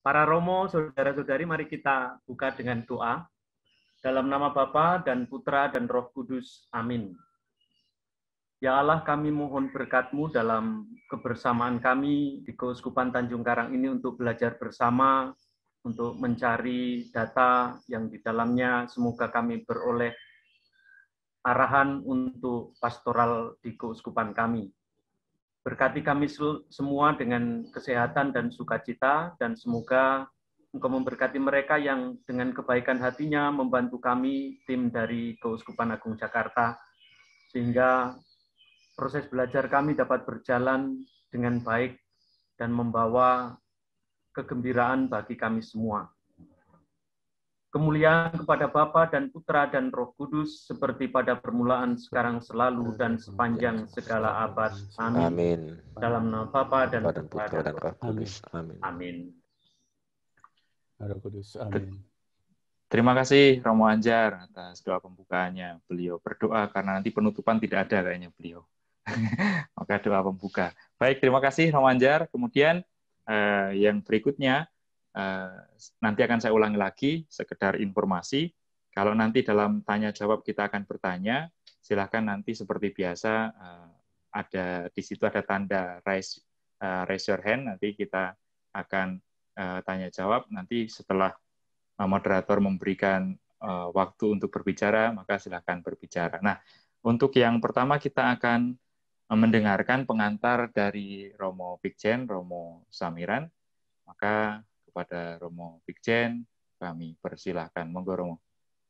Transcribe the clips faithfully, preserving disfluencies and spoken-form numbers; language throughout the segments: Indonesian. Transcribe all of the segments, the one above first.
Para Romo, saudara-saudari, mari kita buka dengan doa. Dalam nama Bapa dan Putra dan Roh Kudus. Amin. Ya Allah, kami mohon berkat-Mu dalam kebersamaan kami di Keuskupan Tanjung Karang ini untuk belajar bersama, untuk mencari data yang di dalamnya semoga kami beroleh arahan untuk pastoral di Keuskupan kami. Berkati kami semua dengan kesehatan dan sukacita, dan semoga Engkau memberkati mereka yang dengan kebaikan hatinya membantu kami, tim dari Keuskupan Agung Jakarta, sehingga proses belajar kami dapat berjalan dengan baik dan membawa kegembiraan bagi kami semua. Kemuliaan kepada Bapa dan Putra dan Roh Kudus, seperti pada permulaan, sekarang, selalu, dan sepanjang segala abad. Amin. Amin. Dalam nama Bapa dan Bapa dan Putra Putra dan dan Roh Roh Kudus. Amin. Amin. Roh Kudus. Amin. Terima kasih Romo Anjar atas doa pembukaannya. Beliau berdoa karena nanti penutupan tidak ada kayaknya beliau. Maka doa pembuka. Baik, terima kasih Romo Anjar. Kemudian eh, yang berikutnya eh, nanti akan saya ulangi lagi sekedar informasi. Kalau nanti dalam tanya jawab kita akan bertanya, silakan nanti seperti biasa eh, ada di situ ada tanda raise uh, raise your hand. Nanti kita akan uh, tanya jawab. Nanti setelah uh, moderator memberikan uh, waktu untuk berbicara, maka silakan berbicara. Nah, untuk yang pertama kita akan uh, mendengarkan pengantar dari Romo Bikjen, Romo Samiran. Maka kepada Romo Bikjen kami persilahkan. Monggo Romo.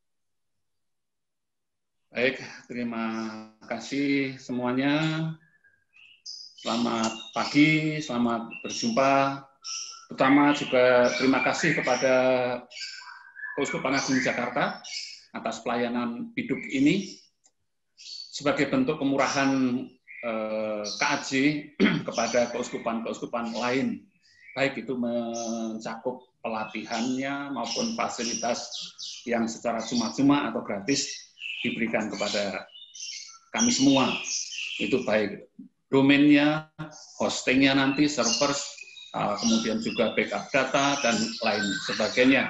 Baik, terima kasih semuanya. Selamat pagi, selamat berjumpa. Pertama juga terima kasih kepada Keuskupan Agung Jakarta atas pelayanan hidup ini. Sebagai bentuk kemurahan eh, K A J kepada keuskupan-keuskupan lain, baik itu mencakup pelatihannya maupun fasilitas yang secara cuma-cuma atau gratis diberikan kepada kami semua. Itu baik domainnya, hostingnya nanti, servers, kemudian juga backup data, dan lain sebagainya.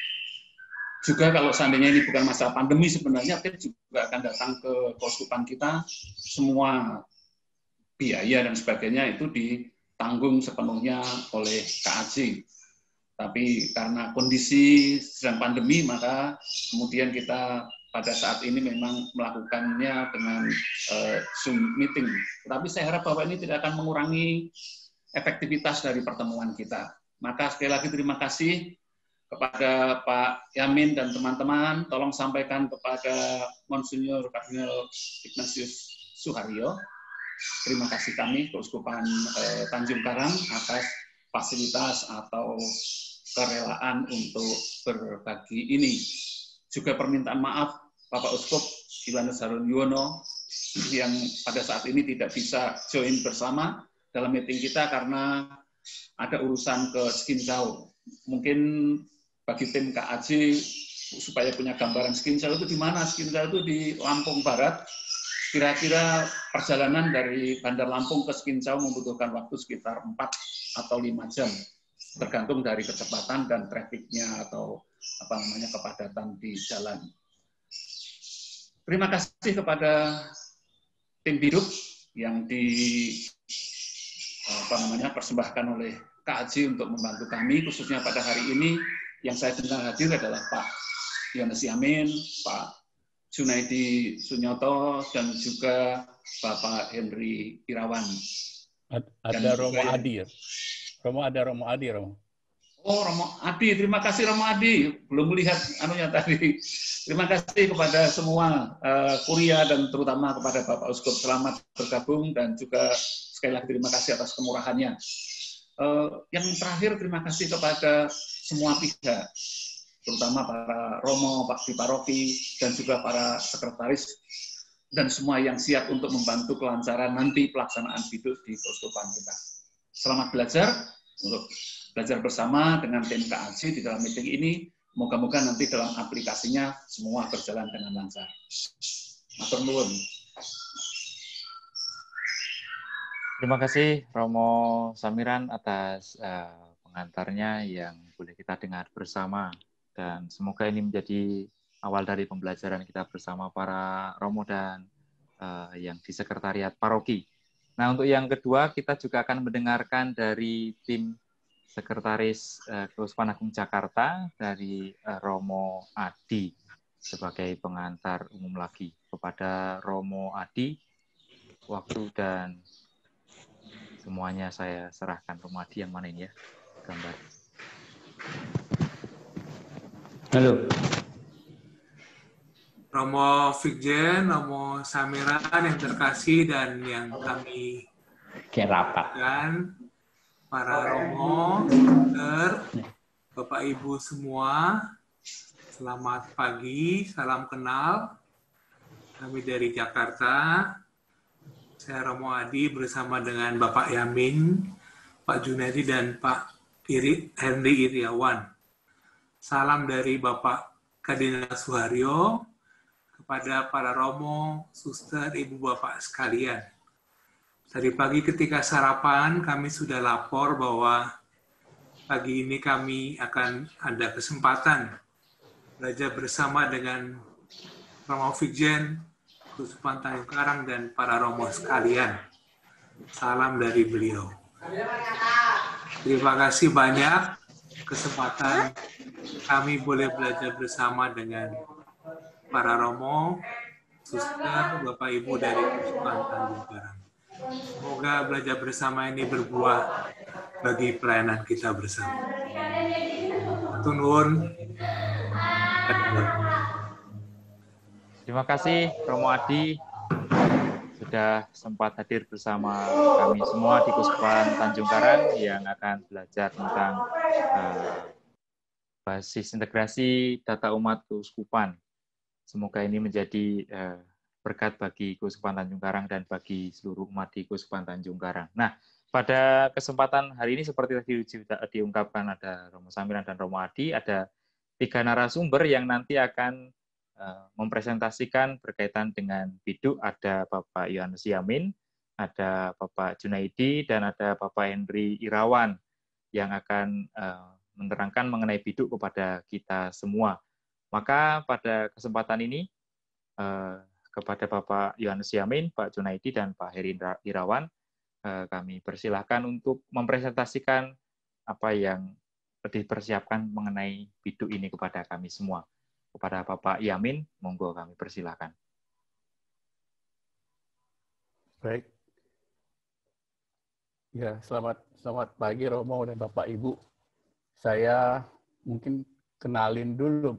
Juga kalau seandainya ini bukan masa pandemi, sebenarnya tim juga akan datang ke keuskupan kita, semua biaya dan sebagainya itu ditanggung sepenuhnya oleh K A J. Tapi karena kondisi sedang pandemi, maka kemudian kita pada saat ini memang melakukannya dengan uh, Zoom meeting. Tapi saya harap bahwa ini tidak akan mengurangi efektivitas dari pertemuan kita. Maka sekali lagi terima kasih kepada Pak Yamin dan teman-teman. Tolong sampaikan kepada Monsinyur Kardinal Ignatius Suharyo. Terima kasih kami, Keuskupan uh, Tanjung Karang, atas fasilitas atau kerelaan untuk berbagi ini. Juga permintaan maaf Bapak Uskup Yohanes Harun Yuwono yang pada saat ini tidak bisa join bersama dalam meeting kita karena ada urusan ke Skincau. Mungkin bagi tim K A J supaya punya gambaran Skincau itu di mana? Skincau itu di Lampung Barat. Kira-kira perjalanan dari Bandar Lampung ke Skincau membutuhkan waktu sekitar empat atau lima jam, tergantung dari kecepatan dan trafiknya atau apa namanya kepadatan di jalan. Terima kasih kepada tim hidup yang di apa namanya persembahkan oleh K A J untuk membantu kami, khususnya pada hari ini yang saya dengar hadir adalah Pak Yohanes Yamin, Pak Junaidi Sunyoto, dan juga Bapak Henry Irawan. Ada Romo Adi ya? Romo ada Romo Adi, Romo. Oh, Romo Adi, terima kasih Romo Adi. Belum melihat anunya tadi. Terima kasih kepada semua uh, kuria dan terutama kepada Bapak Uskup. Selamat bergabung dan juga sekali lagi terima kasih atas kemurahannya. Uh, yang terakhir terima kasih kepada semua pihak, terutama para Romo, Pak di Paroki, dan juga para sekretaris dan semua yang siap untuk membantu kelancaran nanti pelaksanaan hidup di keuskupan kita. Selamat belajar untuk belajar bersama dengan tim K A J di dalam meeting ini. Moga-moga nanti dalam aplikasinya semua berjalan dengan lancar. Matur nuwun. Terima kasih Romo Samiran atas uh, pengantarnya yang boleh kita dengar bersama. Dan semoga ini menjadi awal dari pembelajaran kita bersama para romo dan uh, yang di sekretariat paroki. Nah, untuk yang kedua, kita juga akan mendengarkan dari tim Sekretaris uh, Keuskupan Agung Jakarta, dari uh, Romo Adi, sebagai pengantar umum lagi. Kepada Romo Adi, waktu dan semuanya saya serahkan. Romo Adi yang mana ini ya? Gambar. Halo. Romo Fikjen, Romo Samiran yang terkasih dan yang kami dan para Romo, Saudara, Bapak Ibu semua, selamat pagi, salam kenal. Kami dari Jakarta. Saya Romo Adi bersama dengan Bapak Yamin, Pak Junaidi dan Pak Iri, Henry Iriawan. Salam dari Bapak Kardinal Suharyo kepada para Romo, Suster, Ibu Bapak sekalian. Tadi pagi ketika sarapan kami sudah lapor bahwa pagi ini kami akan ada kesempatan belajar bersama dengan Romo Fikjen, Keuskupan Tanjung Karang dan para Romo sekalian. Salam dari beliau. Terima kasih banyak kesempatan kami boleh belajar bersama dengan para Romo, Suster, Bapak Ibu dari Keuskupan Tanjung Karang. Semoga belajar bersama ini berbuah bagi pelayanan kita bersama. Hatur nuwun. Terima kasih Romo Adi sudah sempat hadir bersama kami semua di Keuskupan Tanjung Karang yang akan belajar tentang uh, basis integrasi data umat keuskupan. Semoga ini menjadi uh, berkat bagi Keuskupan Tanjung Karang dan bagi seluruh umat di Keuskupan Tanjung Karang. Nah, pada kesempatan hari ini seperti tadi diungkapkan ada Romo Samiran dan Romo Adi, ada tiga narasumber yang nanti akan uh, mempresentasikan berkaitan dengan biduk. Ada Bapak Yohanes Yamin, ada Bapak Junaidi, dan ada Bapak Henry Irawan yang akan uh, menerangkan mengenai biduk kepada kita semua. Maka pada kesempatan ini, uh, kepada Bapak Yohanes Yamin, Pak Junaidi, dan Pak Heri Irawan, kami persilahkan untuk mempresentasikan apa yang dipersiapkan mengenai biduk ini kepada kami semua. Kepada Bapak Yamin, monggo kami persilahkan. Baik. Ya, selamat selamat pagi Romo dan Bapak Ibu. Saya mungkin kenalin dulu.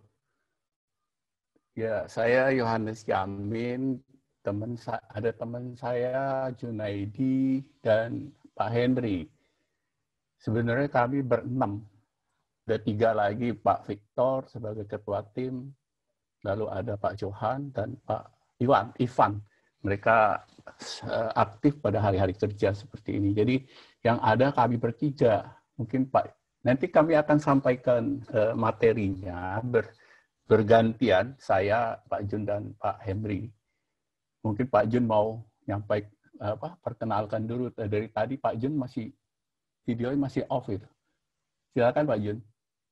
Ya, saya Yohanes Yamin, teman ada teman saya Junaidi dan Pak Henry. Sebenarnya kami berenam. Ada tiga lagi, Pak Victor sebagai ketua tim, lalu ada Pak Johan dan Pak Iwan, Ivan. Mereka aktif pada hari-hari kerja seperti ini. Jadi yang ada kami bertiga. Mungkin Pak, nanti kami akan sampaikan materinya ber bergantian, saya, Pak Jun, dan Pak Henry. Mungkin Pak Jun mau nyampai apa perkenalkan dulu. Dari tadi Pak Jun masih, videonya masih off itu. Silakan Pak Jun.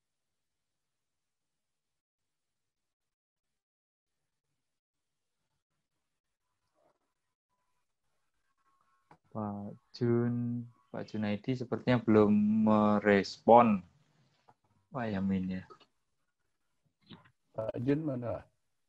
Pak Jun, Pak Junaidi sepertinya belum merespon Pak Yamin ya. Pak Jun mana?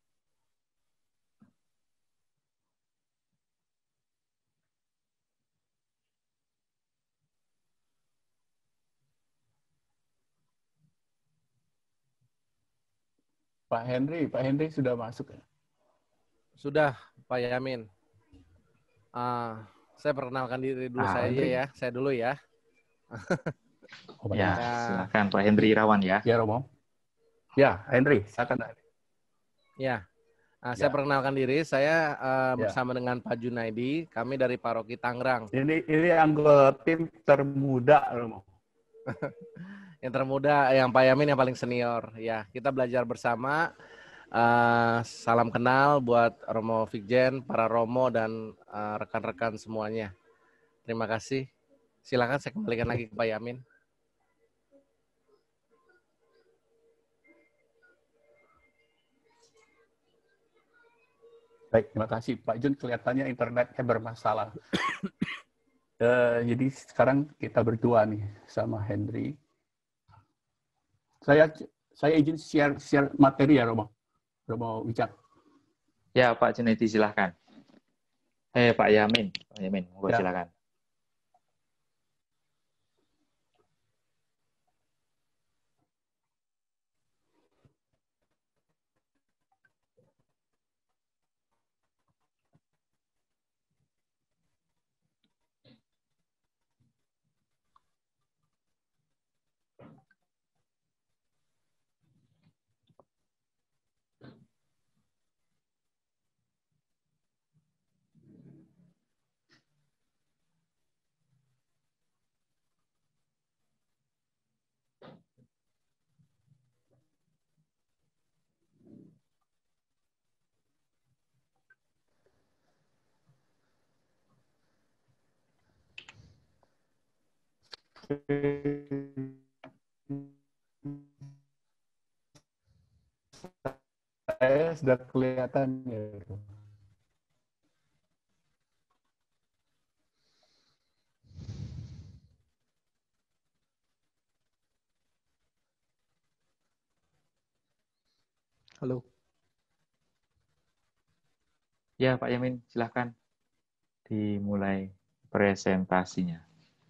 Pak Henry, Pak Henry sudah masuk ya? Sudah, Pak Yamin. Uh, saya perkenalkan diri dulu ah, saya Henry. ya, saya dulu ya. Oh, ya, silakan Pak Henry Irawan ya. Ya, Romo. Ya, Henry, silakan. Ya, uh, saya ya. perkenalkan diri. Saya uh, ya. bersama dengan Pak Junaidi. Kami dari Paroki Tangerang. Ini ini anggota tim termuda, Romo. Yang termuda, yang Pak Yamin yang paling senior. Ya, kita belajar bersama. Uh, salam kenal buat Romo Fikjen, para Romo dan uh, rekan-rekan semuanya. Terima kasih. Silakan saya kembalikan lagi ke Pak Yamin. Baik, terima kasih Pak Jun. Kelihatannya internetnya bermasalah. uh, jadi sekarang kita berdua nih sama Henry. Saya saya izin share share materi ya, Romo. Romo Wicak. Ya, Pak Junaidi silahkan. Eh, Pak Yamin, Pak Yamin, monggo Ya. silakan. Saya sudah kelihatan ya. Halo. Ya, Pak Yamin, silahkan dimulai presentasinya.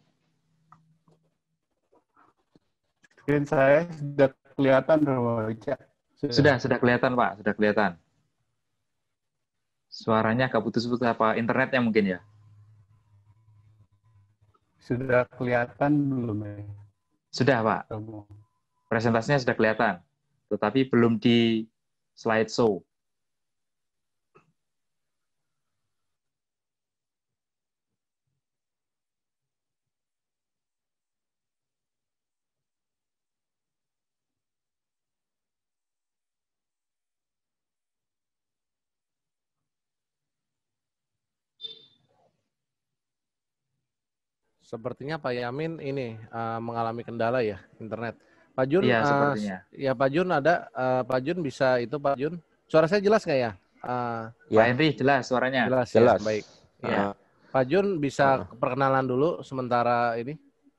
Screen saya sudah kelihatan, Romo Wicak. Sudah, sudah kelihatan, Pak, sudah kelihatan. Suaranya agak putus-putus apa internetnya mungkin ya? Sudah kelihatan belum ya? Sudah, Pak. Romo. Presentasinya sudah kelihatan, tetapi belum di slideshow. Sepertinya Pak Yamin ini uh, mengalami kendala ya internet. Pak Jun, Iya, uh, sepertinya. Ya Pak Jun ada, uh, Pak Jun bisa itu Pak Jun. Suara saya jelas nggak ya? Uh, ya? Pak Henry jelas suaranya. Jelas, jelas. Ya, baik. Uh, ya. Pak Jun bisa uh. perkenalan dulu sementara ini.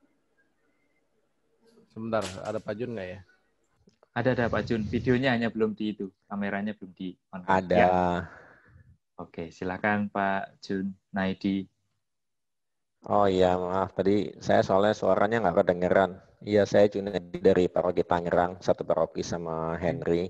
Sebentar, ada Pak Jun nggak ya? Ada ada Pak Jun. Videonya hanya belum di itu, kameranya belum di on. Ada. Ya. Oke, silakan Pak Jun Naidi. Oh iya, maaf tadi saya soalnya suaranya nggak kedengeran. Iya, saya Junaidi dari Paroki Tangerang, satu paroki sama Henry.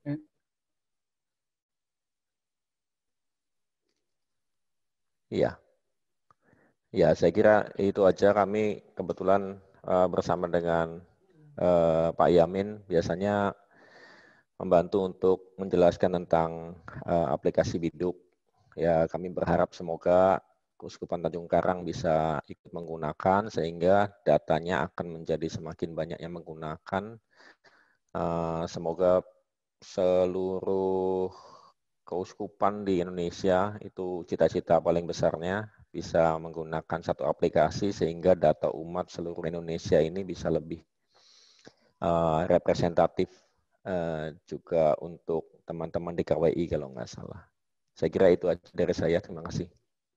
Iya. Ya, saya kira itu aja. Kami kebetulan uh, bersama dengan uh, Pak Yamin biasanya membantu untuk menjelaskan tentang uh, aplikasi Biduk. Ya, kami berharap semoga Keuskupan Tanjung Karang bisa ikut menggunakan sehingga datanya akan menjadi semakin banyak yang menggunakan. Uh, semoga seluruh keuskupan di Indonesia, itu cita-cita paling besarnya, bisa menggunakan satu aplikasi sehingga data umat seluruh Indonesia ini bisa lebih uh, representatif uh, juga untuk teman-teman di K W I kalau nggak salah. Saya kira itu aja dari saya. Terima kasih.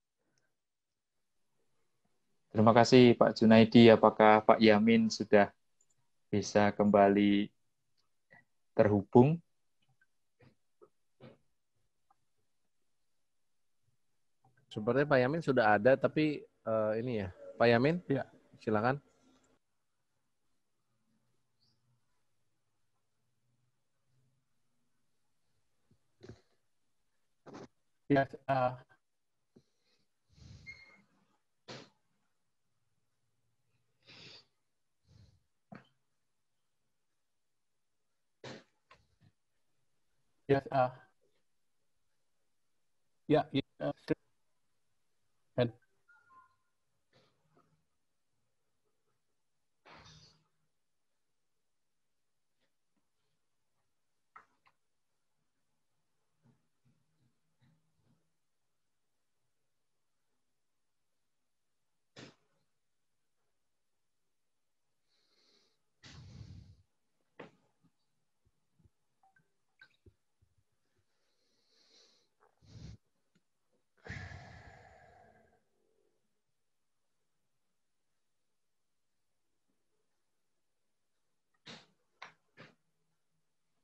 Terima kasih Pak Junaidi. Apakah Pak Yamin sudah bisa kembali terhubung? Sepertinya Pak Yamin sudah ada, tapi uh, ini ya, Pak Yamin, ya. Silakan. Ya, uh, Yes, uh, yeah, yeah, uh, and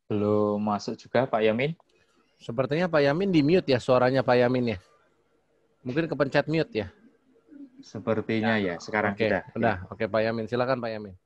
Belum masuk juga Pak Yamin. Sepertinya Pak Yamin di mute ya, suaranya Pak Yamin ya. Mungkin kepencet mute ya. Sepertinya ya, sekarang Oke, sudah. udah. Ya. Oke Pak Yamin, silakan Pak Yamin.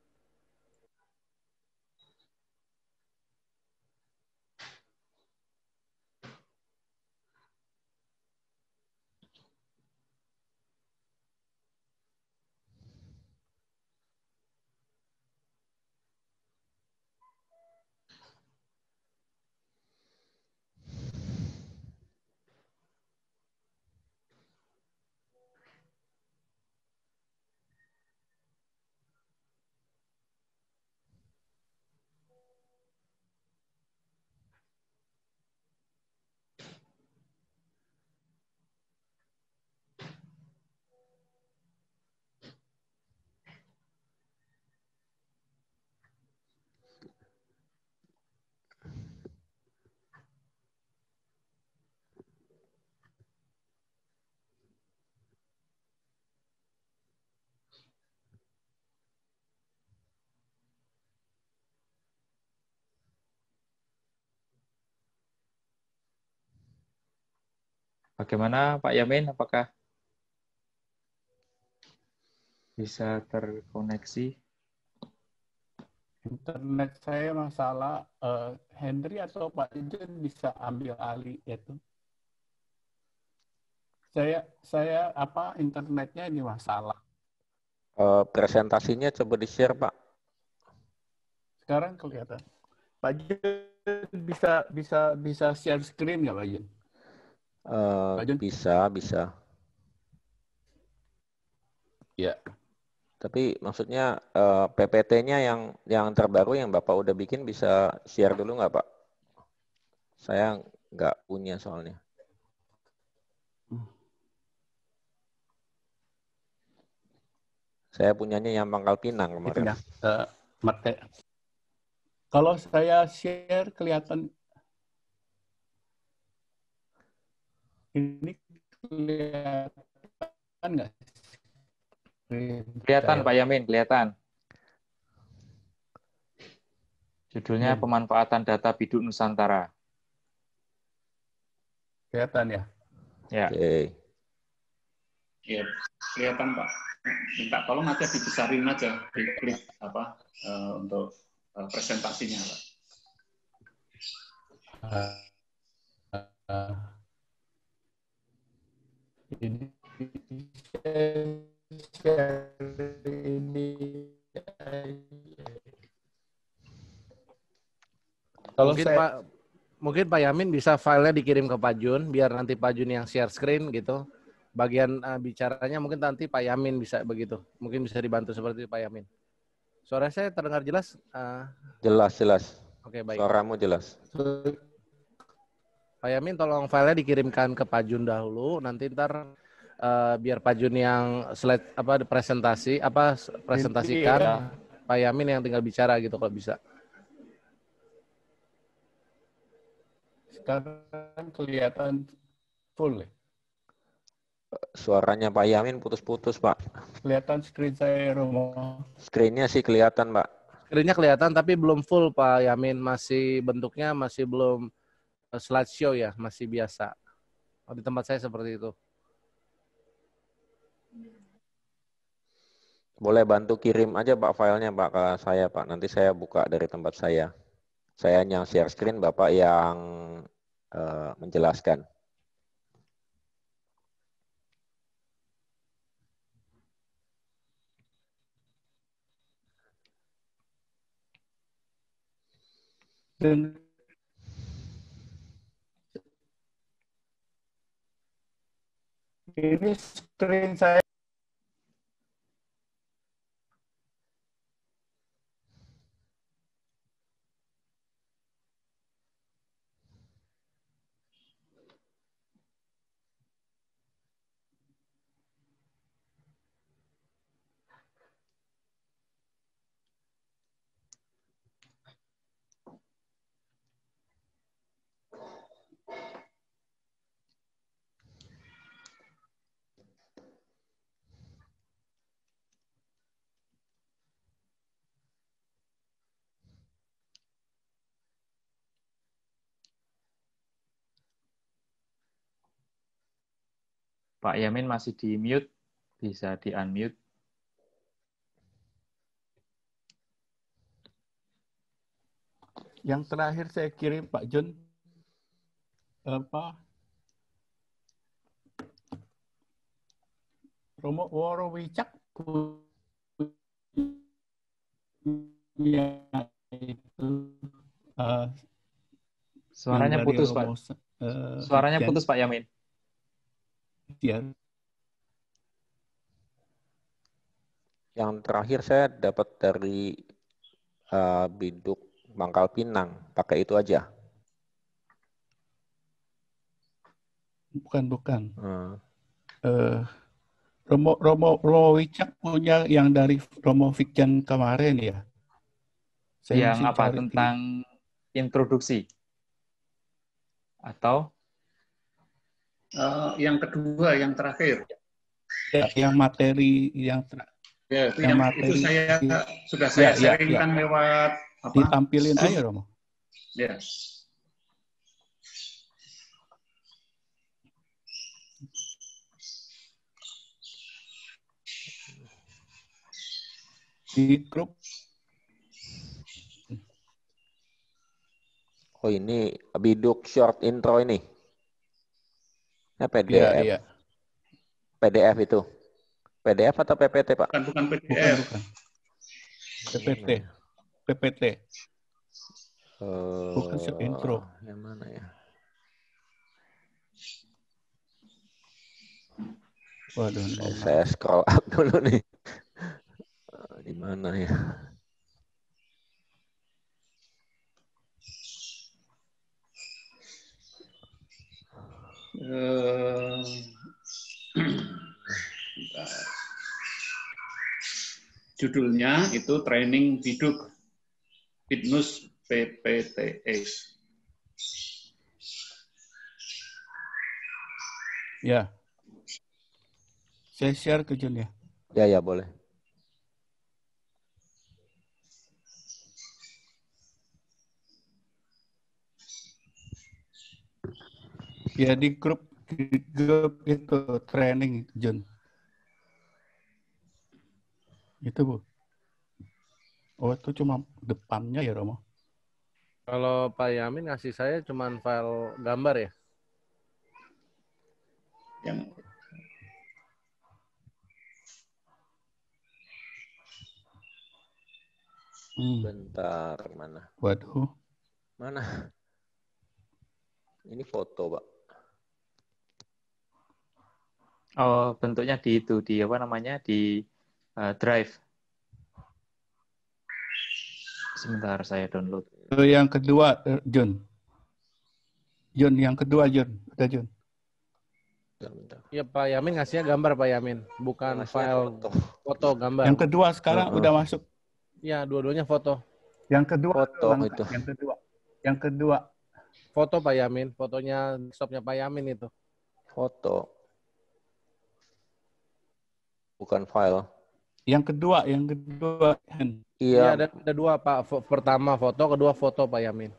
Bagaimana Pak Yamin? Apakah bisa terkoneksi? Internet saya masalah. Uh, Henry atau Pak Jen bisa ambil alih itu. Saya saya apa internetnya ini masalah. Uh, presentasinya coba di-share, Pak. Sekarang kelihatan. Pak Jen bisa bisa bisa share screen nggak Pak Jen? Uh, bisa, bisa. Ya. Tapi maksudnya uh, P P T-nya yang yang terbaru yang Bapak udah bikin bisa share dulu nggak, Pak? Saya nggak punya soalnya. Saya punyanya yang Pangkal Pinang kemarin. Itu ya. Uh, mate. Kalau saya share kelihatan ini kelihatan nggak? Kelihatan Pak Yamin, kelihatan. Judulnya hmm. Pemanfaatan Data Biduk Nusantara. Kelihatan ya? Ya. Oke. Okay. Ya, kelihatan Pak. Minta tolong aja dibesarin aja, diklik apa uh, untuk uh, presentasinya Pak. Uh, uh, ini ini kalau mungkin saya... Pak mungkin Pak Yamin bisa filenya dikirim ke Pak Jun biar nanti Pak Jun yang share screen gitu. Bagian uh, bicaranya mungkin nanti Pak Yamin bisa begitu. Mungkin bisa dibantu seperti itu Pak Yamin. Suara saya terdengar jelas? Uh... Jelas, jelas. Oke, baik. Suaramu jelas. Pak Yamin tolong filenya dikirimkan ke Pak Jun dahulu, nanti ntar uh, biar Pak Jun yang slide apa presentasi apa presentasikan, ya. Pak Yamin yang tinggal bicara gitu kalau bisa. Sekarang kelihatan full ya? Suaranya Pak Yamin putus-putus, Pak. Kelihatan screen saya, Romo. Screen-nya sih kelihatan, Pak. Screen-nya kelihatan tapi belum full, Pak Yamin. Masih bentuknya masih belum slideshow ya, masih biasa. Oh, di tempat saya seperti itu. Boleh bantu kirim aja Pak filenya Pak ke saya Pak. Nanti saya buka dari tempat saya. Saya yang share screen, Bapak yang uh, menjelaskan. Dan ini screen saya. Pak Yamin masih di mute, bisa di unmute. Yang terakhir saya kirim Pak John apa Romo Woro Wicak punya itu uh, suaranya putus Romo, Pak. Uh, suaranya putus Pak Yamin. Ya. Yang terakhir saya dapat dari uh, Biduk Pangkal Pinang, pakai itu aja. Bukan, bukan. Hmm. Uh, Romo, Romo, Romo Wicak punya yang dari Romo Fikjan kemarin ya? Saya yang apa? Tentang ini. Introduksi? Atau? Uh, yang kedua, yang terakhir. Ya, yang materi yang terakhir. Ya, itu yang, yang materi itu saya sudah saya ya, sharingkan ya, ya. lewat apa? Ditampilin aja, Romo. Ya. Di grup. Oh, ini Biduk short intro ini. Nah, P D F. Iya, iya. P D F itu. P D F atau P P T, Pak? Bukan, bukan P D F. Bukan, bukan. P P T. P P T. Uh, bukan short intro. Yang mana ya? Waduh, saya, saya scroll up dulu nih. Di mana ya? Uh, judulnya itu training biduk Bidnus P P T E. Ya. Saya share ke Jun ya. Ya, ya boleh. Ya di grup, di grup itu training Jun. Itu Bu. Oh itu cuma depannya ya Romo? Kalau Pak Yamin ngasih saya cuma file gambar ya? Yang hmm. Bentar, mana? Waduh. Mana? Ini foto, Pak. Oh, bentuknya di itu, di apa namanya, di uh, Drive. Sebentar, saya download. Yang kedua, Jun. Jun, yang kedua, Jun. Udah, Jun. Iya, Pak Yamin ngasihnya gambar, Pak Yamin. Bukan ngasihnya file foto. foto gambar. Yang kedua sekarang uh -uh. udah masuk. Iya, dua-duanya foto. Yang kedua, foto langkah. itu. Yang kedua. Yang kedua. Foto, Pak Yamin. Fotonya desktopnya Pak Yamin itu. Foto. Bukan file. Yang kedua, yang kedua. Iya, ya, ada, ada dua, Pak. Pertama foto, kedua foto, Pak Yamin.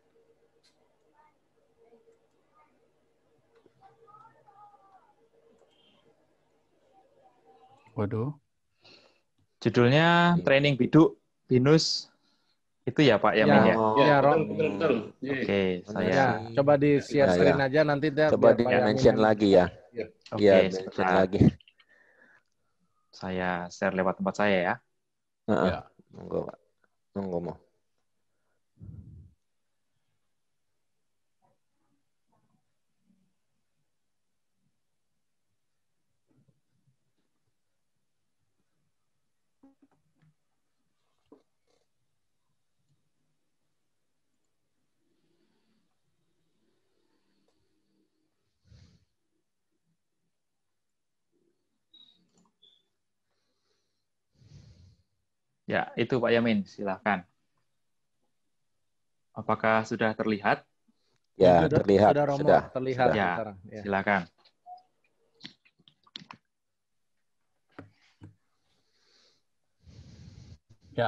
Waduh. Judulnya Training Biduk Binus. Itu ya, Pak Yamin ya? Ya, oh, ya Rom. Betul, betul. Oke, okay, saya ya, coba di share screen ya, ya. aja nanti dia coba di mention lagi ya. Oke, okay, ya, mention lagi. Saya share lewat tempat saya ya. Uh -uh. Ya. Monggo, Pak. Monggo, mau. Ya, itu Pak Yamin, silakan. Apakah sudah terlihat? Ya, sudah, terlihat. Sudah, Romo, sudah. terlihat. Ya, ya, silakan. Ya.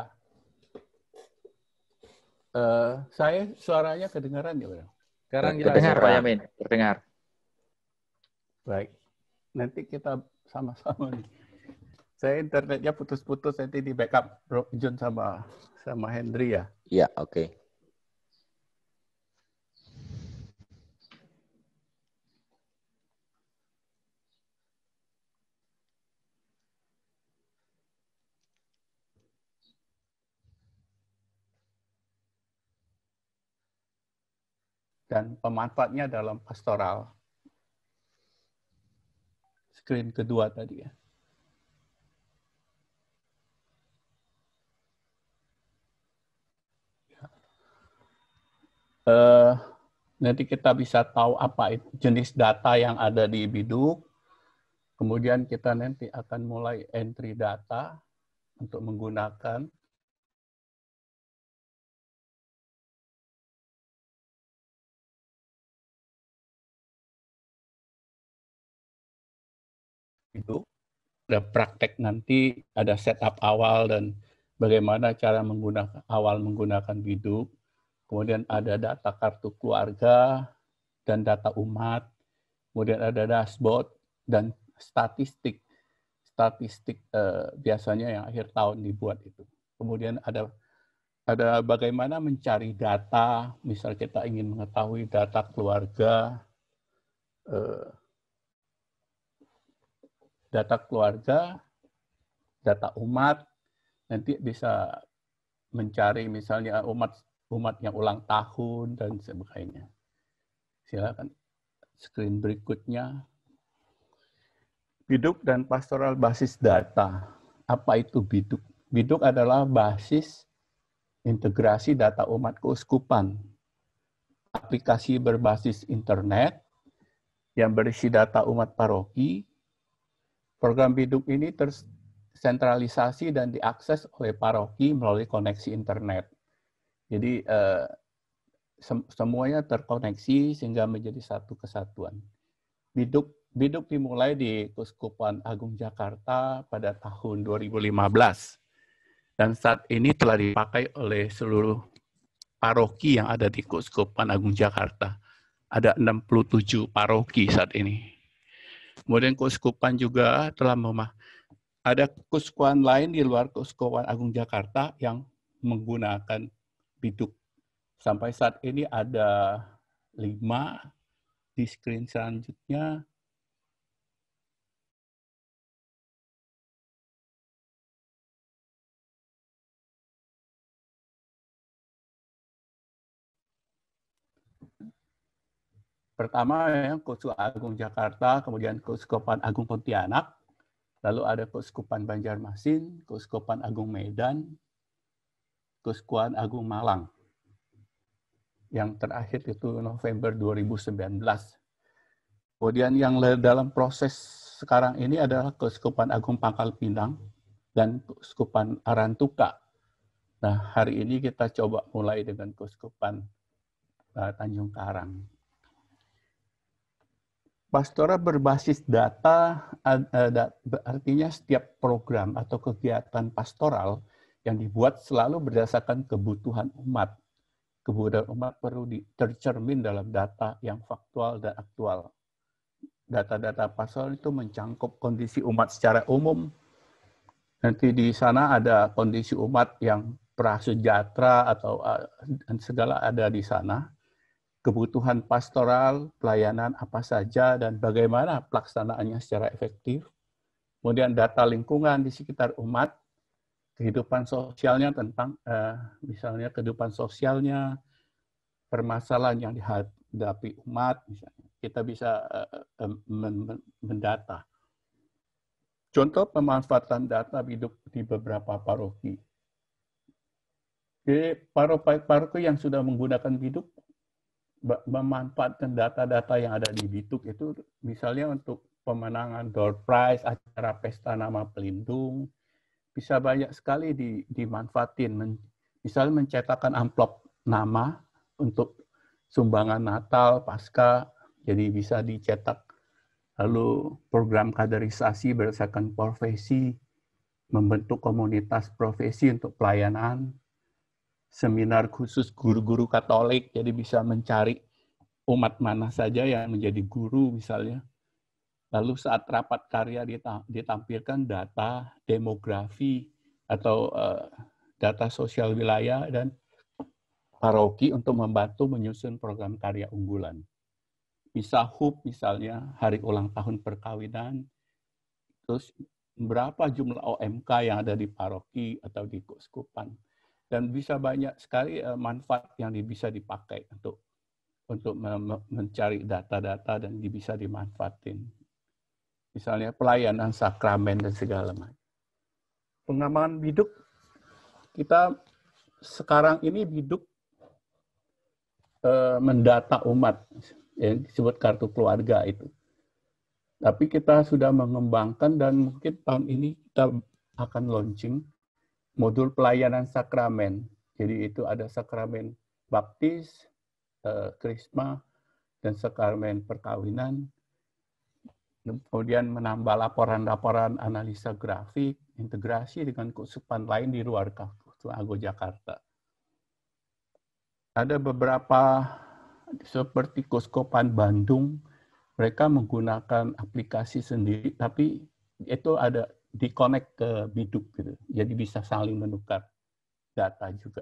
Uh, saya suaranya kedengaran ya, Bang? Sekarang terdengar, Pak Yamin, terdengar. Baik. nanti kita sama-sama nih. Saya internetnya putus-putus, nanti di backup Bro John sama sama Henry ya. Iya, oke. Okay. Dan pemanfaatnya dalam pastoral. Screen kedua tadi ya. Uh, nanti kita bisa tahu apa itu jenis data yang ada di Biduk. Kemudian kita nanti akan mulai entry data untuk menggunakan Biduk. Ada praktek nanti, ada setup awal dan bagaimana cara menggunakan awal menggunakan Biduk. Kemudian ada data kartu keluarga dan data umat. Kemudian ada dashboard dan statistik. Statistik eh, biasanya yang akhir tahun dibuat itu. Kemudian ada ada bagaimana mencari data, misal kita ingin mengetahui data keluarga, eh, data keluarga, data umat, nanti bisa mencari misalnya umat umat yang ulang tahun dan sebagainya. Silakan screen berikutnya. Biduk dan pastoral basis data. Apa itu Biduk? Biduk adalah basis integrasi data umat keuskupan. Aplikasi berbasis internet yang berisi data umat paroki. Program Biduk ini tersentralisasi dan diakses oleh paroki melalui koneksi internet. Jadi eh, sem semuanya terkoneksi sehingga menjadi satu kesatuan. Biduk Biduk dimulai di Keuskupan Agung Jakarta pada tahun dua ribu lima belas dan saat ini telah dipakai oleh seluruh paroki yang ada di Keuskupan Agung Jakarta. Ada enam puluh tujuh paroki saat ini. Kemudian keuskupan juga telah memah ada keuskupan lain di luar Keuskupan Agung Jakarta yang menggunakan Biduk. Sampai saat ini ada lima. Di screen selanjutnya. Pertama ya, Keuskupan Agung Jakarta, kemudian Keuskupan Agung Pontianak, lalu ada Keuskupan Banjarmasin, Keuskupan Agung Medan, Keuskupan Agung Malang. Yang terakhir itu November dua ribu sembilan belas. Kemudian yang dalam proses sekarang ini adalah Keuskupan Agung Pangkal Pinang dan Keuskupan Arantuka. Nah, hari ini kita coba mulai dengan Keuskupan uh, Tanjung Karang. Pastoral berbasis data artinya setiap program atau kegiatan pastoral yang dibuat selalu berdasarkan kebutuhan umat. Kebutuhan umat perlu tercermin dalam data yang faktual dan aktual. Data-data pastoral itu mencangkup kondisi umat secara umum. Nanti di sana ada kondisi umat yang prasejahtera atau dan segala ada di sana. Kebutuhan pastoral, pelayanan apa saja, dan bagaimana pelaksanaannya secara efektif. Kemudian data lingkungan di sekitar umat, kehidupan sosialnya tentang, eh, misalnya kehidupan sosialnya, permasalahan yang dihadapi umat, misalnya. Kita bisa eh, mendata. Contoh pemanfaatan data Biduk di beberapa paroki. Di paroki yang sudah menggunakan Biduk, memanfaatkan data-data yang ada di Biduk itu misalnya untuk pemenangan door prize, acara pesta nama pelindung, bisa banyak sekali di, dimanfaatin. Men, misalnya mencetakkan amplop nama untuk sumbangan Natal, Paskah, jadi bisa dicetak. Lalu program kaderisasi berdasarkan profesi, membentuk komunitas profesi untuk pelayanan, seminar khusus guru-guru Katolik, jadi bisa mencari umat mana saja yang menjadi guru misalnya. Lalu saat rapat karya ditampilkan data demografi atau uh, data sosial wilayah dan paroki untuk membantu menyusun program karya unggulan. Bisa H U P misalnya, hari ulang tahun perkawinan, terus berapa jumlah O M K yang ada di paroki atau di keuskupan. Dan bisa banyak sekali uh, manfaat yang bisa dipakai untuk untuk mencari data-data dan bisa dimanfaatin. Misalnya pelayanan sakramen dan segala macam. Pengembangan biduk, kita sekarang ini biduk eh, mendata umat, yang disebut kartu keluarga itu. Tapi kita sudah mengembangkan dan mungkin tahun ini kita akan launching modul pelayanan sakramen. Jadi itu ada sakramen baptis, eh, krisma, dan sakramen perkawinan. Kemudian menambah laporan-laporan analisa grafik, integrasi dengan keuskupan lain di luar Keuskupan Agung Jakarta. Ada beberapa seperti Keuskupan Bandung, mereka menggunakan aplikasi sendiri, tapi itu ada di-connect ke biduk gitu. Jadi bisa saling menukar data juga.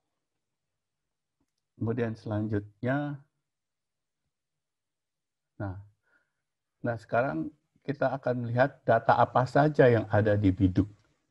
Kemudian selanjutnya, nah, Nah, sekarang kita akan lihat data apa saja yang ada di biduk.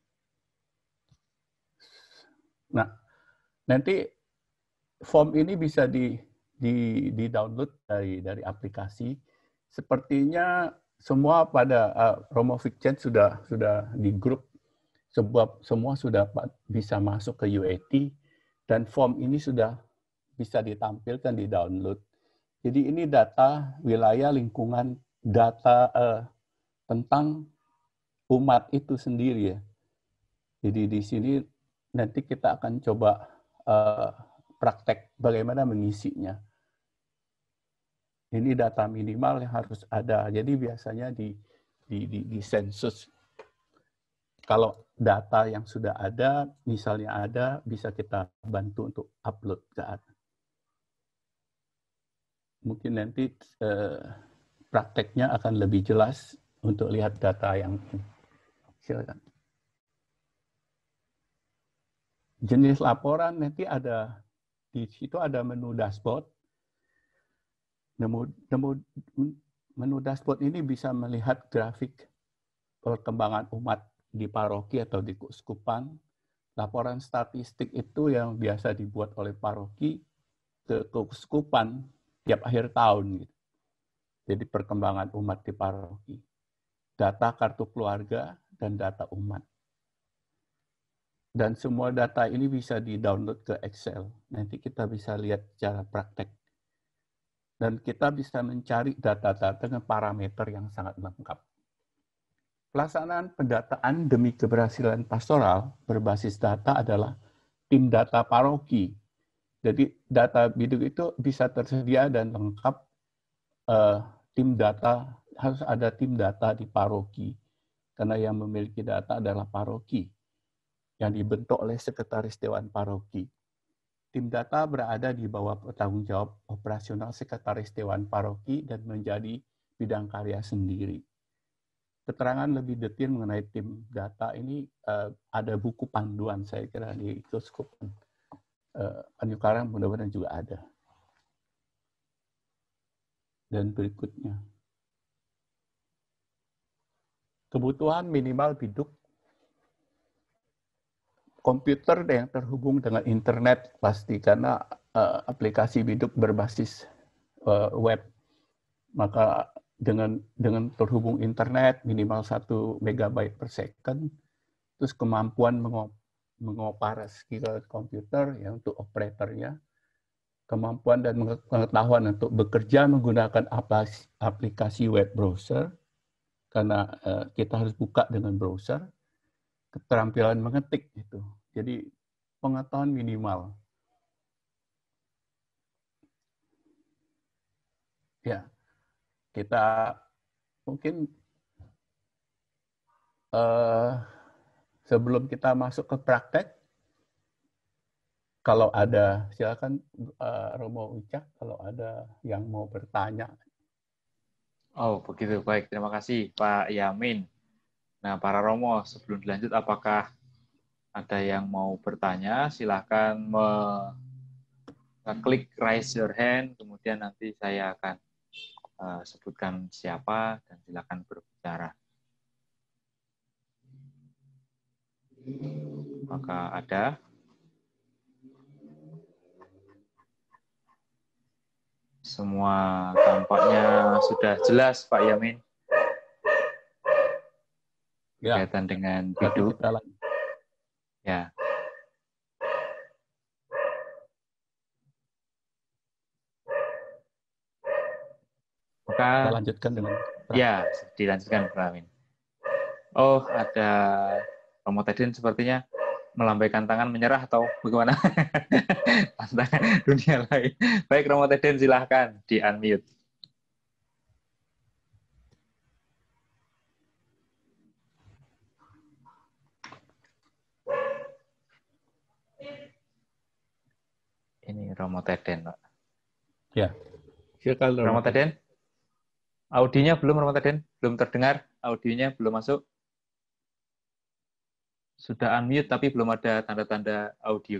Nah, nanti form ini bisa di di di download dari dari aplikasi. Sepertinya semua pada uh, Romo Fikjen sudah sudah di grup, sebab semua sudah bisa masuk ke U A T dan form ini sudah bisa ditampilkan di download. Jadi ini data wilayah lingkungan, data uh, tentang umat itu sendiri ya. Jadi di sini nanti kita akan coba uh, praktek bagaimana mengisinya. Ini data minimal yang harus ada. Jadi biasanya di di di, di sensus. Kalau data yang sudah ada, misalnya ada, bisa kita bantu untuk upload ke atas. Mungkin nanti uh, prakteknya akan lebih jelas untuk lihat data yang ini. Silakan. Jenis laporan nanti ada di situ ada menu dashboard. Menu, menu, menu dashboard ini bisa melihat grafik perkembangan umat di paroki atau di keuskupan. Laporan statistik itu yang biasa dibuat oleh paroki ke keuskupan tiap akhir tahun gitu. Jadi perkembangan umat di paroki. Data kartu keluarga dan data umat. Dan semua data ini bisa di-download ke Excel. Nanti kita bisa lihat secara praktek. Dan kita bisa mencari data-data dengan parameter yang sangat lengkap. Pelaksanaan pendataan demi keberhasilan pastoral berbasis data adalah tim data paroki. Jadi data biduk itu bisa tersedia dan lengkap. Uh, tim data, harus ada tim data di paroki. Karena yang memiliki data adalah paroki. Yang dibentuk oleh Sekretaris Dewan Paroki. Tim data berada di bawah tanggung jawab operasional Sekretaris Dewan Paroki dan menjadi bidang karya sendiri. Keterangan lebih detail mengenai tim data ini uh, ada buku panduan saya kira di Keuskupan uh, Tanjung Karang, mudah-mudahan juga ada. Dan berikutnya. Kebutuhan minimal biduk. Komputer yang terhubung dengan internet pasti, karena uh, aplikasi biduk berbasis uh, web. Maka dengan dengan terhubung internet minimal satu megabyte per second, terus kemampuan mengop, mengoperasi komputer ya untuk operatornya, kemampuan dan pengetahuan untuk bekerja menggunakan aplikasi web browser, karena uh, kita harus buka dengan browser, keterampilan mengetik itu. Jadi pengetahuan minimal. Ya, kita mungkin uh, sebelum kita masuk ke praktek, kalau ada, silakan uh, Romo Ucak, kalau ada yang mau bertanya. Oh, begitu. Baik, terima kasih Pak Yamin. Nah, para Romo, sebelum dilanjut, apakah ada yang mau bertanya? Silakan klik raise your hand, kemudian nanti saya akan uh, sebutkan siapa dan silakan berbicara. Maka ada. Semua tampaknya sudah jelas, Pak Yamin. Ya. Berkaitan dengan hidup. Ya. Maka kita lanjutkan dengan praktek. Ya, dilanjutkan, Pak Yamin. Oh, ada Romo Teden sepertinya melambaikan tangan menyerah atau bagaimana? Tantangan dunia lain. Baik, Romo Teden silahkan di-unmute. Ini Romo Teden, Pak. Ya. Silakan, Romo, Romo Teden. Audionya belum, Romo Teden? Belum terdengar? Audionya belum masuk? Sudah unmute tapi belum ada tanda-tanda audio.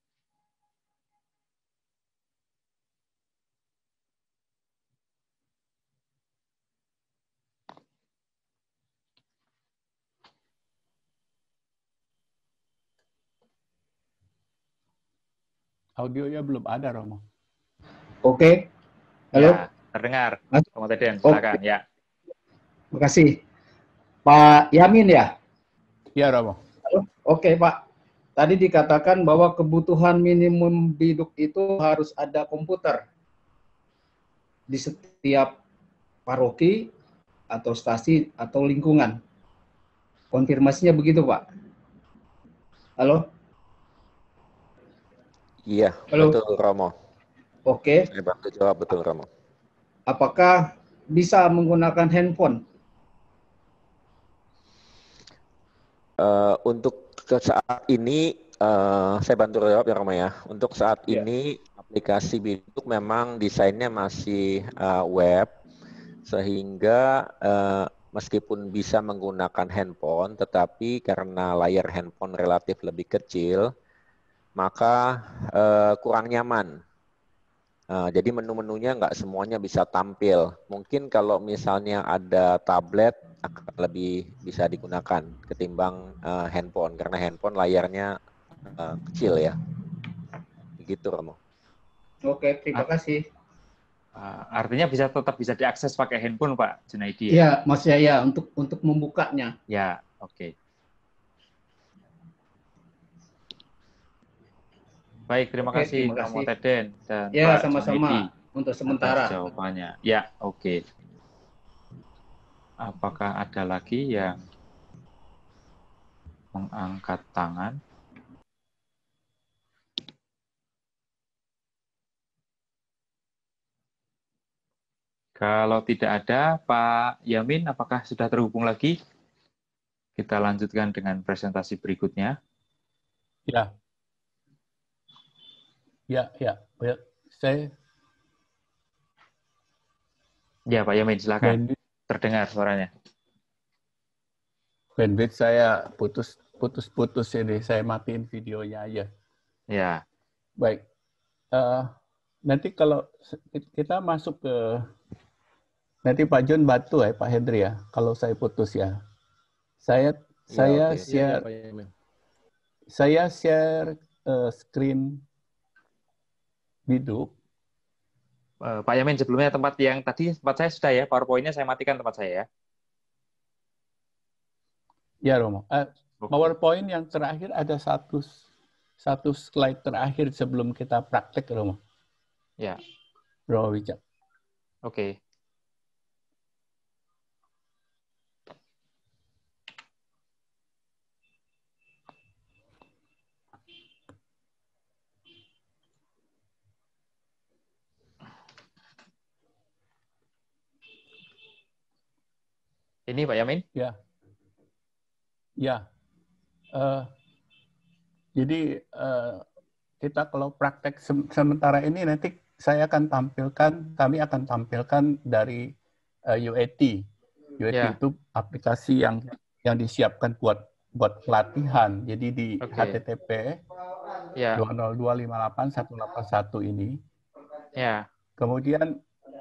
Audionya belum ada, Romo. Oke. Halo. Ya, terdengar. Romo Teden, silakan. Oke. Ya. Terima kasih. Pak Yamin ya? Ya, Romo. Halo. Oke, Pak. Tadi dikatakan bahwa kebutuhan minimum hidup itu harus ada komputer di setiap paroki atau stasi atau lingkungan. Konfirmasinya begitu, Pak? Halo? Iya, Halo? betul, Romo. Oke. Saya bantu jawab, betul, Romo. Apakah bisa menggunakan handphone? Uh, untuk saat ini, uh, saya bantu jawab ya, Romo ya. Untuk saat Ya. ini, aplikasi Biduk memang desainnya masih uh, web, sehingga uh, meskipun bisa menggunakan handphone, tetapi karena layar handphone relatif lebih kecil, maka uh, kurang nyaman. Uh, jadi menu-menunya nggak semuanya bisa tampil. Mungkin kalau misalnya ada tablet akan lebih bisa digunakan ketimbang uh, handphone, karena handphone layarnya uh, kecil ya. Begitu, Romo. Oke, terima kasih. Uh, artinya bisa tetap bisa diakses pakai handphone, Pak Junaidi. Ya, ya maksudnya ya untuk untuk membukanya. Ya, oke. Okay. Baik, terima Oke, kasih terima Romo kasih. Teden dan Ya, Pak sama-sama Junaidi untuk sementara. atas jawabannya. Ya, oke. Okay. Apakah ada lagi yang mengangkat tangan? Kalau tidak ada, Pak Yamin, apakah sudah terhubung lagi? Kita lanjutkan dengan presentasi berikutnya. Ya. Ya, ya. ya. Saya... Ya, Pak Yamin, silakan. Bandwidth. Terdengar suaranya. Bandwidth saya putus putus-putus ini. Saya matiin videonya aja. Ya. Baik. Uh, nanti kalau kita masuk ke... Nanti Pak John bantu ya, Pak Hendri ya, kalau saya putus ya. Saya ya, saya okay. share... Ya, ya, saya share uh, screen Biduk. Uh, Pak Yamin, sebelumnya tempat yang tadi tempat saya sudah ya, PowerPoint-nya saya matikan tempat saya ya. Ya, Romo. Uh, PowerPoint yang terakhir ada satu satu slide terakhir sebelum kita praktek, Romo. Ya. Romo Wicak. Oke. Okay. Ini Pak Yamin? Ya, ya. Uh, jadi uh, kita kalau praktek se sementara ini nanti saya akan tampilkan, kami akan tampilkan dari uh, U A T. U A T Ya. itu aplikasi yang yang disiapkan buat buat pelatihan. Jadi di Oke. H T T P Ya. dua nol dua lima delapan satu delapan satu ini. Ya. Kemudian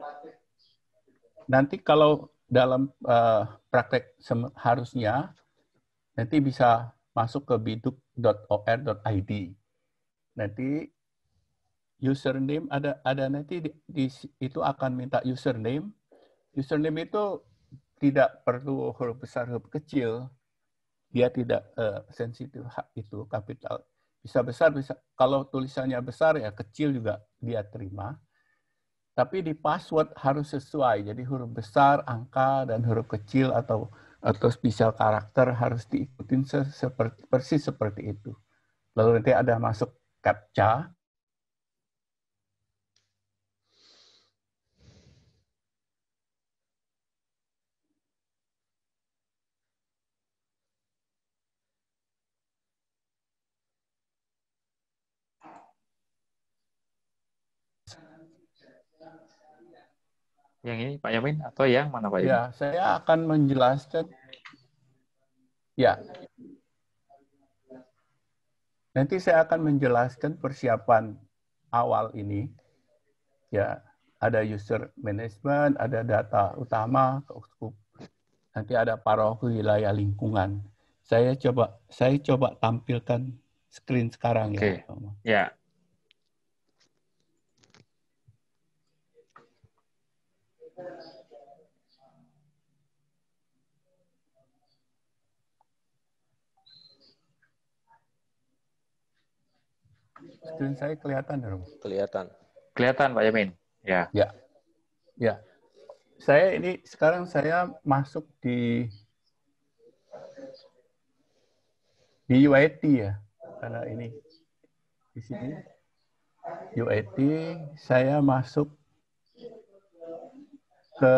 nanti kalau dalam uh, praktek harusnya nanti bisa masuk ke biduk dot o r dot i d. Nanti username ada ada nanti di, di, itu akan minta username. Username itu tidak perlu huruf besar huruf kecil. Dia tidak uh, sensitif itu kapital. Bisa besar bisa kalau tulisannya besar ya kecil juga dia terima. Tapi di password harus sesuai. Jadi huruf besar, angka dan huruf kecil atau atau spesial karakter harus diikutin seperti persis seperti itu. Lalu nanti ada masuk captcha. Yang ini Pak Yamin atau yang mana Pak Yamin? Ya, saya akan menjelaskan. Ya. Nanti saya akan menjelaskan persiapan awal ini. Ya, ada user management, ada data utama, nanti ada paroki wilayah lingkungan. Saya coba saya coba tampilkan screen sekarang Oke. ya. Ya. Screen saya kelihatan, dong? Kelihatan. Kelihatan Pak Yamin. Ya. Ya. Ya. Saya ini sekarang saya masuk di di U A T ya. Karena ini di sini U A T saya masuk ke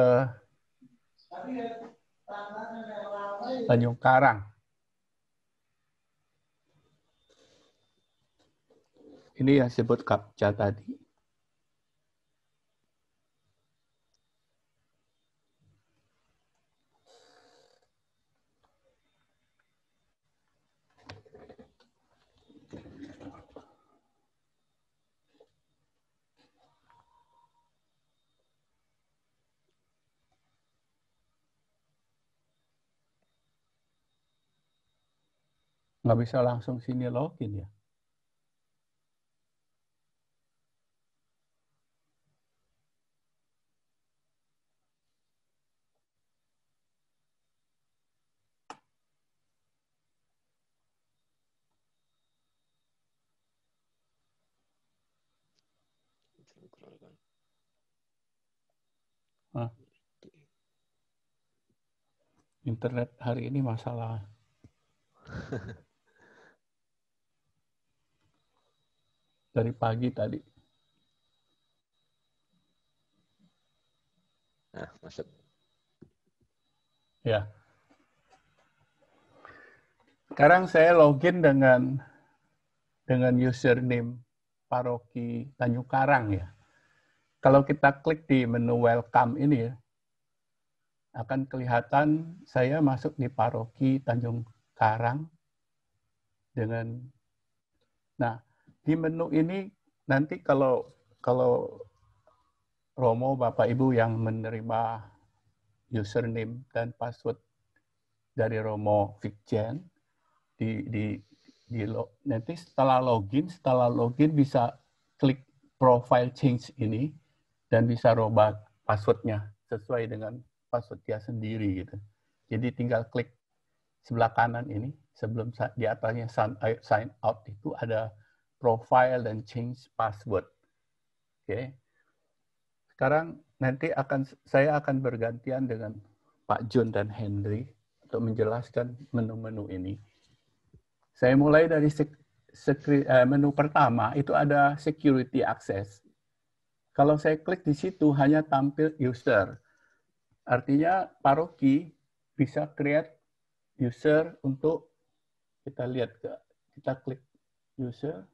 Tanjung Karang. Ini yang disebut captcha tadi. Nggak bisa langsung sini login ya. Hah? Internet hari ini masalah. Dari pagi tadi. Nah, masuk. Ya. Sekarang saya login dengan dengan username paroki Tanjung Karang ya. Kalau kita klik di menu welcome ini ya, akan kelihatan saya masuk di paroki Tanjung Karang dengan. Nah, di menu ini nanti kalau kalau Romo Bapak Ibu yang menerima username dan password dari Romo Fikjen di di di nanti setelah login setelah login bisa klik profile change ini dan bisa rubah passwordnya sesuai dengan password dia sendiri gitu. Jadi tinggal klik sebelah kanan ini sebelum di atasnya sign out itu ada profile dan change password. Oke. Okay. Sekarang nanti akan saya akan bergantian dengan Pak John dan Henry untuk menjelaskan menu-menu ini. Saya mulai dari menu pertama, itu ada security access. Kalau saya klik di situ, hanya tampil user. Artinya paroki bisa create user untuk, kita lihat, kita klik user.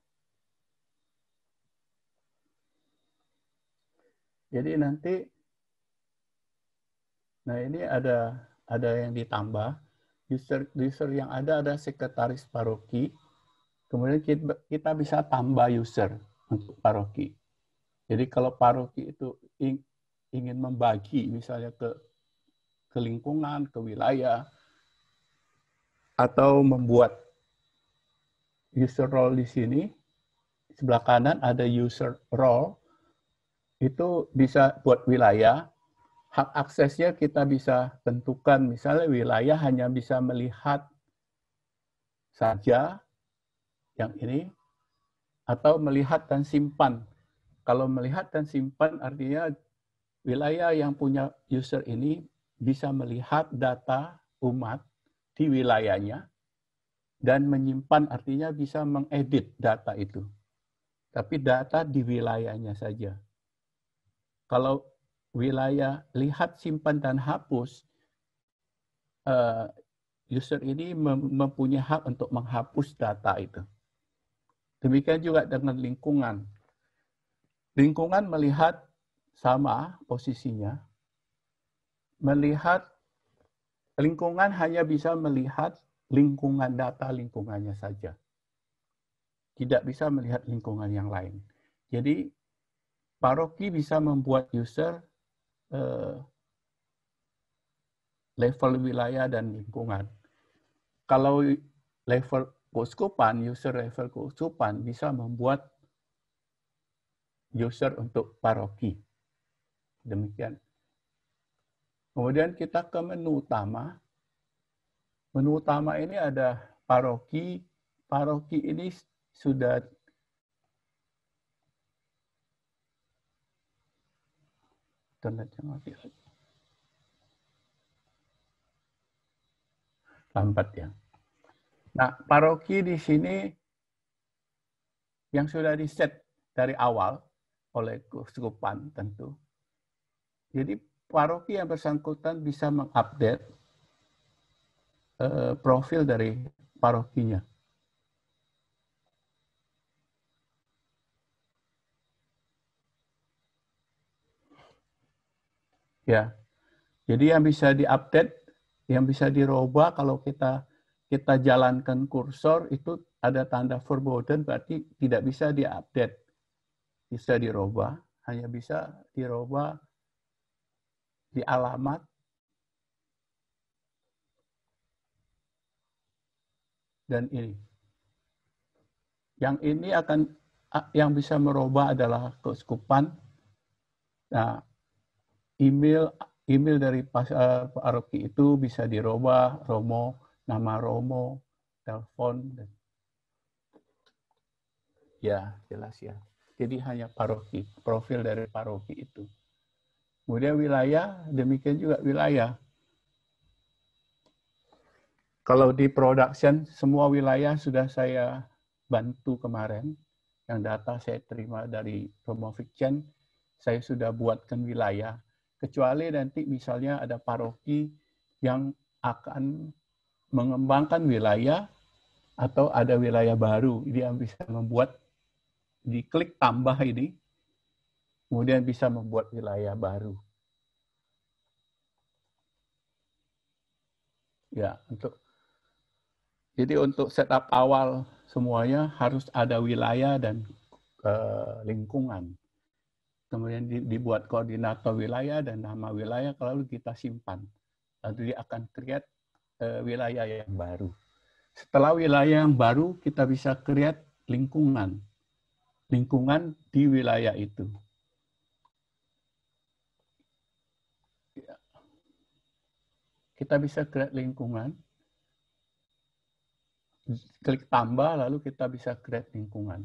Jadi nanti Nah, ini ada ada yang ditambah. User user yang ada ada sekretaris paroki. Kemudian kita, kita bisa tambah user untuk paroki. Jadi kalau paroki itu ingin membagi misalnya ke ke lingkungan, ke wilayah, atau membuat user role di sini, sebelah kanan ada user role, itu bisa buat wilayah. Hak aksesnya kita bisa tentukan, misalnya wilayah hanya bisa melihat saja yang ini, atau melihat dan simpan. Kalau melihat dan simpan artinya wilayah yang punya user ini bisa melihat data umat di wilayahnya, dan menyimpan artinya bisa mengedit data itu. Tapi data di wilayahnya saja. Kalau wilayah lihat, simpan, dan hapus, user ini mempunyai hak untuk menghapus data itu. Demikian juga dengan lingkungan. Lingkungan melihat sama posisinya. Melihat lingkungan hanya bisa melihat lingkungan data lingkungannya saja. Tidak bisa melihat lingkungan yang lain. Jadi paroki bisa membuat user eh, level wilayah dan lingkungan. Kalau level keuskupan, user level keuskupan bisa membuat user untuk paroki. Demikian. Kemudian kita ke menu utama. Menu utama ini ada paroki. Paroki ini sudah lambat ya. Nah, paroki di sini yang sudah di-set dari awal oleh keuskupan tentu. Jadi paroki yang bersangkutan bisa mengupdate uh, profil dari parokinya. Ya, jadi yang bisa diupdate, yang bisa dirubah kalau kita kita jalankan kursor itu ada tanda verboten, berarti tidak bisa diupdate, bisa dirubah, hanya bisa dirubah di alamat dan ini. Yang ini akan yang bisa merubah adalah keuskupan. Nah, email email dari paroki itu bisa dirubah, Romo, nama Romo, telepon, dan ya jelas ya. Jadi hanya paroki, profil dari paroki itu. Kemudian wilayah, demikian juga wilayah. Kalau di production, semua wilayah sudah saya bantu kemarin. Yang data saya terima dari Romo Fiction, saya sudah buatkan wilayah. Kecuali nanti misalnya ada paroki yang akan mengembangkan wilayah atau ada wilayah baru, dia bisa membuat, diklik tambah ini, kemudian bisa membuat wilayah baru. Ya, untuk jadi untuk setup awal semuanya harus ada wilayah dan uh, lingkungan. Kemudian dibuat koordinator wilayah dan nama wilayah, lalu kita simpan. Lalu dia akan create uh, wilayah yang baru. Setelah wilayah yang baru, kita bisa create lingkungan. Lingkungan di wilayah itu. Kita bisa create lingkungan. Klik tambah, lalu kita bisa create lingkungan.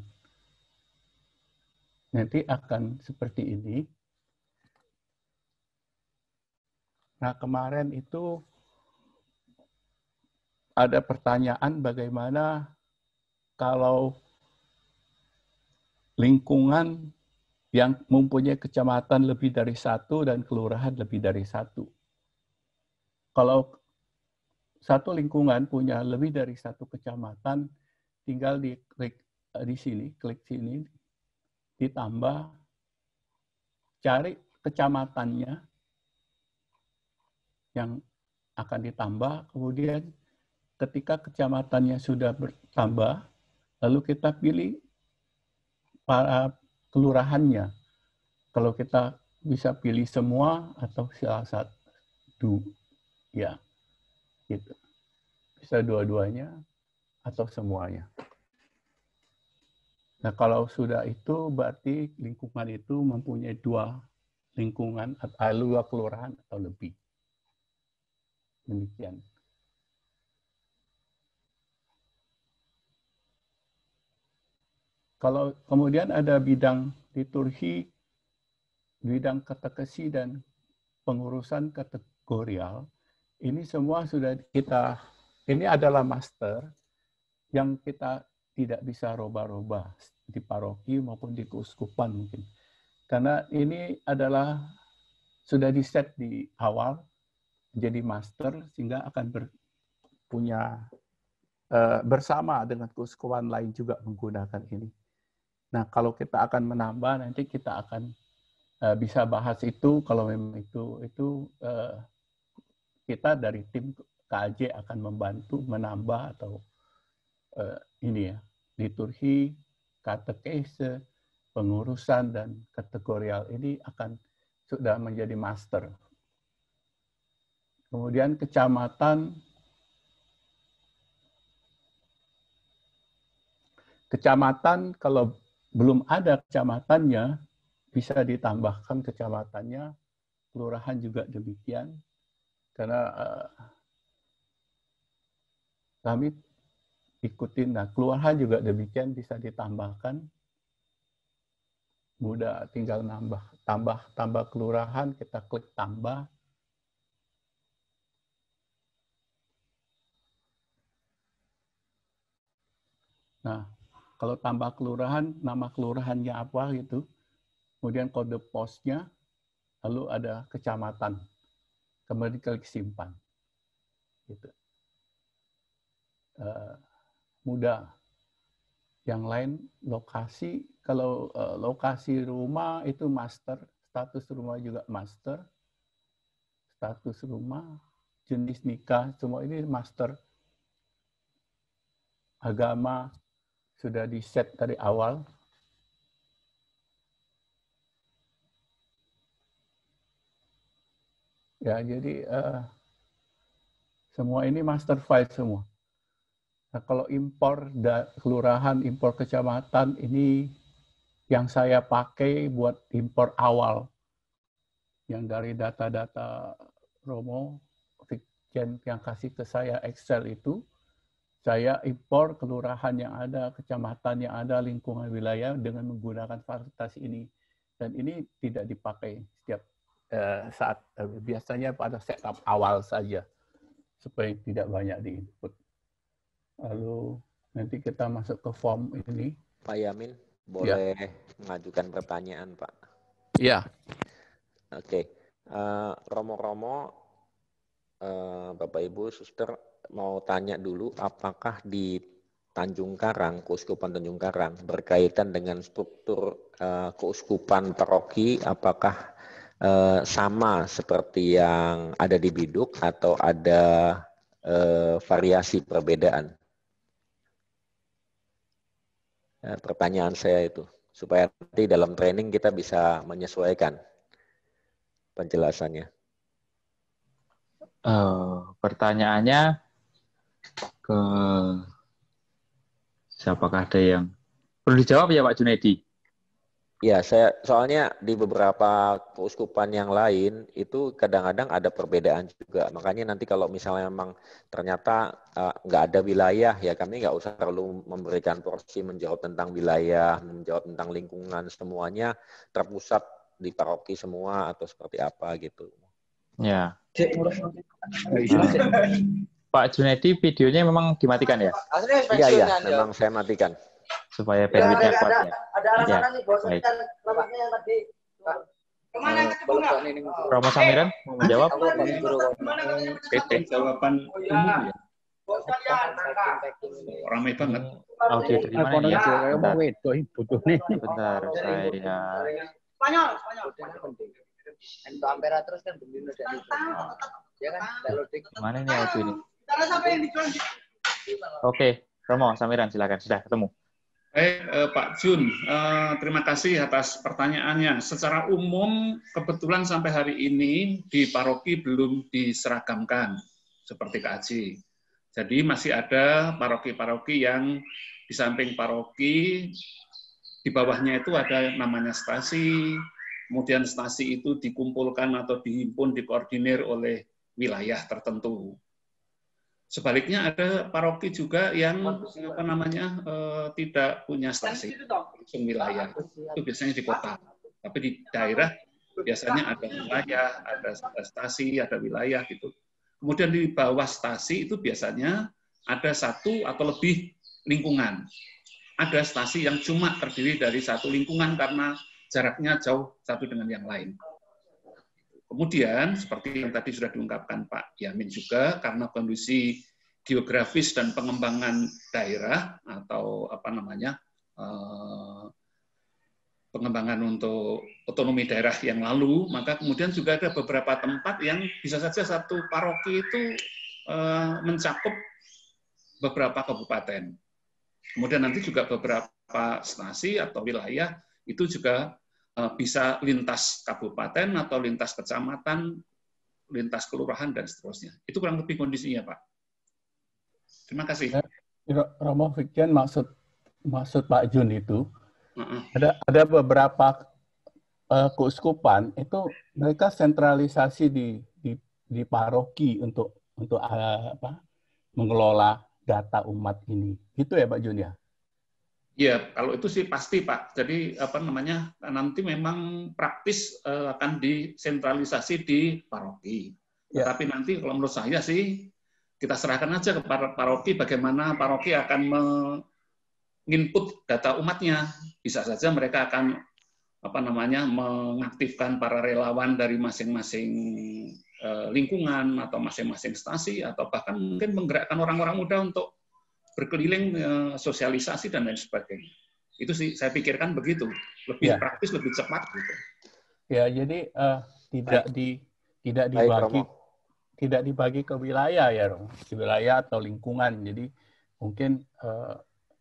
Nanti akan seperti ini. Nah, kemarin itu ada pertanyaan bagaimana kalau lingkungan yang mempunyai kecamatan lebih dari satu dan kelurahan lebih dari satu. Kalau satu lingkungan punya lebih dari satu kecamatan, tinggal diklik di sini, klik sini, ditambah, cari kecamatannya, yang akan ditambah, kemudian ketika kecamatannya sudah bertambah, lalu kita pilih para kelurahannya. Kalau kita bisa pilih semua atau salah satu, ya, gitu. Bisa dua-duanya atau semuanya. Nah, kalau sudah itu berarti lingkungan itu mempunyai dua lingkungan atau dua kelurahan atau lebih. Demikian. Kalau kemudian ada bidang liturgi, bidang katekesi dan pengurusan kategorial, ini semua sudah kita, ini adalah master yang kita tidak bisa rubah-rubah di paroki maupun di keuskupan mungkin. Karena ini adalah sudah di-set di awal jadi master sehingga akan ber, punya uh, bersama dengan keuskupan lain juga menggunakan ini. Nah, kalau kita akan menambah nanti kita akan uh, bisa bahas itu kalau memang itu itu uh, kita dari tim K A J akan membantu menambah atau uh, ini ya, liturgi, katekese, pengurusan dan kategorial ini akan sudah menjadi master. Kemudian kecamatan, kecamatan kalau belum ada kecamatannya, bisa ditambahkan kecamatannya, kelurahan juga demikian, karena uh, kami ikutin, nah kelurahan juga demikian bisa ditambahkan, mudah tinggal nambah, tambah, tambah kelurahan, kita klik tambah. Nah, kalau tambah kelurahan, nama kelurahannya apa gitu, kemudian kode posnya, lalu ada kecamatan, kemudian klik simpan. Gitu. Uh, mudah. Yang lain lokasi, kalau uh, lokasi rumah itu master, status rumah juga master, status rumah, jenis nikah, semua ini master. Agama sudah di-set dari awal. Ya, jadi uh, semua ini master file semua. Nah, kalau impor da, kelurahan, impor kecamatan, ini yang saya pakai buat impor awal. Yang dari data-data Romo, Fikjen yang kasih ke saya Excel itu, saya impor kelurahan yang ada, kecamatan yang ada, lingkungan wilayah dengan menggunakan fasilitas ini. Dan ini tidak dipakai setiap eh, saat, eh, biasanya pada setup awal saja, supaya tidak banyak diinput. Lalu nanti kita masuk ke form ini. Pak Yamin, boleh ya mengajukan pertanyaan, Pak? Iya. Oke. Uh, Romo-Romo, uh, Bapak Ibu, Suster, mau tanya dulu, apakah di Tanjung Karang, Keuskupan Tanjung Karang, berkaitan dengan struktur uh, keuskupan paroki, apakah uh, sama seperti yang ada di Biduk atau ada uh, variasi perbedaan? Ya, pertanyaan saya itu, supaya nanti dalam training kita bisa menyesuaikan penjelasannya. Uh, pertanyaannya ke siapakah ada yang perlu dijawab ya Pak Junaidi? Ya, saya soalnya di beberapa keuskupan yang lain itu kadang-kadang ada perbedaan juga. Makanya nanti kalau misalnya memang ternyata uh, nggak ada wilayah, ya kami nggak usah perlu memberikan porsi menjawab tentang wilayah, menjawab tentang lingkungan, semuanya terpusat di paroki semua atau seperti apa gitu. Ya. Pak Junaidi, videonya memang dimatikan ya? Iya, iya, memang saya matikan. Supaya bandwidth-nya kuat ya. Ada anak-anak nih, bosan baik. kan rambutnya yang tadi. Kemana ke bunga? Romo Samiran mau menjawab? P T jawaban umum ya. Ramai banget. Audio dari mana ya? Bentar, bentar saya. Spanyol, Spanyol. Untuk Ampera terus kan begini dari Mana ini audio ini? Oke, Romo, Samiran, silakan. Sudah ketemu. Baik, eh, Pak Jun, eh, terima kasih atas pertanyaannya. Secara umum, kebetulan sampai hari ini di paroki belum diseragamkan seperti K A J. Jadi masih ada paroki-paroki yang di samping paroki, di bawahnya itu ada namanya stasi, kemudian stasi itu dikumpulkan atau dihimpun, dikoordinir oleh wilayah tertentu. Sebaliknya ada paroki juga yang apa namanya eh, tidak punya stasi, langsung wilayah. Itu biasanya di kota. Tapi di daerah biasanya ada wilayah, ada stasi, ada wilayah gitu. Kemudian di bawah stasi itu biasanya ada satu atau lebih lingkungan. Ada stasi yang cuma terdiri dari satu lingkungan karena jaraknya jauh satu dengan yang lain. Kemudian, seperti yang tadi sudah diungkapkan Pak Yamin juga, karena kondisi geografis dan pengembangan daerah atau apa namanya eh, pengembangan untuk otonomi daerah yang lalu, maka kemudian juga ada beberapa tempat yang bisa saja satu paroki itu eh, mencakup beberapa kabupaten. Kemudian nanti juga beberapa stasi atau wilayah itu juga bisa lintas kabupaten atau lintas kecamatan, lintas kelurahan, dan seterusnya. Itu kurang lebih kondisinya, Pak. Terima kasih. Romo Fikjen, maksud maksud Pak Jun itu, uh-uh. ada ada beberapa uh, keuskupan itu mereka sentralisasi di di, di paroki untuk untuk uh, apa mengelola data umat ini. Gitu ya, Pak Jun ya? Ya, kalau itu sih pasti, Pak. Jadi apa namanya nanti memang praktis uh, akan disentralisasi di paroki. Ya. Tetapi nanti kalau menurut saya sih kita serahkan aja kepada paroki bagaimana paroki akan menginput data umatnya. Bisa saja mereka akan apa namanya mengaktifkan para relawan dari masing-masing uh, lingkungan atau masing-masing stasi atau bahkan mungkin menggerakkan orang-orang muda untuk berkeliling sosialisasi dan lain sebagainya. Itu sih saya pikirkan begitu, lebih ya. Praktis, lebih cepat gitu. Ya, jadi uh, tidak Baik. di tidak dibagi Baik, tidak dibagi ke wilayah ya, Rom. Di wilayah atau lingkungan. Jadi mungkin uh,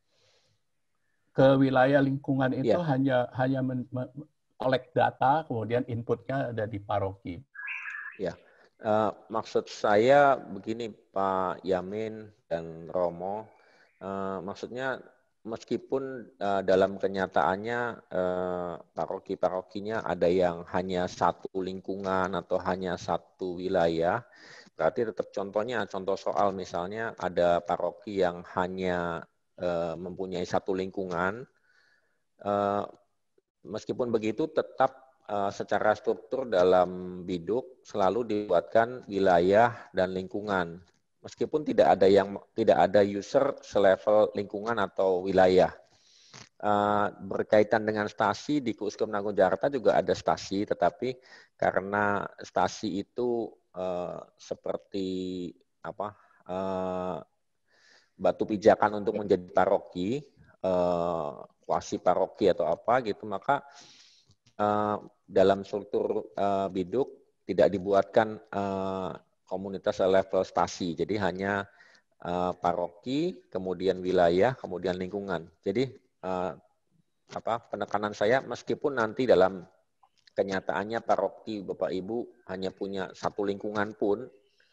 ke wilayah lingkungan itu ya. hanya hanya collect data, kemudian inputnya ada di paroki. Ya. Uh, maksud saya begini, Pak Yamin dan Romo. Uh, maksudnya meskipun uh, dalam kenyataannya uh, paroki-parokinya ada yang hanya satu lingkungan atau hanya satu wilayah, berarti tetap contohnya, contoh soal misalnya ada paroki yang hanya uh, mempunyai satu lingkungan, uh, meskipun begitu tetap uh, secara struktur dalam biduk selalu dibuatkan wilayah dan lingkungan. Meskipun tidak ada yang tidak ada user selevel lingkungan atau wilayah. Uh, berkaitan dengan stasi di Keuskupan Agung Jakarta juga ada stasi, tetapi karena stasi itu uh, seperti apa uh, batu pijakan untuk menjadi paroki, uh, kuasi paroki atau apa gitu, maka uh, dalam struktur uh, biduk tidak dibuatkan uh, komunitas level stasi, jadi hanya uh, paroki, kemudian wilayah, kemudian lingkungan. Jadi uh, apa penekanan saya, meskipun nanti dalam kenyataannya paroki Bapak Ibu hanya punya satu lingkungan pun,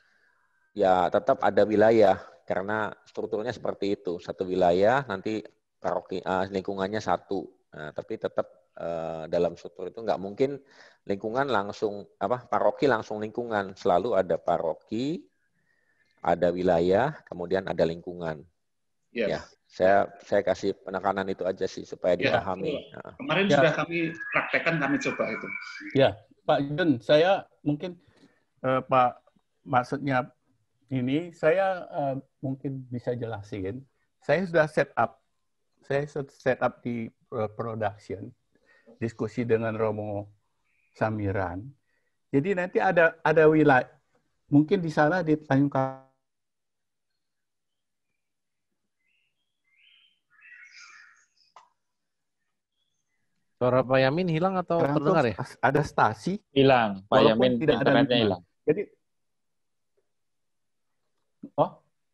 ya tetap ada wilayah karena strukturnya seperti itu, satu wilayah nanti paroki uh, lingkungannya satu, nah, tapi tetap uh, dalam struktur itu nggak mungkin lingkungan langsung apa paroki langsung lingkungan, selalu ada paroki, ada wilayah, kemudian ada lingkungan. Yeah. Ya, saya saya kasih penekanan itu aja sih supaya yeah. dipahami. Nah. Kemarin yeah. sudah kami praktekkan, kami coba itu. Ya, Pak Jun, saya mungkin eh, Pak maksudnya ini saya eh, mungkin bisa jelasin. Saya sudah set up, saya set up di uh, production, diskusi dengan Romo Samiran. Jadi nanti ada ada wilayah, mungkin di sana di Tanjung Karang. Suara Pak Yamin hilang atau terdengar ya? Ada stasi. Hilang, Pak Yamin internetnya hilang. Jadi Oh,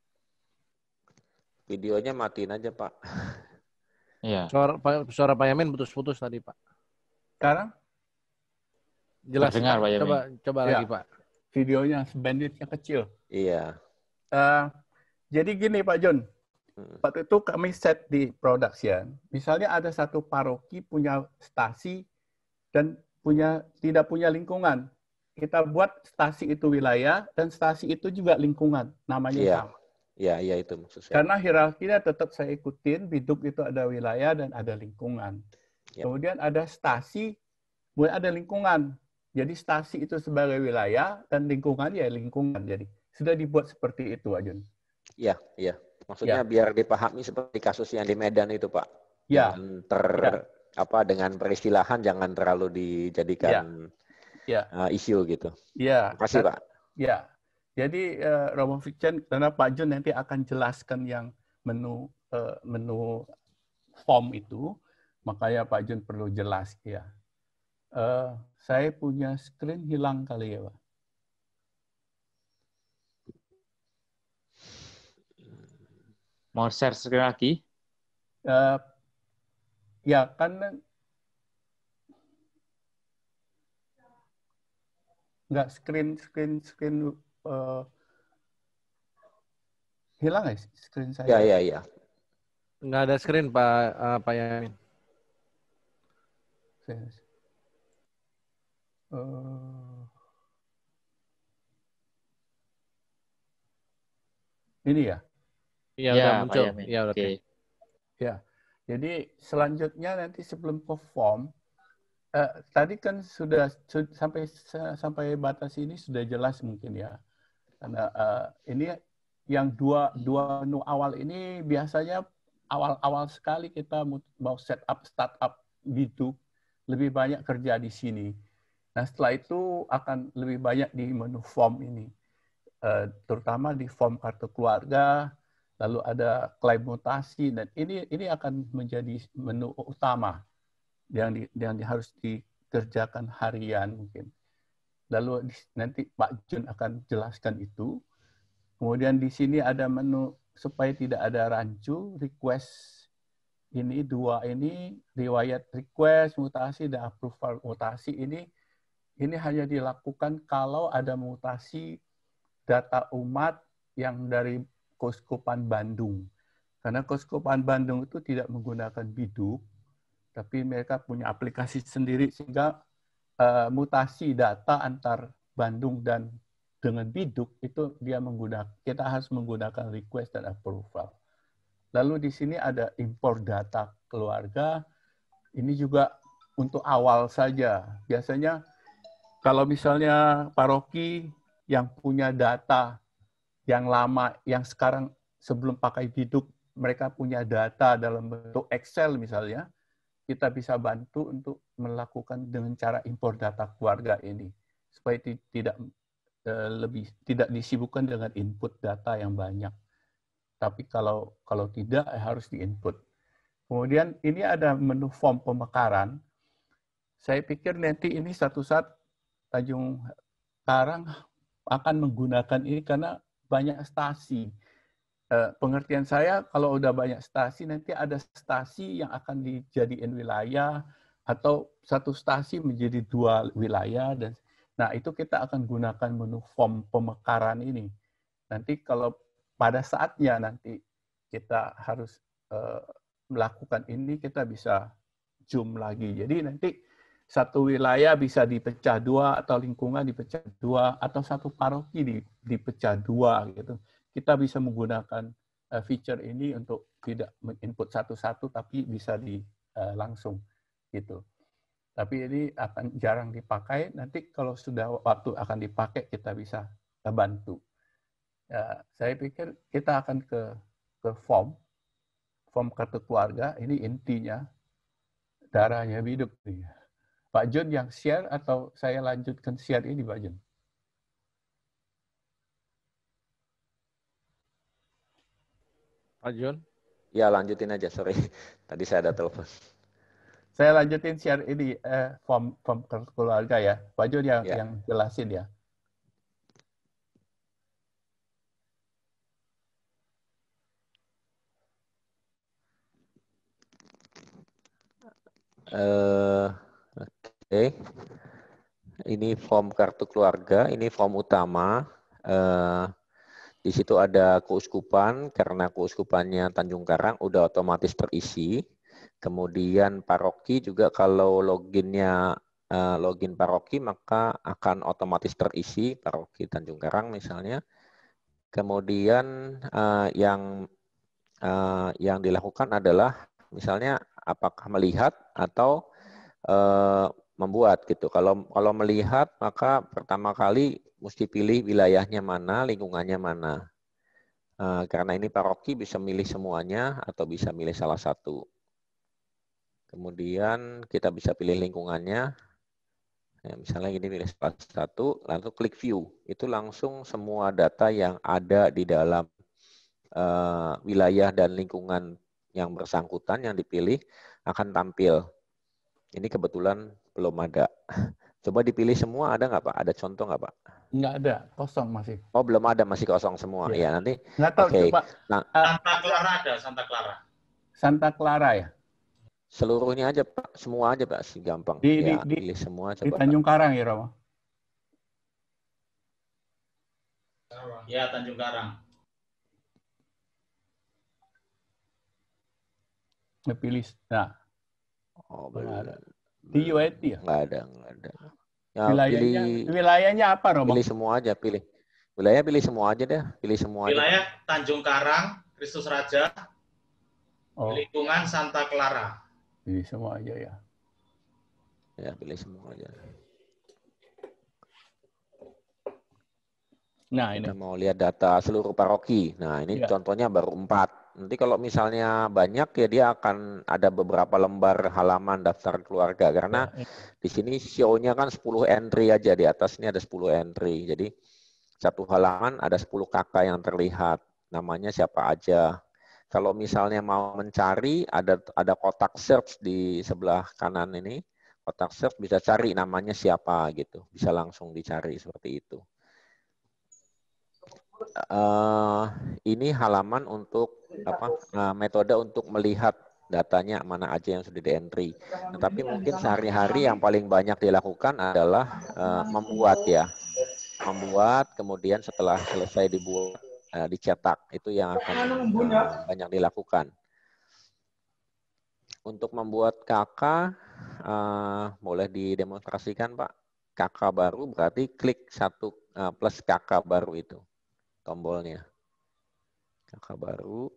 videonya matiin aja, Pak. Iya. Suara, suara Pak Yamin putus-putus tadi, Pak. sekarang? Jelas, Terdengar, Pak Yamin. Coba, coba Ya. lagi, Pak. Videonya bandwidth-nya kecil. Iya. Uh, jadi gini Pak John, Hmm. waktu itu kami set di production, misalnya ada satu paroki punya stasi dan punya tidak punya lingkungan. Kita buat stasi itu wilayah dan stasi itu juga lingkungan, namanya Iya. sama. Iya, iya itu maksud saya. Karena hierarkinya tetap saya ikutin, biduk itu ada wilayah dan ada lingkungan. Ya. Kemudian ada stasi, kemudian ada lingkungan. Jadi stasi itu sebagai wilayah dan lingkungan ya lingkungan. Jadi sudah dibuat seperti itu, Pak John. Iya, iya. Maksudnya Ya. biar dipahami seperti kasus yang di Medan itu, Pak. Ya. Jangan ter Ya. apa dengan peristilahan jangan terlalu dijadikan Ya. uh, isu gitu. Ya. Terima kasih, Pak. Ya. Jadi uh, Romo Fiction karena Pak John nanti akan jelaskan yang menu uh, menu form itu, makanya Pak John perlu jelas ya. Uh, saya punya screen hilang kali ya, Pak. Mau share screen lagi? Uh, ya kan nggak screen screen screen uh, hilang ya screen saya? Ya, ya, ya. Nggak ada screen Pak uh, Pak Yamin. Uh, ini ya? Iya, ya, udah muncul. Pak Yamin. Ya, oke. Okay. Ya, jadi selanjutnya nanti sebelum perform, eh, tadi kan sudah su- sampai sampai batas ini sudah jelas mungkin ya, karena eh, ini yang dua dua menu awal ini biasanya awal-awal sekali kita mau set up startup biduk lebih banyak kerja di sini. Nah setelah itu akan lebih banyak di menu form ini, eh, terutama di form kartu keluarga. Lalu ada klaim mutasi dan ini ini akan menjadi menu utama yang di, yang harus dikerjakan harian mungkin. Lalu nanti Pak Jun akan jelaskan itu. Kemudian di sini ada menu supaya tidak ada rancu, request ini dua ini riwayat request, mutasi dan approval mutasi ini ini hanya dilakukan kalau ada mutasi data umat yang dari Keuskupan Bandung. Karena Keuskupan Bandung itu tidak menggunakan biduk, tapi mereka punya aplikasi sendiri sehingga uh, mutasi data antar Bandung dan dengan biduk itu dia menggunakan, kita harus menggunakan request dan approval. Lalu di sini ada import data keluarga, ini juga untuk awal saja. Biasanya kalau misalnya paroki yang punya data yang lama, yang sekarang sebelum pakai biduk, mereka punya data dalam bentuk Excel misalnya, kita bisa bantu untuk melakukan dengan cara import data keluarga ini, supaya tidak uh, lebih tidak disibukkan dengan input data yang banyak. Tapi kalau kalau tidak harus diinput. Kemudian ini ada menu form pemekaran. Saya pikir nanti ini satu saat Tanjung Karang akan menggunakan ini karena banyak stasi. Uh, pengertian saya kalau udah banyak stasi nanti ada stasi yang akan dijadiin wilayah atau satu stasi menjadi dua wilayah dan nah itu kita akan gunakan menu form pemekaran ini. Nanti kalau pada saatnya nanti kita harus uh, melakukan ini kita bisa zoom lagi. Jadi nanti satu wilayah bisa dipecah dua atau lingkungan dipecah dua atau satu paroki dipecah dua gitu. Kita bisa menggunakan uh, feature ini untuk tidak menginput satu-satu tapi bisa di uh, langsung gitu. Tapi ini akan jarang dipakai. Nanti kalau sudah waktu akan dipakai kita bisa bantu. Ya, saya pikir kita akan ke ke form form kartu keluarga. Ini intinya darahnya hidup nih. Pak Jun yang share atau saya lanjutkan share ini, Pak Jun? Pak Jun? Ya, lanjutin aja, sorry. Tadi saya ada telepon. Saya lanjutin share ini, eh, form, form keluarga ya. Pak Jun yang, ya. yang jelasin ya. Uh, Oke. Okay. Ini form kartu keluarga, ini form utama. Uh, di situ ada keuskupan, karena keuskupannya Tanjung Karang udah otomatis terisi. Kemudian paroki juga kalau loginnya uh, login paroki maka akan otomatis terisi, paroki Tanjung Karang misalnya. Kemudian uh, yang uh, yang dilakukan adalah misalnya apakah melihat atau uh, membuat gitu. Kalau kalau melihat maka pertama kali mesti pilih wilayahnya mana, lingkungannya mana. Uh, karena ini paroki bisa milih semuanya atau bisa milih salah satu. Kemudian kita bisa pilih lingkungannya. Ya, misalnya ini pilih salah satu, lalu klik view. Itu langsung semua data yang ada di dalam uh, wilayah dan lingkungan yang bersangkutan yang dipilih akan tampil. Ini kebetulan belum ada. Coba dipilih semua, ada nggak Pak? Ada contoh nggak Pak? Nggak ada, kosong masih. Oh belum ada, masih kosong semua. Ya, ya nanti. Nggak tahu, okay. coba. Nah, Santa Clara ada, Santa Clara. Santa Clara ya? Seluruhnya aja Pak, semua aja Pak, sih gampang. Di, ya, di, pilih semua coba. Di Tanjung Pak. Karang ya Romo? Ya, Tanjung Karang. Pilih, nah. Oh, belum. Di U I T ya? Nggak ada, nggak ada. Ya, wilayahnya, pilih, wilayahnya apa, Romo? Pilih semua aja, pilih. Wilayah pilih semua aja deh, pilih semua Wilayah aja. Tanjung Karang, Kristus Raja, oh. lingkungan Santa Clara. Pilih semua aja ya. Ya, pilih semua aja. Nah, Kita ini. mau lihat data seluruh paroki. Nah, ini ya. Contohnya baru empat. Nanti kalau misalnya banyak ya dia akan ada beberapa lembar halaman daftar keluarga karena ya, ya. Di sini show-nya kan sepuluh entry aja, di atas ini ada sepuluh entry. Jadi satu halaman ada sepuluh kakak yang terlihat. Namanya siapa aja. Kalau misalnya mau mencari ada ada kotak search di sebelah kanan ini. Kotak search bisa cari namanya siapa gitu. Bisa langsung dicari seperti itu. Uh, ini halaman untuk apa uh, metode untuk melihat datanya mana aja yang sudah di-entry. Nah, tapi mungkin sehari-hari yang paling banyak dilakukan adalah uh, membuat ya. Membuat, kemudian setelah selesai dibuat, uh, dicetak. Itu yang akan uh, banyak dilakukan. Untuk membuat K K, uh, boleh didemonstrasikan Pak. K K baru berarti klik satu uh, plus K K baru itu. Tombolnya. K K baru.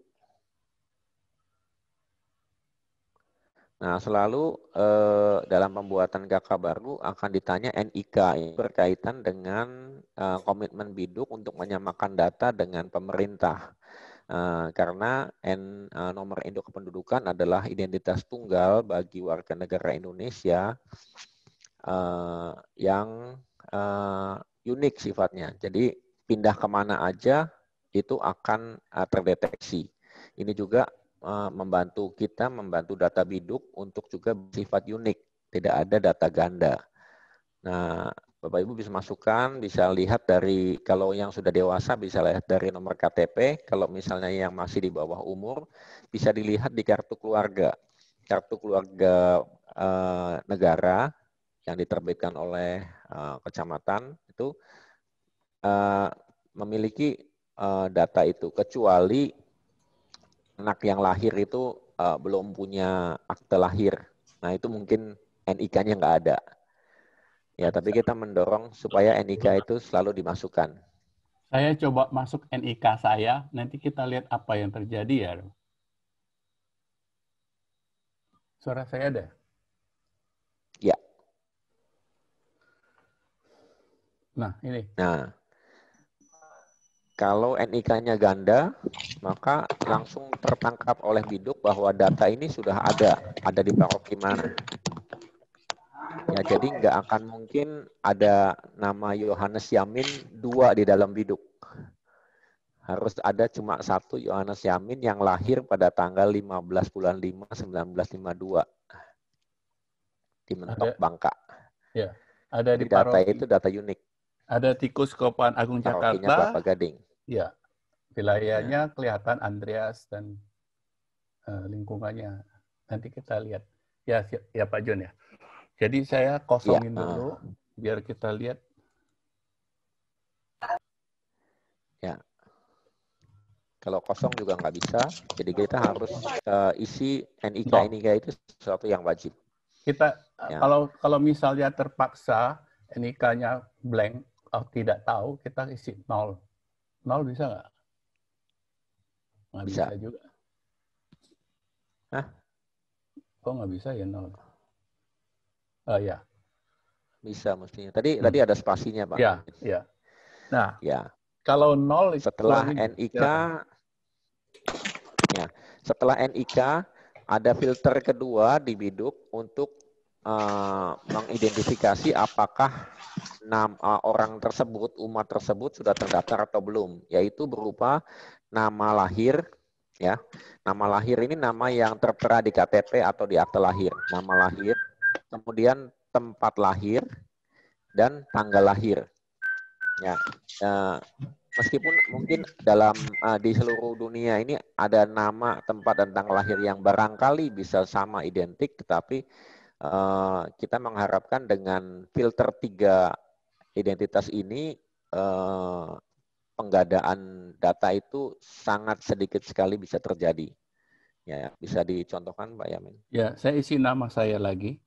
Nah, selalu eh, dalam pembuatan K K baru akan ditanya N I K ini berkaitan dengan eh, komitmen biduk untuk menyamakan data dengan pemerintah. Eh, karena N, eh, nomor induk kependudukan adalah identitas tunggal bagi warga negara Indonesia eh, yang eh, unik sifatnya. Jadi pindah kemana aja itu akan uh, terdeteksi. Ini juga uh, membantu kita membantu data biduk untuk juga bersifat unik, tidak ada data ganda. Nah, Bapak Ibu bisa masukkan, bisa lihat dari kalau yang sudah dewasa bisa lihat dari nomor K T P, kalau misalnya yang masih di bawah umur bisa dilihat di kartu keluarga. Kartu keluarga uh, negara yang diterbitkan oleh uh, kecamatan itu Uh, memiliki uh, data itu, kecuali anak yang lahir itu uh, belum punya akte lahir. Nah itu mungkin N I K-nya nggak ada. Ya, tapi kita mendorong supaya N I K itu selalu dimasukkan. Saya coba masuk N I K saya, nanti kita lihat apa yang terjadi ya. Suara saya ada? Ya. Nah, ini. Nah. Kalau N I K-nya ganda, maka langsung tertangkap oleh biduk bahwa data ini sudah ada, ada di paroki mana. Ya, jadi nggak akan mungkin ada nama Yohanes Yamin dua di dalam biduk. Harus ada cuma satu Yohanes Yamin yang lahir pada tanggal lima belas bulan lima sembilan belas lima puluh dua di Mentok, ada, Bangka. Ya, ada jadi di data paroki. itu data unik. Ada di Keuskupan Agung Jakarta. Kelapa Gading. Ya, wilayahnya ya. Kelihatan Andreas dan uh, lingkungannya. Nanti kita lihat. Ya, ya Pak John ya. Jadi saya kosongin ya, dulu, uh, biar kita lihat. Ya. Kalau kosong juga nggak bisa, jadi kita harus uh, isi N I K N I K itu sesuatu yang wajib. Kita ya. kalau kalau misalnya terpaksa N I K-nya blank, oh, tidak tahu, kita isi nol. Nol bisa nggak? Nggak bisa. bisa juga. Hah? Kok nggak bisa ya nol? Oh ya. Bisa mestinya. Tadi hmm. tadi ada spasinya Pak. Ya, ya. Nah, ya. Kalau nol setelah N I K, ya, setelah N I K ada filter kedua di biduk untuk uh, mengidentifikasi apakah nama orang tersebut, umat tersebut sudah terdaftar atau belum, yaitu berupa nama lahir, ya, nama lahir ini nama yang tertera di K T P atau di akte lahir, nama lahir, kemudian tempat lahir dan tanggal lahir, ya. Uh, Meskipun mungkin dalam uh, di seluruh dunia ini ada nama, tempat, dan tanggal lahir yang barangkali bisa sama identik, tetapi uh, kita mengharapkan dengan filter tiga identitas ini uh, penggadaan data itu sangat sedikit sekali bisa terjadi. Ya, bisa dicontohkan Pak Yamin? Ya, saya isi nama saya lagi.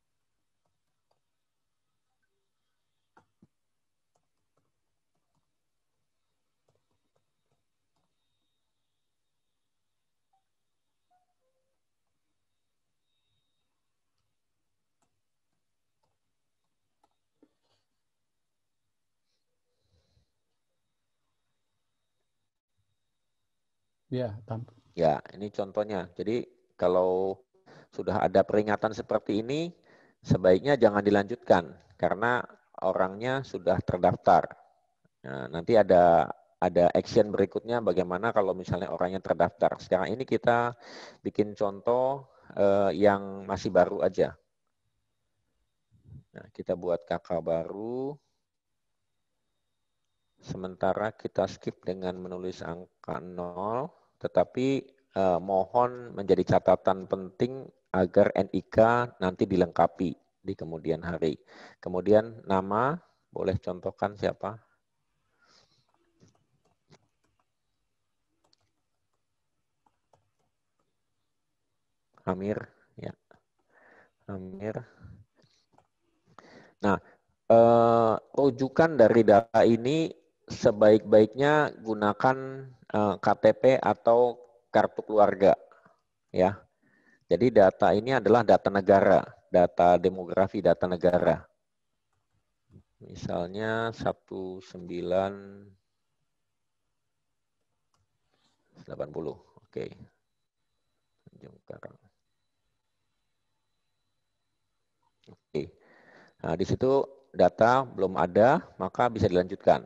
Ya, ya, ini contohnya. Jadi kalau sudah ada peringatan seperti ini, sebaiknya jangan dilanjutkan karena orangnya sudah terdaftar. Nah, nanti ada ada action berikutnya bagaimana kalau misalnya orangnya terdaftar. Sekarang ini kita bikin contoh eh, yang masih baru aja. Nah, kita buat kakak baru. Sementara kita skip dengan menulis angka nol. Tetapi eh, mohon menjadi catatan penting agar N I K nanti dilengkapi di kemudian hari. Kemudian nama, boleh contohkan siapa? Amir, ya. Amir. Nah, eh, rujukan dari data ini sebaik-baiknya gunakan eh, K T P atau kartu keluarga, ya. Jadi data ini adalah data negara, data demografi data negara. Misalnya satu sembilan delapan puluh, oke. Tanjung Karang. Oke. Nah, di situ data belum ada, maka bisa dilanjutkan.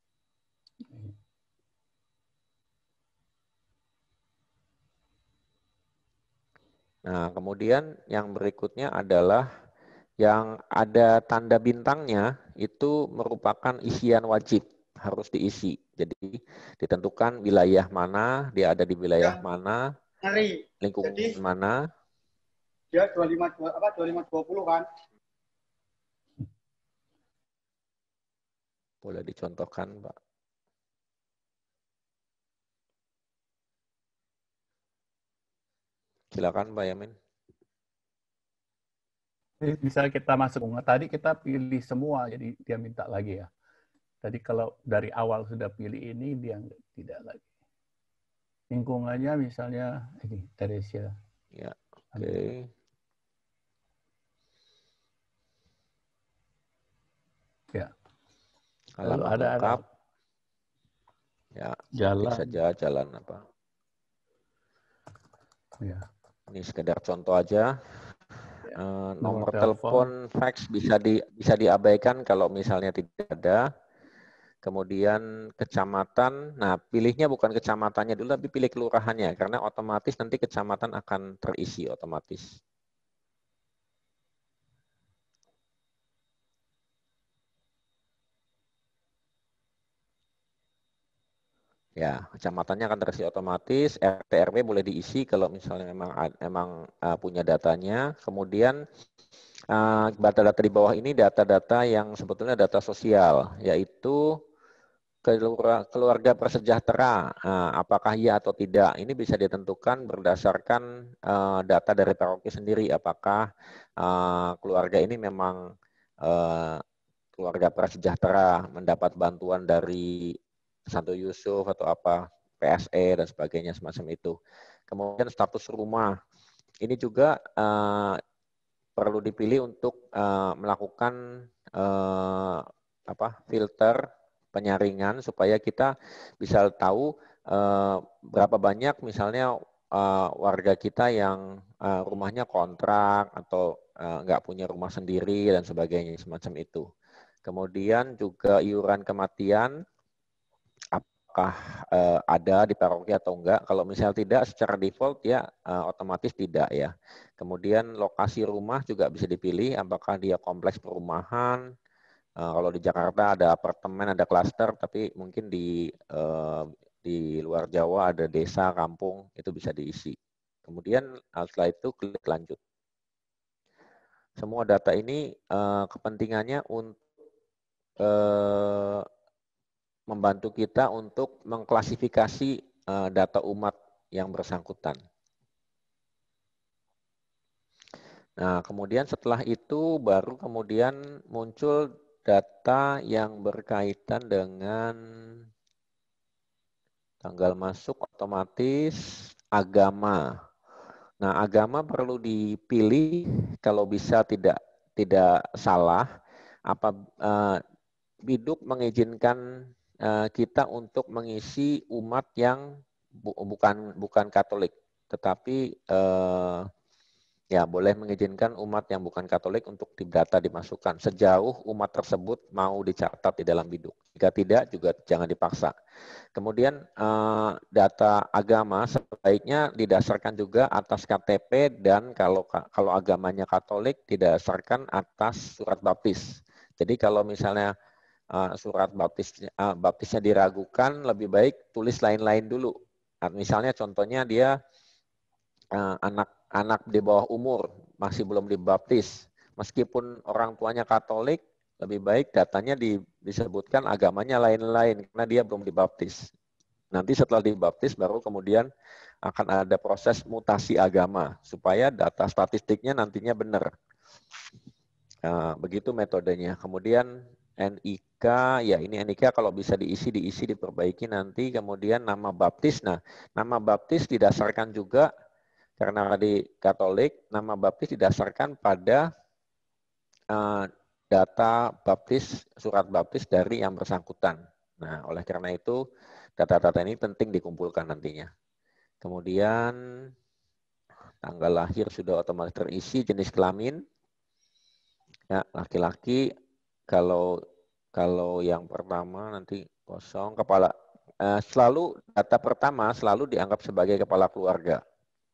Nah, kemudian yang berikutnya adalah yang ada tanda bintangnya itu merupakan isian wajib, harus diisi. Jadi ditentukan wilayah mana, dia ada di wilayah ya, mana, hari. lingkungan Jadi, mana. Dia dua puluh lima apa dua puluh lima dua puluh kan? Boleh dicontohkan, Pak. Silakan, Pak Yamin. Misalnya kita masuk, tadi kita pilih semua, jadi dia minta lagi ya. Tadi kalau dari awal sudah pilih ini, dia tidak lagi. Lingkungannya misalnya, ini, Teresia. Ya, oke. Okay. Ya. Kalau ada, lengkap. Ada. Ya, jalan saja jalan apa. Ya. Ini sekedar contoh aja. Ya. Uh, nomor, nomor telepon, fax bisa di bisa diabaikan kalau misalnya tidak ada. Kemudian kecamatan, nah pilihnya bukan kecamatannya dulu, tapi pilih kelurahannya, karena otomatis nanti kecamatan akan terisi otomatis. Ya, kecamatannya akan terisi otomatis, R T R W boleh diisi kalau misalnya memang memang uh, punya datanya. Kemudian uh, data-data di bawah ini data-data yang sebetulnya data sosial, yaitu keluarga prasejahtera, uh, apakah iya atau tidak. Ini bisa ditentukan berdasarkan uh, data dari paroki sendiri, apakah uh, keluarga ini memang uh, keluarga prasejahtera, mendapat bantuan dari Santo Yusuf atau apa, P S E dan sebagainya semacam itu. Kemudian status rumah. Ini juga uh, perlu dipilih untuk uh, melakukan uh, apa filter penyaringan supaya kita bisa tahu uh, berapa banyak misalnya uh, warga kita yang uh, rumahnya kontrak atau uh, nggak punya rumah sendiri dan sebagainya semacam itu. Kemudian juga iuran kematian, apakah uh, ada di paroki atau enggak. Kalau misal tidak, secara default ya uh, otomatis tidak ya. Kemudian lokasi rumah juga bisa dipilih, apakah dia kompleks perumahan. Uh, kalau di Jakarta ada apartemen, ada klaster, tapi mungkin di uh, di luar Jawa ada desa, kampung, itu bisa diisi. Kemudian setelah itu klik lanjut. Semua data ini uh, kepentingannya untuk uh, membantu kita untuk mengklasifikasi uh, data umat yang bersangkutan. Nah, kemudian setelah itu baru kemudian muncul data yang berkaitan dengan tanggal masuk otomatis, agama. Nah, agama perlu dipilih kalau bisa tidak tidak salah apa uh, biduk mengizinkan uh, kita untuk mengisi umat yang bu bukan bukan Katolik, tetapi uh, ya boleh mengizinkan umat yang bukan Katolik untuk data dimasukkan sejauh umat tersebut mau dicatat di dalam biduk. Jika tidak juga jangan dipaksa. Kemudian uh, data agama sebaiknya didasarkan juga atas K T P dan kalau kalau agamanya Katolik didasarkan atas surat baptis. Jadi kalau misalnya Uh, surat baptis, uh, baptisnya diragukan, lebih baik tulis lain-lain dulu. Nah, misalnya contohnya dia uh, anak anak di bawah umur, masih belum dibaptis. Meskipun orang tuanya Katolik, lebih baik datanya di, disebutkan agamanya lain-lain karena dia belum dibaptis. Nanti setelah dibaptis baru kemudian akan ada proses mutasi agama supaya data statistiknya nantinya benar. Uh, begitu metodenya. Kemudian N I K, ya ini N I K kalau bisa diisi, diisi, diperbaiki nanti. Kemudian nama baptis, nah nama baptis didasarkan juga, karena di Katolik, nama baptis didasarkan pada uh, data baptis, surat baptis dari yang bersangkutan. Nah oleh karena itu, data-data ini penting dikumpulkan nantinya. Kemudian tanggal lahir sudah otomatis terisi, jenis kelamin, ya laki-laki. Kalau kalau yang pertama nanti kosong, kepala eh, selalu data pertama selalu dianggap sebagai kepala keluarga.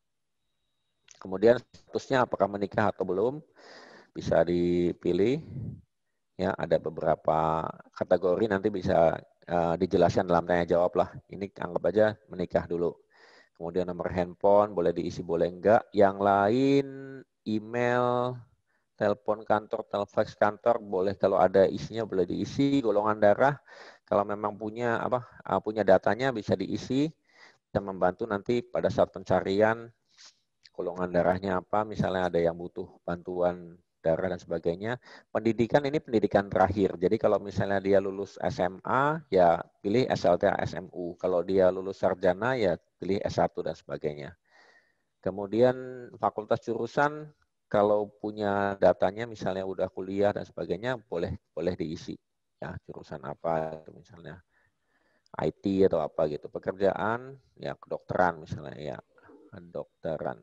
Kemudian statusnya apakah menikah atau belum bisa dipilih. Ya ada beberapa kategori nanti bisa uh, dijelaskan dalam tanya jawab lah. Ini anggap aja menikah dulu. Kemudian nomor handphone boleh diisi boleh enggak. Yang lain email, telepon kantor, telefax kantor boleh kalau ada isinya boleh diisi. Golongan darah kalau memang punya apa punya datanya bisa diisi, bisa membantu nanti pada saat pencarian golongan darahnya apa. Misalnya ada yang butuh bantuan darah dan sebagainya. Pendidikan ini pendidikan terakhir. Jadi kalau misalnya dia lulus S M A ya pilih S L T S M U. Kalau dia lulus sarjana ya pilih S satu dan sebagainya. Kemudian fakultas jurusan kalau punya datanya misalnya udah kuliah dan sebagainya boleh boleh diisi ya jurusan apa misalnya I T atau apa gitu. Pekerjaan ya kedokteran misalnya ya kedokteran.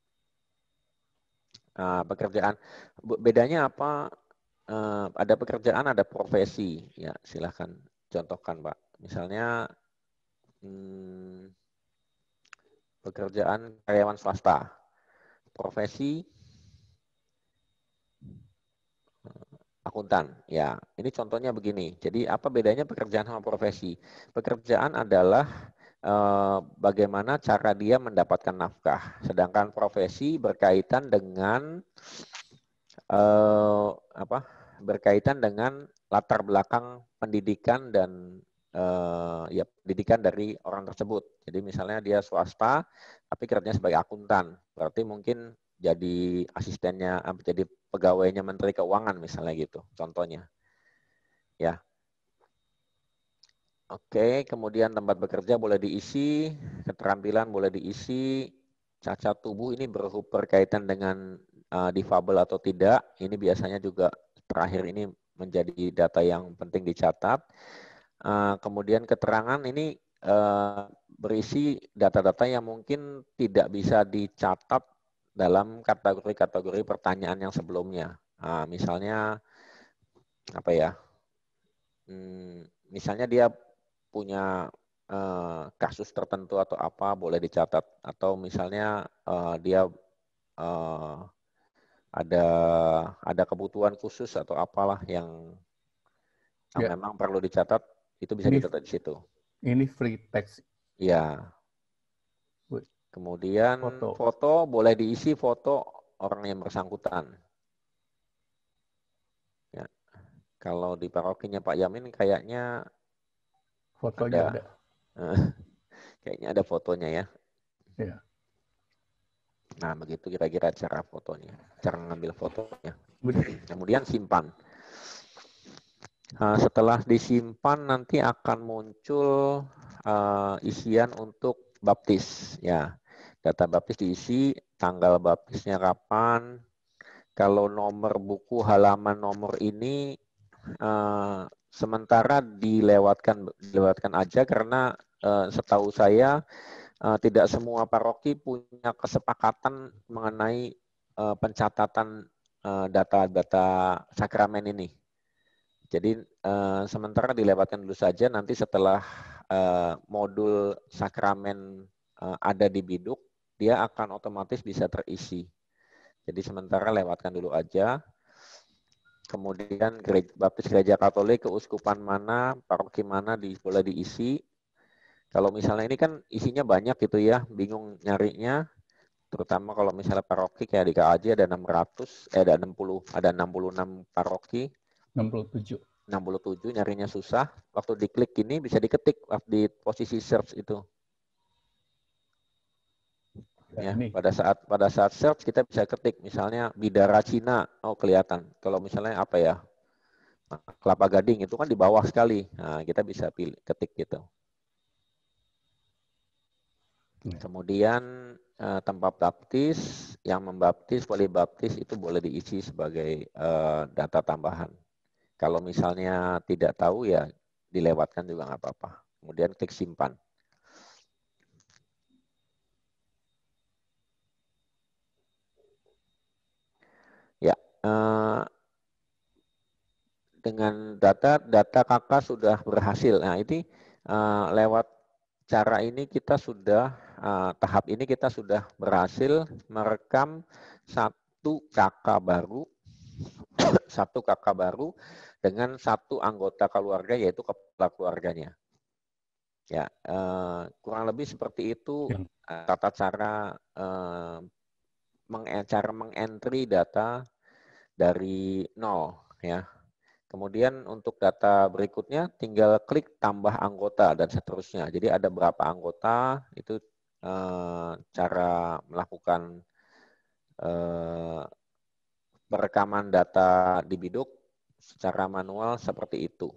Nah, pekerjaan bedanya apa? Uh, ada pekerjaan ada profesi ya silahkan contohkan Pak. Misalnya hmm, pekerjaan karyawan swasta, profesi akuntan. Ya, ini contohnya begini. Jadi apa bedanya pekerjaan sama profesi? Pekerjaan adalah eh, bagaimana cara dia mendapatkan nafkah. Sedangkan profesi berkaitan dengan eh, apa? Berkaitan dengan latar belakang pendidikan dan eh, ya pendidikan dari orang tersebut. Jadi misalnya dia swasta tapi kerjanya sebagai akuntan. Berarti mungkin jadi asistennya, jadi pegawainya Menteri Keuangan misalnya gitu, contohnya. Ya. Oke, kemudian tempat bekerja boleh diisi, keterampilan boleh diisi, cacat tubuh ini berkaitan dengan uh, difabel atau tidak. Ini biasanya juga terakhir ini menjadi data yang penting dicatat. Uh, kemudian keterangan ini uh, berisi data-data yang mungkin tidak bisa dicatat dalam kategori-kategori pertanyaan yang sebelumnya. Nah, misalnya apa ya? Hmm, misalnya dia punya eh, kasus tertentu atau apa boleh dicatat, atau misalnya eh, dia eh, ada ada kebutuhan khusus atau apalah yang, yang Ya. memang perlu dicatat, itu bisa Ini, dicatat di situ. Ini free text. Ya. Kemudian foto. foto boleh diisi foto orang yang bersangkutan. Ya. Kalau di parokinya Pak Yamin kayaknya fotonya ada, ada. kayaknya ada fotonya ya. Ya. Nah, begitu kira-kira cara fotonya, cara ngambil fotonya. Kemudian simpan. Nah, setelah disimpan nanti akan muncul uh, isian untuk baptis. Ya, data baptis diisi, tanggal baptisnya kapan. Kalau nomor buku halaman nomor ini uh, sementara dilewatkan dilewatkan aja karena uh, setahu saya uh, tidak semua paroki punya kesepakatan mengenai uh, pencatatan data-data uh, sakramen ini. Jadi uh, sementara dilewatkan dulu saja, nanti setelah uh, modul sakramen uh, ada di biduk, dia akan otomatis bisa terisi. Jadi sementara lewatkan dulu aja. Kemudian gereja, baptis gereja Katolik, keuskupan mana, paroki mana di, boleh diisi. Kalau misalnya ini kan isinya banyak gitu ya, bingung nyarinya. Terutama kalau misalnya paroki kayak di K A J ada enam ratus, eh ada enam puluh, ada enam puluh enam paroki. enam puluh tujuh. enam puluh tujuh nyarinya susah. Waktu diklik ini bisa diketik di posisi search itu. Ya, ini. pada saat pada saat search kita bisa ketik misalnya Bidara Cina, oh kelihatan. Kalau misalnya apa ya, Kelapa Gading itu kan di bawah sekali. Nah, kita bisa pilih ketik gitu. Kemudian eh, tempat baptis, yang membaptis, wali baptis itu boleh diisi sebagai eh, data tambahan. Kalau misalnya tidak tahu ya dilewatkan juga nggak apa-apa. Kemudian klik simpan. Ya, eh, dengan data data kakak sudah berhasil. Nah ini eh, lewat cara ini kita sudah eh, tahap ini kita sudah berhasil merekam satu kakak baru, satu kakak baru dengan satu anggota keluarga yaitu kepala keluarganya. Ya, eh, kurang lebih seperti itu eh, tata cara eh, meng cara mengentry data dari nol ya. Kemudian untuk data berikutnya tinggal klik tambah anggota dan seterusnya. Jadi ada berapa anggota itu eh, cara melakukan eh, perekaman data di biduk secara manual seperti itu.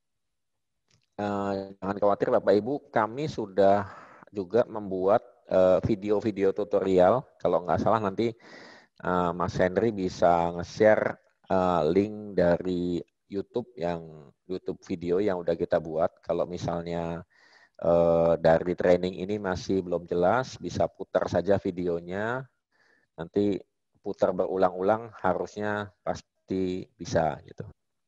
Eh, jangan khawatir Bapak Ibu, kami sudah juga membuat video-video tutorial. Kalau nggak salah nanti uh, Mas Henry bisa nge-share uh, link dari YouTube yang YouTube video yang udah kita buat. Kalau misalnya uh, dari training ini masih belum jelas, bisa putar saja videonya. Nanti putar berulang-ulang, harusnya pasti bisa gitu.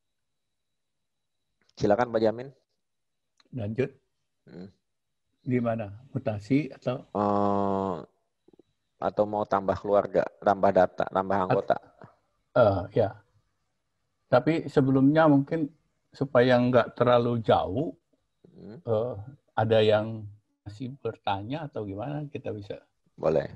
Silakan Pak Jamin. Lanjut. Hmm. Gimana? Mutasi atau? Uh, atau mau tambah keluarga, tambah data, tambah anggota? Uh, ya. Tapi sebelumnya mungkin supaya nggak terlalu jauh, hmm. uh, ada yang masih bertanya atau gimana kita bisa? Boleh.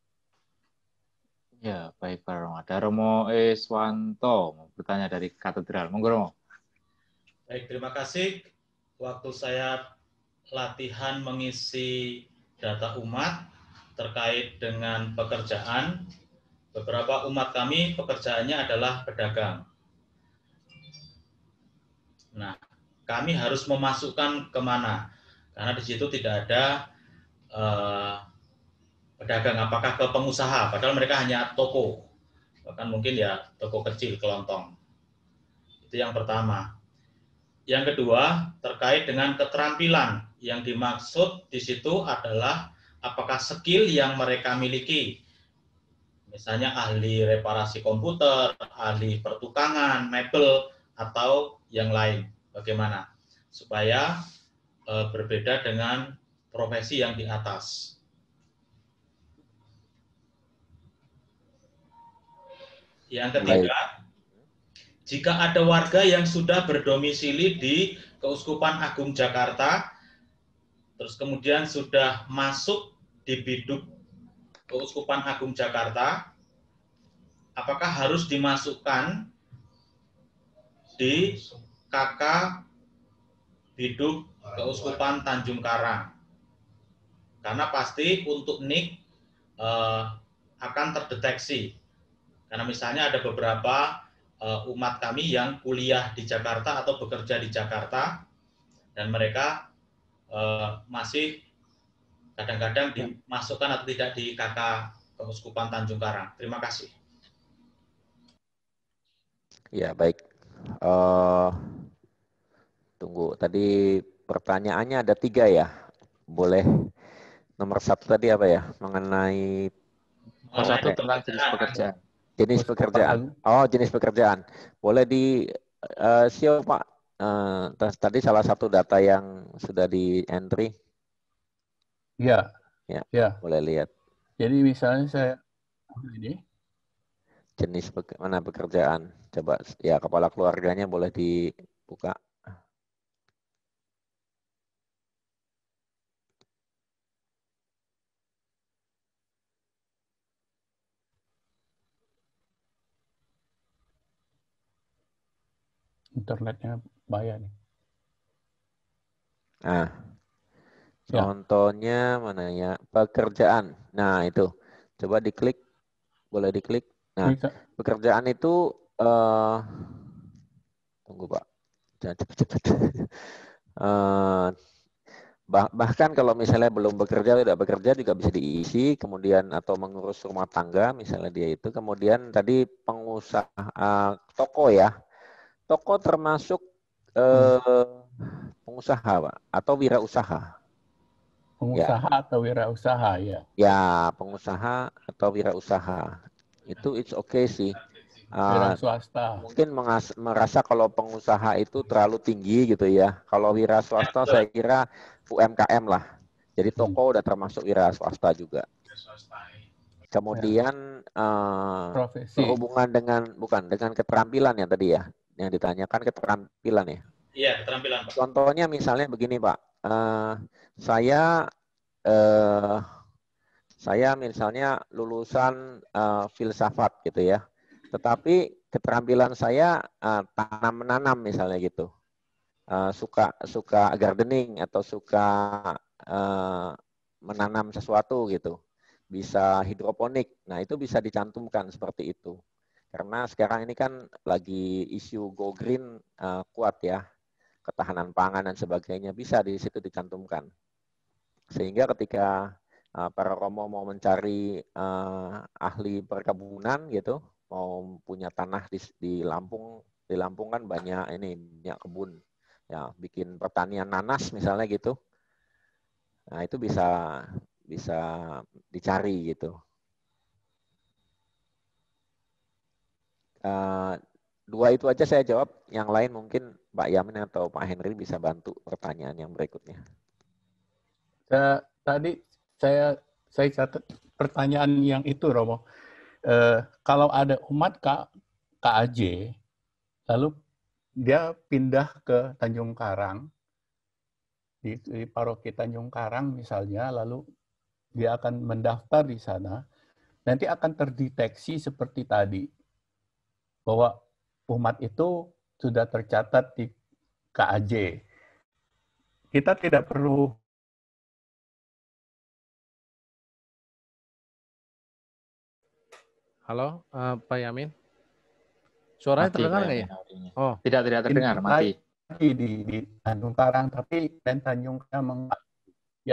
Ya, baik Pak Romo. Ada Romo Eswanto mau bertanya dari Katedral. Monggo Romo. Baik, terima kasih. Waktu saya latihan mengisi data umat terkait dengan pekerjaan, beberapa umat kami pekerjaannya adalah pedagang. Nah, kami harus memasukkan kemana? Karena di situ tidak ada uh, pedagang, apakah ke pengusaha, padahal mereka hanya toko, bahkan mungkin ya toko kecil, kelontong. Itu yang pertama. Yang kedua, terkait dengan keterampilan. Yang dimaksud di situ adalah apakah skill yang mereka miliki. Misalnya ahli reparasi komputer, ahli pertukangan, mebel, atau yang lain. Bagaimana? Supaya e, berbeda dengan profesi yang di atas. Yang ketiga, jika ada warga yang sudah berdomisili di Keuskupan Agung Jakarta, terus kemudian sudah masuk di biduk Keuskupan Agung Jakarta, apakah harus dimasukkan di K K biduk Keuskupan Tanjung Karang? Karena pasti untuk N I K eh, akan terdeteksi. Karena misalnya ada beberapa uh, umat kami yang kuliah di Jakarta atau bekerja di Jakarta, dan mereka uh, masih kadang-kadang dimasukkan atau tidak di K K Keuskupan Tanjung Karang. Terima kasih. Ya, baik. Uh, tunggu, tadi pertanyaannya ada tiga ya. Boleh nomor satu tadi apa ya? Mengenai nomor satu tentang jenis pekerjaan. Jenis pekerjaan. Oh, jenis pekerjaan. Boleh di uh, show Pak. Uh, tadi salah satu data yang sudah di entry. Ya. Ya. Ya. Boleh lihat. Jadi misalnya saya ini. Jenis pe mana pekerjaan. Coba ya kepala keluarganya boleh dibuka. Internetnya bahaya nih. Nah, contohnya mana ya? Pekerjaan. Nah, itu. Coba diklik. Boleh diklik. Nah, bisa. Pekerjaan itu uh, tunggu Pak. Jangan cepat-cepat. uh, bah bahkan kalau misalnya belum bekerja, tidak bekerja juga bisa diisi. Kemudian atau mengurus rumah tangga, misalnya dia itu. Kemudian tadi pengusaha uh, toko ya. Toko termasuk eh, pengusaha, Pak, atau wirausaha? Pengusaha ya. Atau wirausaha, ya. Ya, pengusaha atau wirausaha. Itu it's okay sih. Uh, swasta. Mungkin merasa kalau pengusaha itu terlalu tinggi gitu ya. Kalau wira swasta saya kira U M K M lah. Jadi toko hmm. udah termasuk wira swasta juga. Kemudian ya. uh, berhubungan dengan bukan dengan keterampilan yang tadi ya. Yang ditanyakan keterampilan ya. Iya, keterampilan Pak. Contohnya misalnya begini Pak, uh, saya uh, saya misalnya lulusan uh, filsafat gitu ya, tetapi keterampilan saya uh, tanam menanam misalnya gitu, uh, suka suka gardening atau suka uh, menanam sesuatu gitu, bisa hidroponik, nah itu bisa dicantumkan seperti itu. Karena sekarang ini kan lagi isu go green uh, kuat ya, ketahanan pangan dan sebagainya bisa di situ dicantumkan. Sehingga ketika uh, para romo mau mencari uh, ahli perkebunan gitu, mau punya tanah di, di Lampung, di Lampung kan banyak ini banyak kebun, ya bikin pertanian nanas misalnya gitu. Nah itu bisa bisa dicari gitu. Uh, dua itu aja saya jawab, yang lain mungkin Pak Yamin atau Pak Henry bisa bantu pertanyaan yang berikutnya. Saya, tadi saya saya catat pertanyaan yang itu Romo. Uh, kalau ada umat K, KAJ lalu dia pindah ke Tanjung Karang, di, di paroki Tanjung Karang misalnya, lalu dia akan mendaftar di sana, nanti akan terdeteksi seperti tadi, bahwa umat itu sudah tercatat di K A J. Kita tidak perlu Halo, uh, Pak Yamin. Suaranya mati, terdengar Pak nggak ya? Yamin. Oh, Tidak, tidak terdengar, mati. Di, di, di Tanjung Karang, tapi dan Tanjung Karang ya.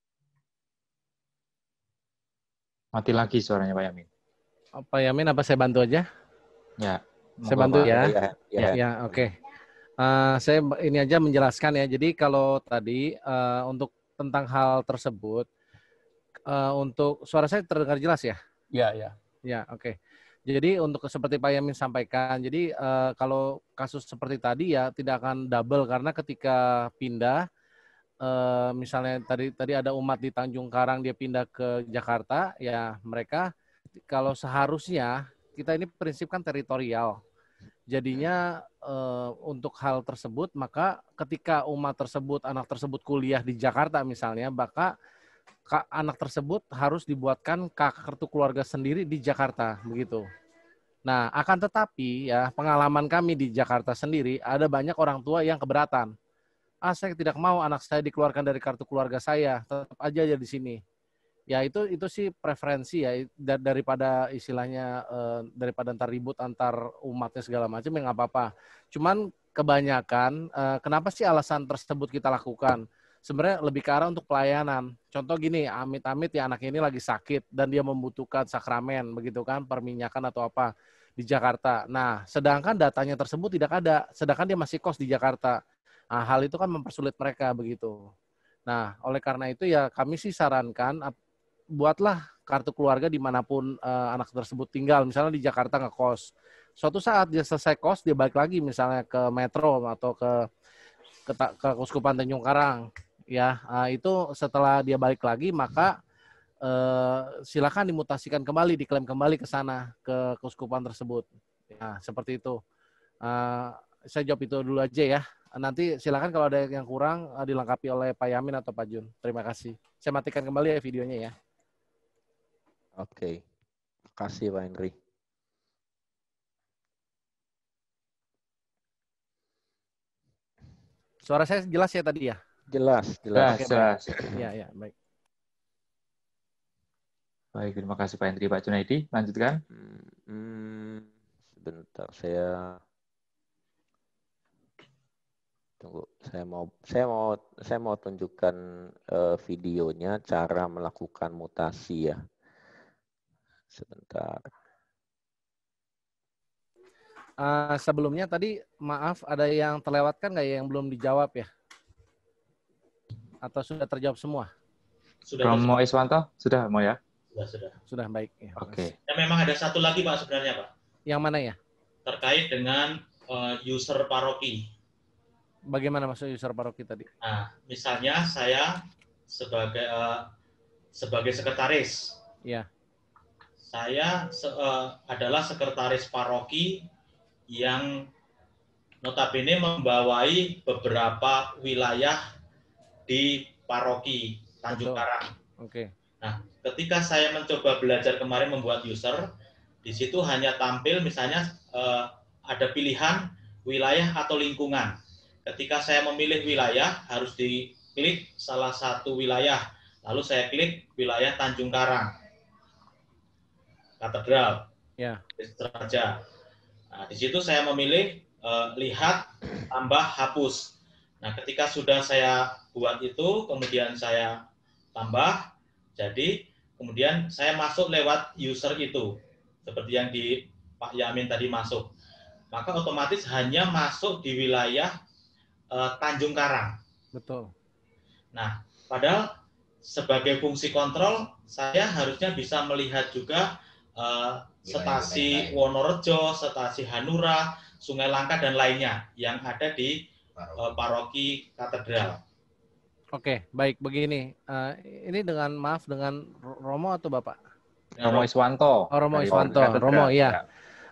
Mati lagi suaranya Pak Yamin. Pak Yamin, apa saya bantu aja? Ya. Saya bantu Pak. ya. Ya, ya. Ya, oke. Okay. Uh, saya ini aja menjelaskan ya. Jadi kalau tadi uh, untuk tentang hal tersebut, uh, untuk suara saya terdengar jelas ya? Ya, ya. Ya, oke. Okay. Jadi untuk seperti Pak Yamin sampaikan, jadi uh, kalau kasus seperti tadi ya tidak akan double karena ketika pindah, uh, misalnya tadi tadi ada umat di Tanjung Karang dia pindah ke Jakarta, ya mereka kalau seharusnya kita ini prinsip kan teritorial. Jadinya uh, untuk hal tersebut maka ketika umat tersebut anak tersebut kuliah di Jakarta misalnya, maka anak tersebut harus dibuatkan kartu keluarga sendiri di Jakarta, begitu. Nah, akan tetapi ya pengalaman kami di Jakarta sendiri, ada banyak orang tua yang keberatan. Ah, saya tidak mau anak saya dikeluarkan dari kartu keluarga saya, tetap aja aja di sini. Ya itu itu sih preferensi ya, daripada istilahnya eh, daripada ntar ribut antar umatnya segala macam ya nggak apa-apa. Cuman kebanyakan eh, kenapa sih alasan tersebut kita lakukan? Sebenarnya lebih ke arah untuk pelayanan. Contoh gini, amit-amit ya anak ini lagi sakit dan dia membutuhkan sakramen, begitu kan, perminyakan atau apa di Jakarta. Nah, sedangkan datanya tersebut tidak ada, sedangkan dia masih kos di Jakarta. Nah, hal itu kan mempersulit mereka begitu. Nah, oleh karena itu ya kami sih sarankan, buatlah kartu keluarga dimanapun uh, anak tersebut tinggal, misalnya di Jakarta ngekos. Suatu saat dia selesai kos, dia balik lagi misalnya ke Metro atau ke ke, ke Keuskupan Tanjung Karang. Ya, uh, itu setelah dia balik lagi maka uh, silakan dimutasikan kembali, diklaim kembali ke sana ke keuskupan tersebut. Ya, seperti itu. Uh, saya jawab itu dulu aja ya. Nanti silakan kalau ada yang kurang uh, dilengkapi oleh Pak Yamin atau Pak Jun. Terima kasih. Saya matikan kembali ya videonya ya. Oke. Terima kasih Pak Henry. Suara saya jelas ya tadi ya? Jelas, jelas. Oke, jelas. Ya, ya, baik. Baik, terima kasih Pak Henry. Pak Junaidi, lanjutkan. Hmm, hmm, sebentar, saya tunggu. Saya mau, saya mau, saya mau tunjukkan uh, videonya cara melakukan mutasi ya. Sebentar. Uh, sebelumnya tadi maaf ada yang terlewatkan nggak ya yang belum dijawab ya? Atau sudah terjawab semua? Sudah. Romo Iswanto, sudah mau ya? Sudah, sudah. Sudah, baik. Ya, oke. Okay. Ya, memang ada satu lagi Pak sebenarnya Pak. Yang mana ya? Terkait dengan uh, user paroki. Bagaimana maksud user paroki tadi? Nah, misalnya saya sebagai uh, sebagai sekretaris. Ya. Saya se uh, adalah sekretaris paroki yang notabene membawai beberapa wilayah di paroki Tanjung Karang. Oke. Okay. Nah, ketika saya mencoba belajar kemarin membuat user, di situ hanya tampil misalnya eh, ada pilihan wilayah atau lingkungan. Ketika saya memilih wilayah, harus diklik salah satu wilayah. Lalu saya klik wilayah Tanjung Karang, Katedral, ya. Raja. Nah, di situ saya memilih eh, lihat, tambah, hapus. Nah, ketika sudah saya buat itu, kemudian saya tambah, jadi kemudian saya masuk lewat user itu, seperti yang di Pak Yamin tadi masuk. Maka otomatis hanya masuk di wilayah eh, Tanjung Karang. Betul. Nah, padahal sebagai fungsi kontrol, saya harusnya bisa melihat juga eh, stasi Wonorejo, stasi Hanura, Sungai Langka, dan lainnya yang ada di paroki Katedral. Oke, baik begini. Uh, ini dengan maaf dengan Romo atau Bapak? Romo Iswanto. Oh, Romo Iswanto. Romo, iya.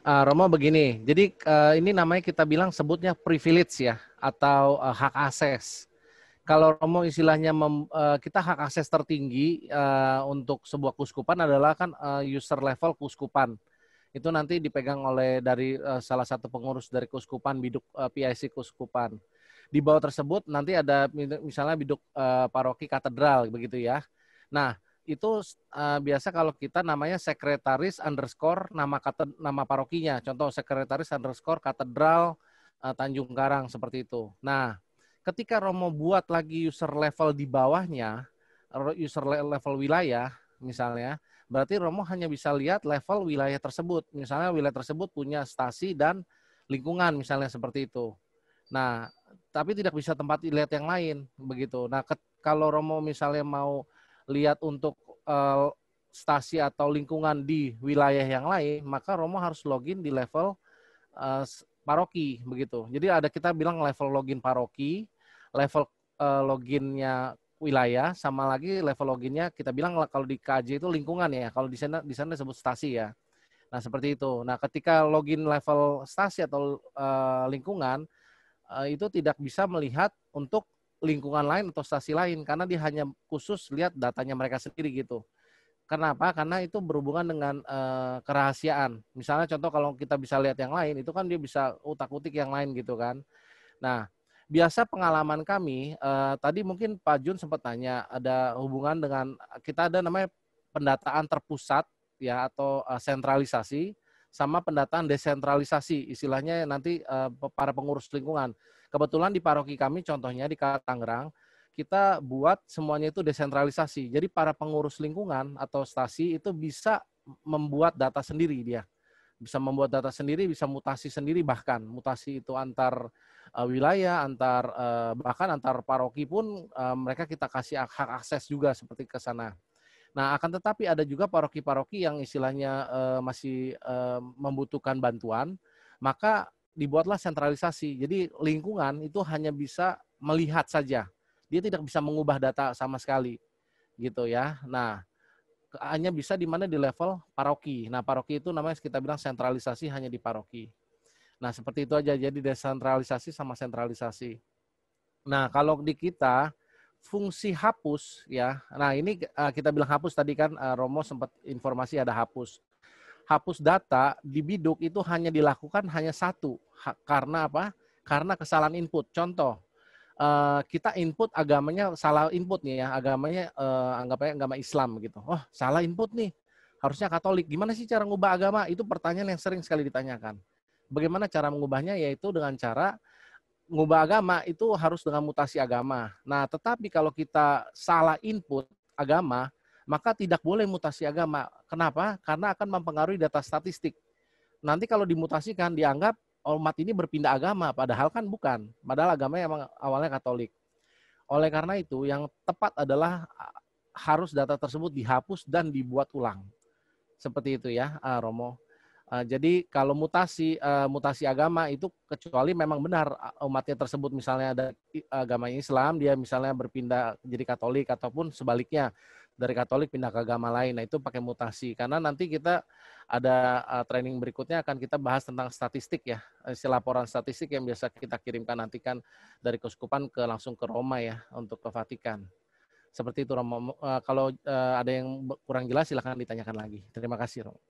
uh, Romo begini. Jadi uh, ini namanya kita bilang sebutnya privilege ya, atau uh, hak akses. Kalau Romo istilahnya mem, uh, kita hak akses tertinggi uh, untuk sebuah kuskupan adalah kan uh, user level kuskupan. Itu nanti dipegang oleh dari uh, salah satu pengurus dari kuskupan, biduk uh, P I C kuskupan. Di bawah tersebut nanti ada misalnya biduk uh, paroki katedral begitu ya. Nah, itu uh, biasa kalau kita namanya sekretaris underscore nama kated, nama parokinya. Contoh sekretaris underscore katedral uh, Tanjung Karang seperti itu. Nah, ketika Romo buat lagi user level di bawahnya, user level wilayah misalnya, berarti Romo hanya bisa lihat level wilayah tersebut. Misalnya wilayah tersebut punya stasi dan lingkungan misalnya seperti itu. Nah, tapi tidak bisa tempat lihat yang lain begitu. Nah, ke, kalau Romo misalnya mau lihat untuk uh, stasi atau lingkungan di wilayah yang lain, maka Romo harus login di level uh, paroki begitu. Jadi ada kita bilang level login paroki, level uh, loginnya wilayah, sama lagi level loginnya kita bilang kalau di K J itu lingkungan ya. Kalau di sana di sana disebut stasi ya. Nah, seperti itu. Nah, ketika login level stasi atau uh, lingkungan uh, itu tidak bisa melihat untuk lingkungan lain atau stasi lain karena dia hanya khusus lihat datanya mereka sendiri gitu. Kenapa? Karena itu berhubungan dengan uh, kerahasiaan. Misalnya contoh kalau kita bisa lihat yang lain itu kan dia bisa utak-utik yang lain gitu kan. Nah, biasa pengalaman kami, eh, tadi mungkin Pak Jun sempat tanya, ada hubungan dengan, kita ada namanya pendataan terpusat, ya atau eh, sentralisasi, sama pendataan desentralisasi, istilahnya nanti eh, para pengurus lingkungan. Kebetulan di paroki kami, contohnya di Tangerang, kita buat semuanya itu desentralisasi. Jadi para pengurus lingkungan atau stasi itu bisa membuat data sendiri dia. Bisa membuat data sendiri, bisa mutasi sendiri, bahkan mutasi itu antar uh, wilayah, antar uh, bahkan antar paroki pun uh, mereka kita kasih hak akses juga seperti ke sana. Nah, akan tetapi ada juga paroki-paroki yang istilahnya uh, masih uh, membutuhkan bantuan, maka dibuatlah sentralisasi. Jadi lingkungan itu hanya bisa melihat saja. Dia tidak bisa mengubah data sama sekali. Gitu ya. Nah, hanya bisa di mana di level paroki. Nah, paroki itu namanya kita bilang sentralisasi hanya di paroki. Nah, seperti itu aja. Jadi desentralisasi sama sentralisasi. Nah, kalau di kita fungsi hapus ya. Nah, ini uh, kita bilang hapus tadi kan uh, Romo sempat informasi ada hapus. Hapus data di biduk itu hanya dilakukan hanya satu. Ha, karena apa? Karena kesalahan input. Contoh, Uh, kita input agamanya salah input nih ya, agamanya uh, anggapnya agama Islam gitu. Oh, salah input nih. Harusnya Katolik. Gimana sih cara mengubah agama? Itu pertanyaan yang sering sekali ditanyakan. Bagaimana cara mengubahnya? Yaitu dengan cara mengubah agama itu harus dengan mutasi agama. Nah, tetapi kalau kita salah input agama, maka tidak boleh mutasi agama. Kenapa? Karena akan mempengaruhi data statistik. Nanti kalau dimutasikan dianggap umat ini berpindah agama, padahal kan bukan. Padahal agamanya emang awalnya Katolik. Oleh karena itu, yang tepat adalah harus data tersebut dihapus dan dibuat ulang. Seperti itu ya, Romo. Jadi kalau mutasi mutasi agama itu kecuali memang benar umatnya tersebut misalnya ada agama Islam, dia misalnya berpindah jadi Katolik ataupun sebaliknya dari Katolik pindah ke agama lain. Nah, itu pakai mutasi. Karena nanti kita ada uh, training berikutnya akan kita bahas tentang statistik ya. Istilah laporan statistik yang biasa kita kirimkan nanti kan dari Keuskupan ke langsung ke Roma ya untuk ke Vatikan. Seperti itu Romo. Uh, kalau uh, ada yang kurang jelas silakan ditanyakan lagi. Terima kasih Romo.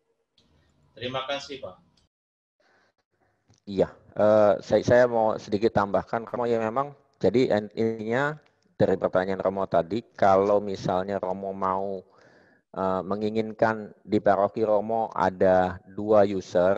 Terima kasih Pak. Iya, uh, saya, saya mau sedikit tambahkan. Romo ya memang jadi intinya dari pertanyaan Romo tadi, kalau misalnya Romo mau uh, menginginkan di paroki Romo ada dua user,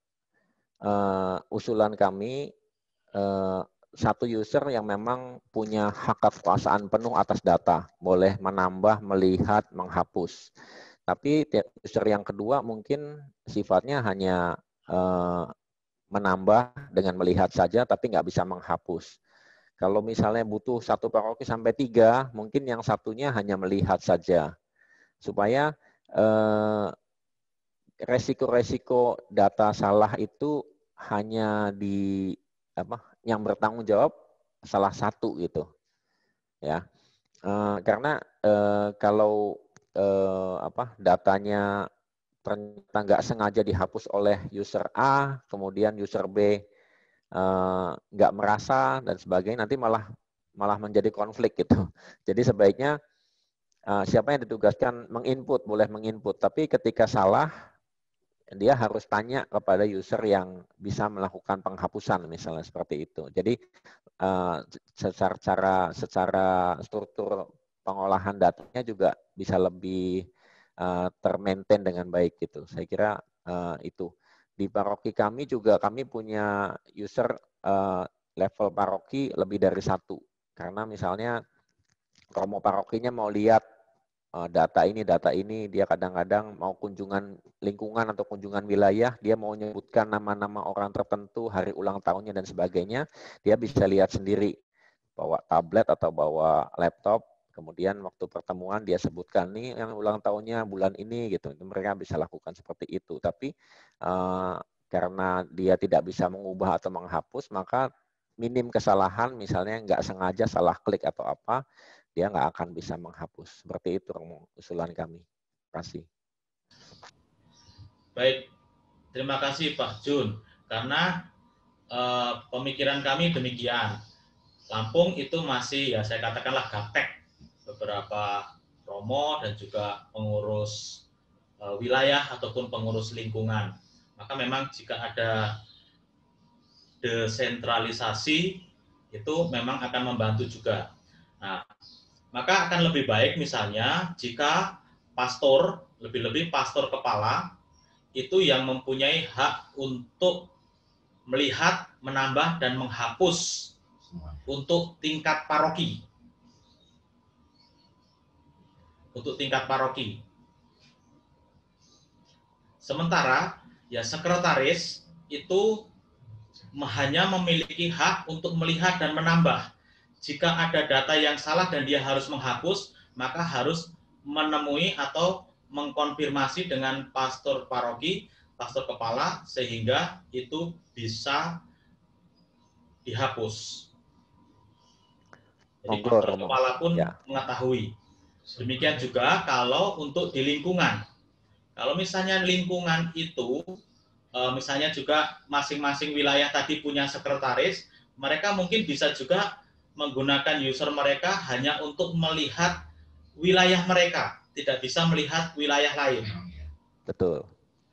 uh, usulan kami uh, satu user yang memang punya hak kekuasaan penuh atas data, boleh menambah, melihat, menghapus. Tapi user yang kedua mungkin sifatnya hanya uh, menambah dengan melihat saja, tapi nggak bisa menghapus. Kalau misalnya butuh satu paroki sampai tiga, mungkin yang satunya hanya melihat saja. Supaya eh, resiko-resiko data salah itu hanya di apa yang bertanggung jawab salah satu gitu. Ya. Eh, karena eh, kalau eh, apa datanya ternyata nggak sengaja dihapus oleh user A, kemudian user B nggak uh, merasa dan sebagainya, nanti malah malah menjadi konflik gitu. Jadi sebaiknya uh, siapa yang ditugaskan menginput, boleh menginput, tapi ketika salah dia harus tanya kepada user yang bisa melakukan penghapusan misalnya seperti itu. Jadi uh, secara secara secara struktur pengolahan datanya juga bisa lebih uh, termaintain dengan baik gitu. Saya kira uh, itu. Di paroki kami juga kami punya user uh, level paroki lebih dari satu. Karena misalnya romo parokinya mau lihat uh, data ini, data ini, dia kadang-kadang mau kunjungan lingkungan atau kunjungan wilayah, dia mau menyebutkan nama-nama orang tertentu, hari ulang tahunnya dan sebagainya, dia bisa lihat sendiri, bawa tablet atau bawa laptop, kemudian waktu pertemuan dia sebutkan nih yang ulang tahunnya bulan ini gitu, itu mereka bisa lakukan seperti itu. Tapi uh, karena dia tidak bisa mengubah atau menghapus, maka minim kesalahan, misalnya nggak sengaja salah klik atau apa, dia nggak akan bisa menghapus. Seperti itu usulan kami. Terima kasih. Baik, terima kasih Pak Jun. Karena uh, pemikiran kami demikian. Lampung itu masih, ya saya katakanlah gaptek. Beberapa romo dan juga pengurus uh, wilayah ataupun pengurus lingkungan. Maka memang jika ada desentralisasi, itu memang akan membantu juga. Nah, maka akan lebih baik misalnya jika pastor, lebih-lebih pastor kepala, itu yang mempunyai hak untuk melihat, menambah, dan menghapus untuk tingkat paroki. Untuk tingkat paroki. Sementara, ya sekretaris itu hanya memiliki hak untuk melihat dan menambah. Jika ada data yang salah dan dia harus menghapus, maka harus menemui atau mengkonfirmasi dengan pastor paroki, pastor kepala, sehingga itu bisa dihapus. Jadi pastor kepala pun ya mengetahui. Demikian juga kalau untuk di lingkungan. Kalau misalnya lingkungan itu, misalnya juga masing-masing wilayah tadi punya sekretaris, mereka mungkin bisa juga menggunakan user mereka hanya untuk melihat wilayah mereka, tidak bisa melihat wilayah lain. Betul.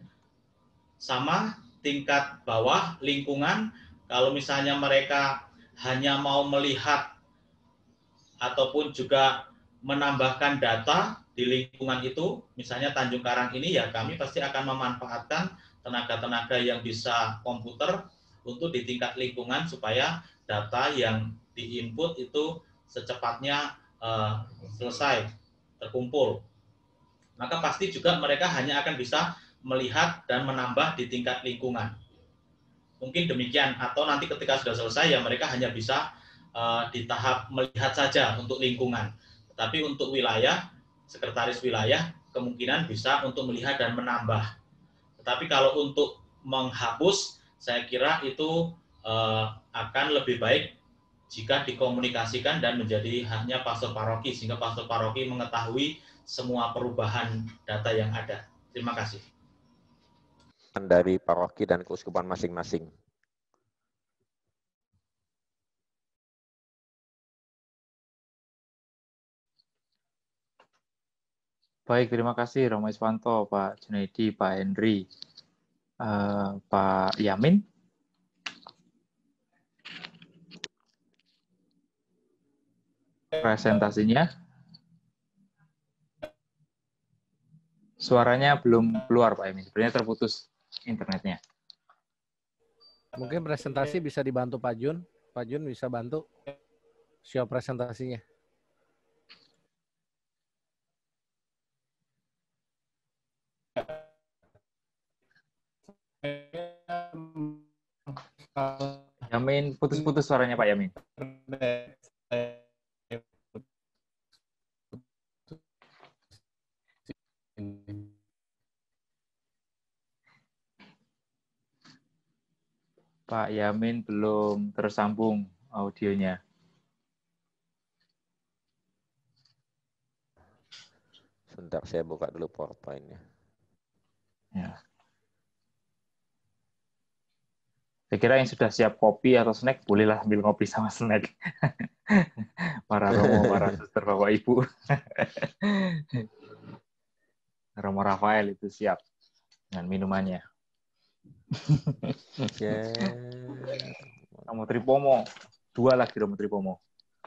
Sama tingkat bawah lingkungan, kalau misalnya mereka hanya mau melihat ataupun juga menambahkan data di lingkungan itu, misalnya Tanjung Karang ini, ya kami pasti akan memanfaatkan tenaga-tenaga yang bisa komputer untuk di tingkat lingkungan supaya data yang diinput itu secepatnya uh, selesai, terkumpul. Maka pasti juga mereka hanya akan bisa melihat dan menambah di tingkat lingkungan. Mungkin demikian, atau nanti ketika sudah selesai ya mereka hanya bisa uh, di tahap melihat saja untuk lingkungan. Tetapi untuk wilayah, sekretaris wilayah kemungkinan bisa untuk melihat dan menambah. Tetapi kalau untuk menghapus, saya kira itu uh, akan lebih baik jika dikomunikasikan dan menjadi haknya pastor paroki, sehingga pastor paroki mengetahui semua perubahan data yang ada. Terima kasih. Dari paroki dan keuskupan masing-masing. Baik, terima kasih Romo Iswanto, Pak Junaidi, Pak Henry, uh, Pak Yamin. Presentasinya. Suaranya belum keluar, Pak Yamin. Sebenarnya terputus internetnya. Mungkin presentasi bisa dibantu Pak Jun. Pak Jun bisa bantu show presentasinya. Yamin, putus-putus suaranya Pak Yamin. Pak Yamin belum tersambung audionya. Sebentar, saya buka dulu PowerPoint-nya. Ya. Saya kira yang sudah siap kopi atau snack, bolehlah ambil kopi sama snack. Para Romo, para suster, Bapak Ibu. Romo Rafael itu siap dengan minumannya. Romo Tripomo, dua lagi Romo Tripomo.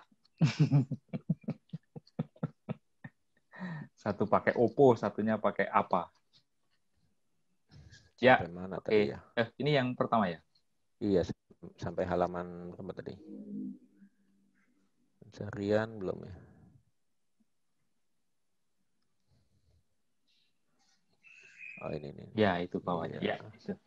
Satu pakai Oppo, satunya pakai apa? Ya, mana oke. tadi ya? Eh, ini yang pertama ya? Iya, sampai halaman berapa tadi? Pencarian belum ya? Oh ini ini. Ya itu bawahnya. Ya. Itu.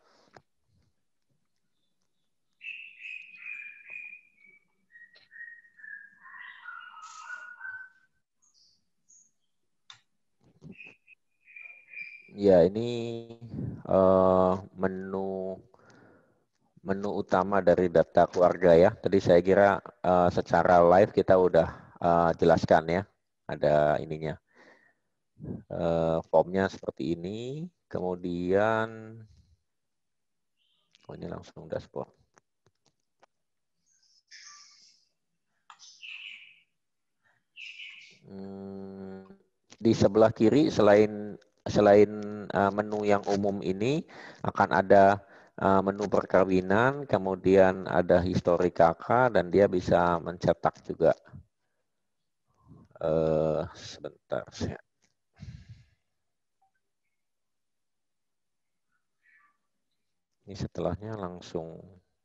Ya ini uh, menu menu utama dari data keluarga ya. Tadi saya kira uh, secara live kita udah uh, jelaskan ya. Ada ininya. Uh, formnya seperti ini. Kemudian oh ini langsung dashboard. Hmm, di sebelah kiri selain selain uh, menu yang umum ini akan ada uh, menu perkawinan, kemudian ada histori kakak dan dia bisa mencetak juga. Uh, sebentar saya. Ini setelahnya langsung.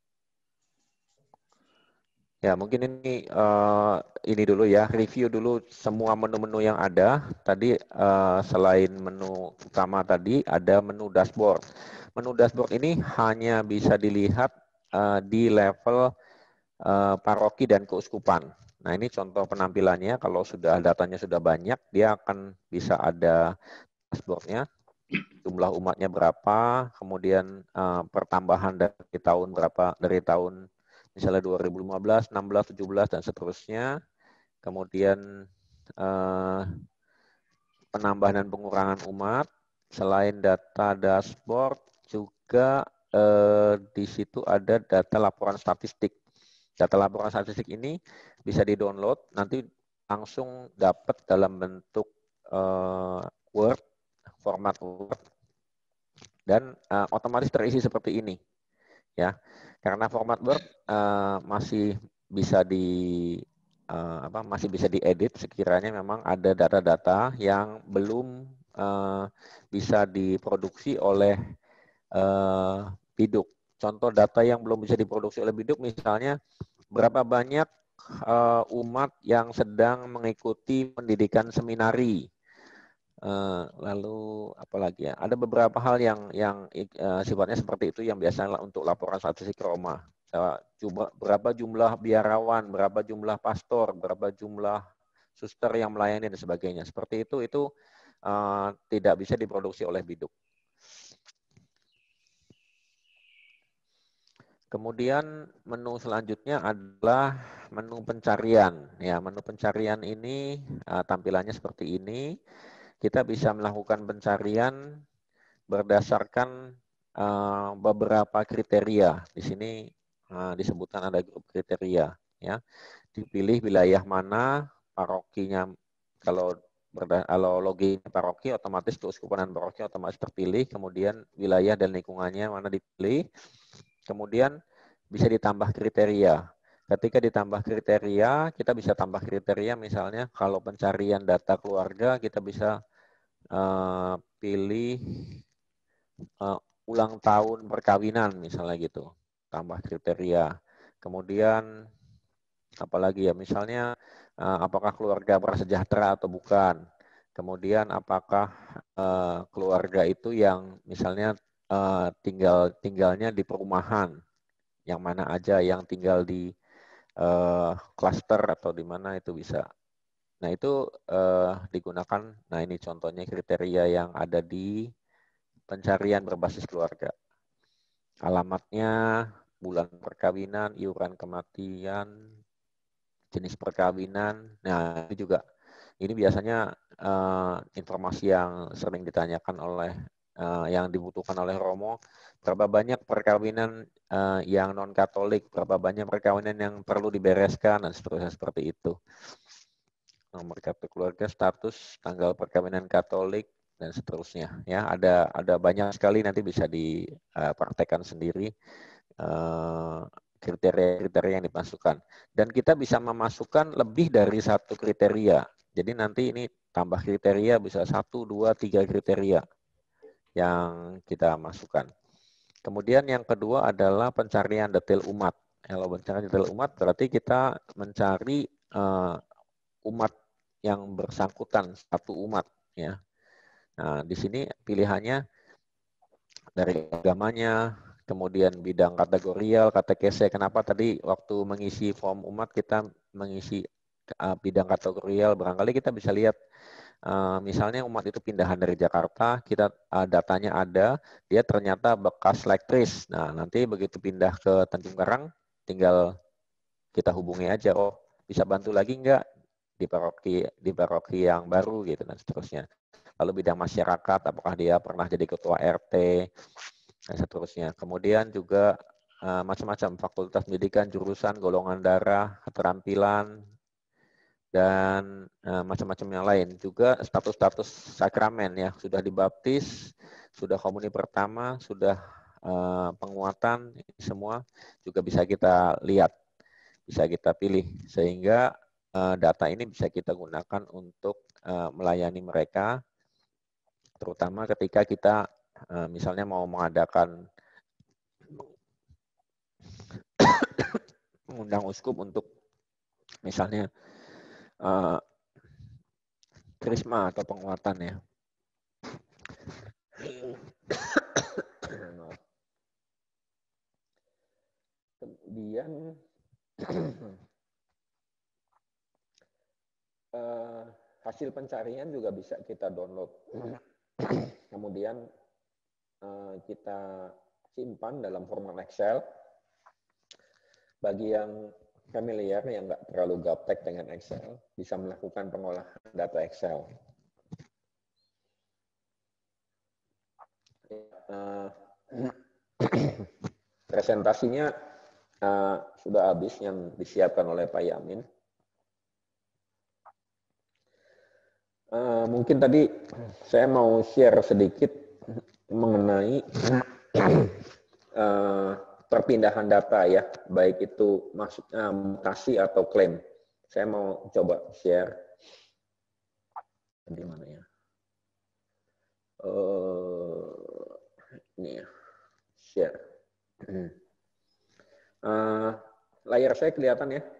Ya, mungkin ini uh, ini dulu ya, review dulu semua menu-menu yang ada. Tadi uh, selain menu utama tadi ada menu dashboard. Menu dashboard ini hanya bisa dilihat uh, di level uh, paroki dan keuskupan. Nah, ini contoh penampilannya. Kalau sudah datanya sudah banyak, dia akan bisa ada dashboardnya. Jumlah umatnya berapa, kemudian uh, pertambahan dari tahun berapa, dari tahun misalnya dua ribu lima belas, enam belas, tujuh belas, dan seterusnya. Kemudian eh, penambahan dan pengurangan umat. Selain data dashboard, juga eh, di situ ada data laporan statistik. Data laporan statistik ini bisa di-download, nanti langsung dapat dalam bentuk eh, Word, format Word, dan eh, otomatis terisi seperti ini. Ya, karena format Word uh, masih bisa di uh, apa masih bisa diedit sekiranya memang ada data-data yang belum uh, bisa diproduksi oleh uh, Biduk. Contoh data yang belum bisa diproduksi oleh Biduk misalnya berapa banyak uh, umat yang sedang mengikuti pendidikan seminari. Uh, lalu apalagi ya, ada beberapa hal yang yang uh, sifatnya seperti itu yang biasanya untuk laporan statistik Roma. Uh, coba berapa jumlah biarawan, berapa jumlah pastor, berapa jumlah suster yang melayani dan sebagainya. Seperti itu itu uh, tidak bisa diproduksi oleh Biduk. Kemudian menu selanjutnya adalah menu pencarian. Ya, menu pencarian ini uh, tampilannya seperti ini. Kita bisa melakukan pencarian berdasarkan uh, beberapa kriteria. Di sini uh, disebutkan ada grup kriteria. Ya, dipilih wilayah mana, parokinya. Kalau kalau login paroki, otomatis keuskupan dan paroki otomatis terpilih. Kemudian wilayah dan lingkungannya mana dipilih. Kemudian bisa ditambah kriteria. Ketika ditambah kriteria, kita bisa tambah kriteria misalnya kalau pencarian data keluarga kita bisa Uh, pilih uh, ulang tahun perkawinan misalnya gitu, tambah kriteria. Kemudian apalagi ya, misalnya uh, apakah keluarga prasejahtera atau bukan. Kemudian apakah uh, keluarga itu yang misalnya uh, tinggal tinggalnya di perumahan, yang mana aja, yang tinggal di uh, klaster atau di mana itu bisa. Nah, itu uh, digunakan, nah ini contohnya kriteria yang ada di pencarian berbasis keluarga. Alamatnya, bulan perkawinan, iuran kematian, jenis perkawinan. Nah, ini juga, ini biasanya uh, informasi yang sering ditanyakan oleh uh, yang dibutuhkan oleh Romo, berapa banyak perkawinan uh, yang non-Katolik, berapa banyak perkawinan yang perlu dibereskan, dan seterusnya seperti itu. Nomor kartu keluarga, status, tanggal perkawinan Katolik, dan seterusnya. Ya, ada ada banyak sekali, nanti bisa dipraktekkan sendiri kriteria-kriteria yang dimasukkan. Dan kita bisa memasukkan lebih dari satu kriteria. Jadi nanti ini tambah kriteria bisa satu, dua, tiga kriteria yang kita masukkan. Kemudian yang kedua adalah pencarian detail umat. Kalau pencarian detail umat berarti kita mencari uh, umat yang bersangkutan, satu umat, ya. Nah, di sini pilihannya dari agamanya, kemudian bidang kategorial, katekese. Kenapa tadi waktu mengisi form umat kita mengisi uh, bidang kategorial? Barangkali kita bisa lihat, uh, misalnya umat itu pindahan dari Jakarta, kita uh, datanya ada, dia ternyata bekas lektris. Nah, nanti begitu pindah ke Tanjung Karang, tinggal kita hubungi aja, oh bisa bantu lagi enggak di paroki di paroki yang baru gitu dan seterusnya. Lalu bidang masyarakat, apakah dia pernah jadi ketua R T dan seterusnya. Kemudian juga uh, macam-macam fakultas pendidikan, jurusan, golongan darah, keterampilan, dan uh, macam-macam yang lain. Juga status-status sakramen ya, sudah dibaptis, sudah komuni pertama, sudah uh, penguatan, semua juga bisa kita lihat, bisa kita pilih, sehingga uh, data ini bisa kita gunakan untuk uh, melayani mereka, terutama ketika kita uh, misalnya mau mengadakan mengundang uskup untuk misalnya uh, krisma atau penguatan ya. Kemudian uh, hasil pencarian juga bisa kita download. Kemudian uh, kita simpan dalam format Excel. Bagi yang familiar, yang nggak terlalu gaptek dengan Excel, bisa melakukan pengolahan data Excel. Uh, presentasinya uh, sudah habis yang disiapkan oleh Pak Yamin. Uh, mungkin tadi saya mau share sedikit mengenai uh, perpindahan data ya, baik itu maksudnya mutasi atau klaim. Saya mau coba share di mana ya? Uh, ini ya, share. Uh, layar saya kelihatan ya?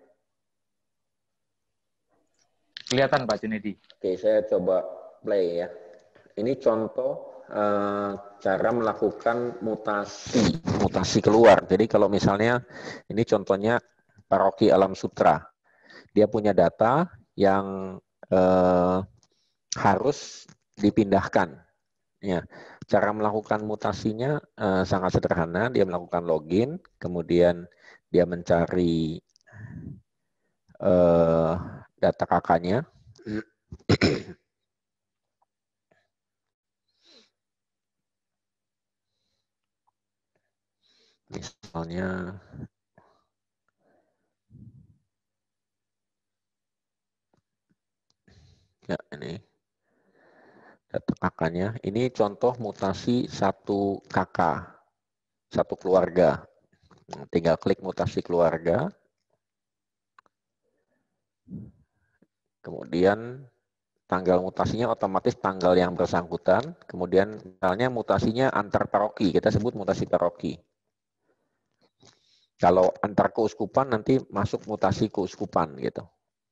Kelihatan Pak Junedi. Oke, saya coba play ya. Ini contoh uh, cara melakukan mutasi, mutasi keluar. Jadi kalau misalnya ini contohnya paroki Alam Sutra, dia punya data yang uh, harus dipindahkan. Ya, cara melakukan mutasinya uh, sangat sederhana. Dia melakukan login, kemudian dia mencari uh, data kakaknya. Misalnya ya ini data kakaknya. Ini contoh mutasi satu kakak, satu keluarga. Tinggal klik mutasi keluarga. Kemudian tanggal mutasinya otomatis tanggal yang bersangkutan. Kemudian misalnya mutasinya antar paroki, kita sebut mutasi paroki. Kalau antar keuskupan nanti masuk mutasi keuskupan gitu.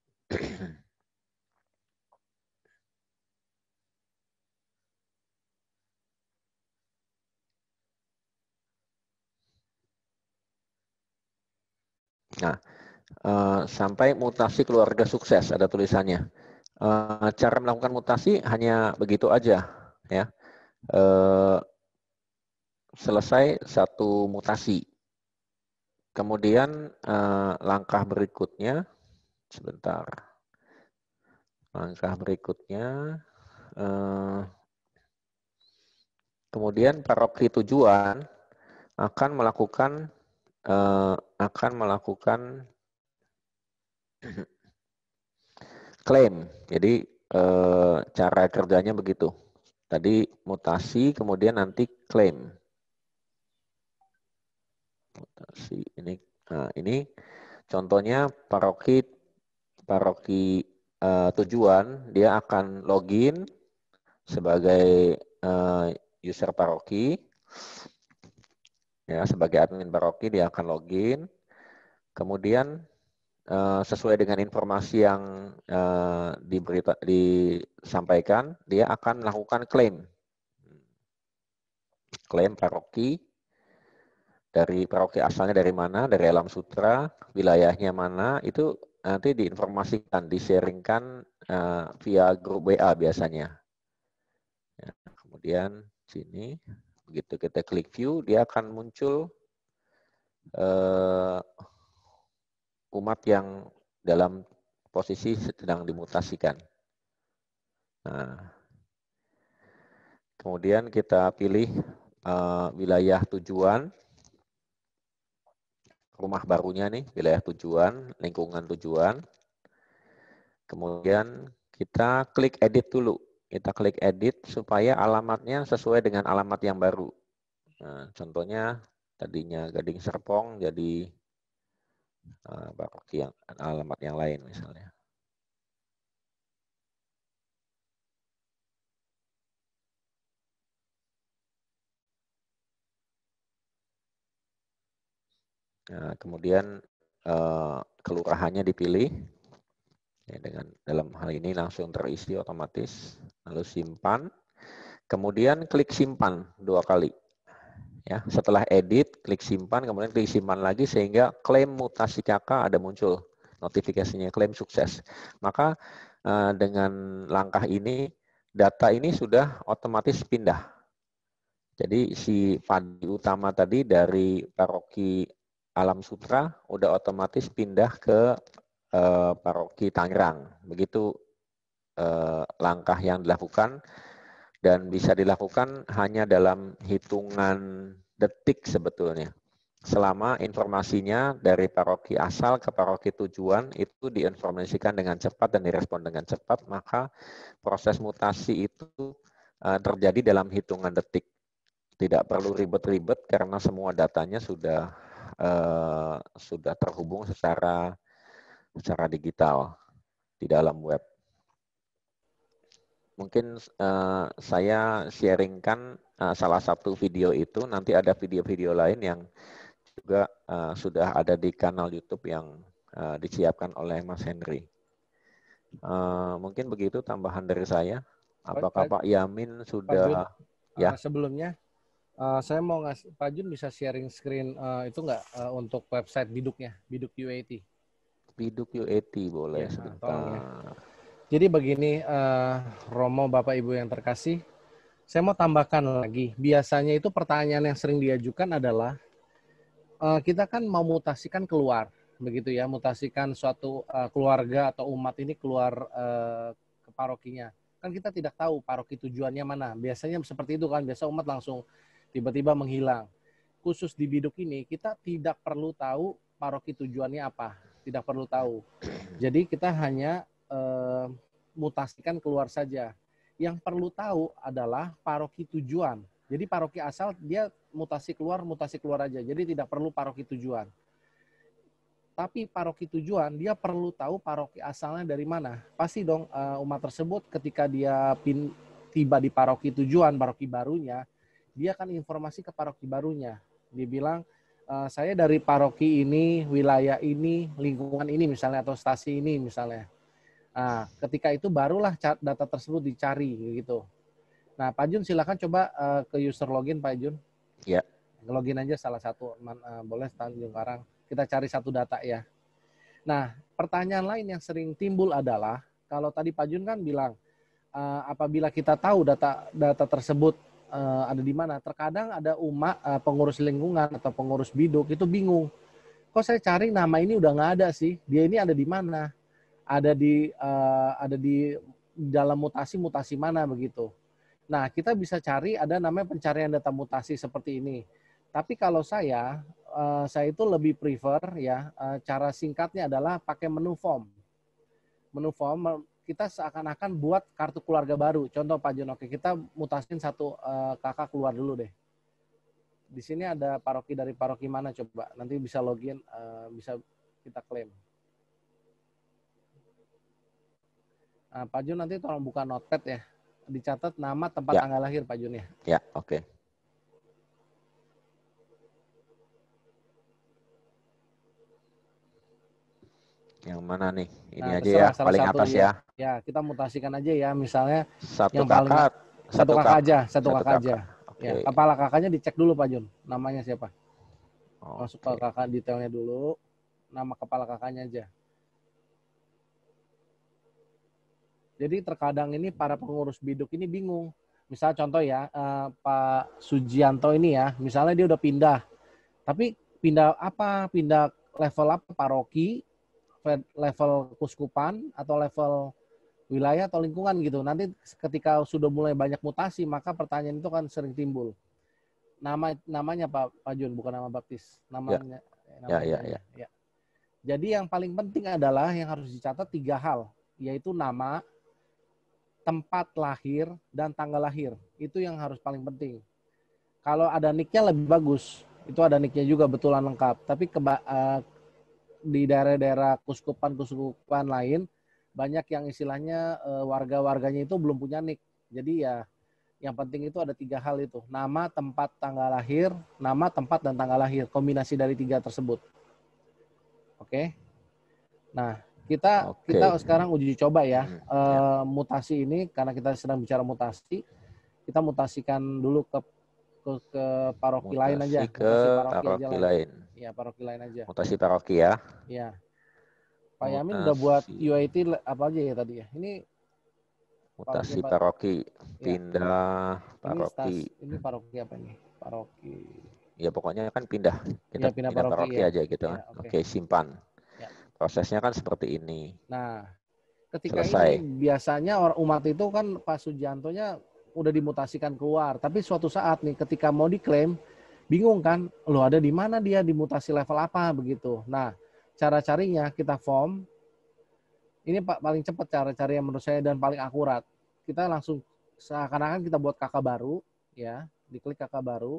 Nah, uh, sampai mutasi keluarga sukses ada tulisannya. Uh, cara melakukan mutasi hanya begitu aja, ya. Uh, selesai satu mutasi. Kemudian uh, langkah berikutnya, sebentar. Langkah berikutnya, uh, Kemudian paroki tujuan akan melakukan uh, akan melakukan klaim. Jadi uh, cara kerjanya begitu. Tadi mutasi, kemudian nanti klaim. Mutasi ini, nah ini contohnya paroki paroki uh, tujuan, dia akan login sebagai uh, user paroki. Ya, sebagai admin paroki dia akan login, kemudian uh, sesuai dengan informasi yang uh, diberita, disampaikan, dia akan melakukan klaim, klaim paroki dari paroki asalnya dari mana, dari Alam Sutra, wilayahnya mana, itu nanti diinformasikan, di-sharingkan uh, via grup W A biasanya. Ya, kemudian sini. Begitu kita klik view, dia akan muncul uh, umat yang dalam posisi sedang dimutasikan. Nah, kemudian kita pilih uh, wilayah tujuan, rumah barunya nih, wilayah tujuan, lingkungan tujuan. Kemudian kita klik edit dulu. Kita klik edit supaya alamatnya sesuai dengan alamat yang baru. Nah, contohnya tadinya Gading Serpong jadi uh, paroki yang alamat yang lain misalnya. Nah, kemudian uh, kelurahannya dipilih. Ya, dengan dalam hal ini langsung terisi otomatis, lalu simpan, kemudian klik simpan dua kali. Ya, setelah edit, klik simpan, kemudian klik simpan lagi sehingga klaim mutasi K K ada muncul notifikasinya klaim sukses. Maka eh, dengan langkah ini data ini sudah otomatis pindah. Jadi si padi utama tadi dari paroki Alam Sutra udah otomatis pindah ke Uh, paroki Tangerang. Begitu uh, langkah yang dilakukan dan bisa dilakukan hanya dalam hitungan detik sebetulnya. Selama informasinya dari paroki asal ke paroki tujuan itu diinformasikan dengan cepat dan direspon dengan cepat, maka proses mutasi itu uh, terjadi dalam hitungan detik. Tidak perlu ribet-ribet karena semua datanya sudah uh, sudah terhubung secara secara digital di dalam web. Mungkin uh, saya sharingkan uh, salah satu video itu, nanti ada video-video lain yang juga uh, sudah ada di kanal YouTube yang uh, disiapkan oleh Mas Henry. Uh, mungkin begitu tambahan dari saya. Apakah Pak, Pak Yamin sudah? Pak Jun, ya. Uh, sebelumnya, uh, saya mau ngasih, Pak Jun bisa sharing screen uh, itu nggak uh, untuk website Biduknya, Biduk U A T. Biduk U A T boleh ya, sebentar. Ya. Jadi begini, uh, Romo, Bapak Ibu yang terkasih, saya mau tambahkan lagi. Biasanya itu pertanyaan yang sering diajukan adalah, uh, kita kan mau mutasikan keluar, begitu ya, mutasikan suatu uh, keluarga atau umat ini keluar uh, ke parokinya. Kan kita tidak tahu paroki tujuannya mana. Biasanya seperti itu kan, biasa umat langsung tiba-tiba menghilang. Khusus di Biduk ini, kita tidak perlu tahu paroki tujuannya apa. Tidak perlu tahu. Jadi kita hanya eh, mutasikan keluar saja. Yang perlu tahu adalah paroki tujuan. Jadi paroki asal dia mutasi keluar, mutasi keluar aja. Jadi tidak perlu paroki tujuan. Tapi paroki tujuan dia perlu tahu paroki asalnya dari mana. Pasti dong eh, umat tersebut ketika dia pin, tiba di paroki tujuan, paroki barunya, dia akan informasi ke paroki barunya. Dia bilang, Uh, saya dari paroki ini, wilayah ini, lingkungan ini misalnya, atau stasi ini misalnya. Nah, ketika itu barulah data tersebut dicari gitu. Nah, Pak Jun silakan coba uh, ke user login Pak Jun. Ya. Login aja salah satu, uh, boleh Tanjung Karang. Kita cari satu data ya. Nah, pertanyaan lain yang sering timbul adalah, kalau tadi Pak Jun kan bilang, uh, apabila kita tahu data data tersebut Uh, ada di mana. Terkadang ada umat uh, pengurus lingkungan atau pengurus biduk itu bingung. Kok saya cari nama ini udah nggak ada sih? Dia ini ada di mana? Ada di uh, ada di dalam mutasi mutasi mana begitu? Nah, kita bisa cari ada namanya pencarian data mutasi seperti ini. Tapi kalau saya, uh, saya itu lebih prefer ya, uh, cara singkatnya adalah pakai menu form. Menu form, kita seakan-akan buat kartu keluarga baru. Contoh Pak Jun, oke, kita mutasin satu uh, kakak keluar dulu deh. Di sini ada paroki dari paroki mana coba. Nanti bisa login, uh, bisa kita klaim. Nah, Pak Jun nanti tolong buka notepad ya. Dicatat nama, tempat, ya. tanggal lahir Pak Jun ya. Ya, oke. Okay. Yang mana nih? Ini nah, aja ya, paling atas ya. Ya, kita mutasikan aja ya. Misalnya satu yang kakak, paling satu, satu kakak aja, satu, satu kakak, kakak aja. Okay. Ya, kepala kakaknya dicek dulu Pak Jun. Namanya siapa? Okay. Masuk ke kakak detailnya dulu. Nama kepala kakaknya aja. Jadi terkadang ini para pengurus biduk ini bingung. Misal contoh ya, eh, Pak Sujianto ini ya, misalnya dia udah pindah. Tapi pindah apa? Pindah level apa? Paroki, level kuskupan, atau level wilayah atau lingkungan gitu. Nanti ketika sudah mulai banyak mutasi, maka pertanyaan itu kan sering timbul. Nama namanya Pak Pak Jun, bukan nama baptis. Namanya. Ya, namanya ya, ya, ya. ya. Jadi yang paling penting adalah yang harus dicatat tiga hal, yaitu nama, tempat lahir, dan tanggal lahir. Itu yang harus paling penting. Kalau ada nick-nya lebih bagus. Itu ada nick-nya juga betulan lengkap. Tapi keba, uh, di daerah-daerah kuskupan-kuskupan lain, banyak yang istilahnya uh, warga-warganya itu belum punya nick. Jadi ya yang penting itu ada tiga hal itu. Nama, tempat, tanggal lahir, nama, tempat, dan tanggal lahir. Kombinasi dari tiga tersebut. Oke? Okay? Nah, Kita okay. kita sekarang uji coba ya, hmm, e, ya mutasi ini karena kita sedang bicara mutasi, kita mutasikan dulu ke ke, ke paroki mutasi lain aja. Ke mutasi paroki, paroki aja lain. Ya, paroki lain aja. Mutasi paroki ya. Ya. Pak Yamin udah buat U I T apa aja ya tadi ya? Ini mutasi paroki, paroki. Pindah ya. Paroki. Ini, ini paroki apa ini? Paroki. Ya pokoknya kan pindah. Kita ya, pindah, pindah paroki, paroki ya. Aja gitu. Ya, Oke, okay. Simpan. Prosesnya kan seperti ini. Nah, ketika Selesai. ini biasanya orang umat itu kan Pak Sujiantonya udah dimutasikan keluar, tapi suatu saat nih ketika mau diklaim bingung kan, lo ada di mana dia dimutasi level apa begitu. Nah, cara carinya kita form. Ini Pak paling cepat cara cari yang menurut saya dan paling akurat. Kita langsung seakan-akan kita buat kakak baru, ya, diklik kakak baru.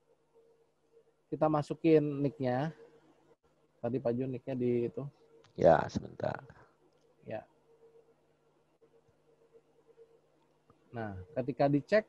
Kita masukin nick-nya. Tadi Pak Jun nick-nya di itu. Ya, sebentar. Ya. Nah, ketika dicek,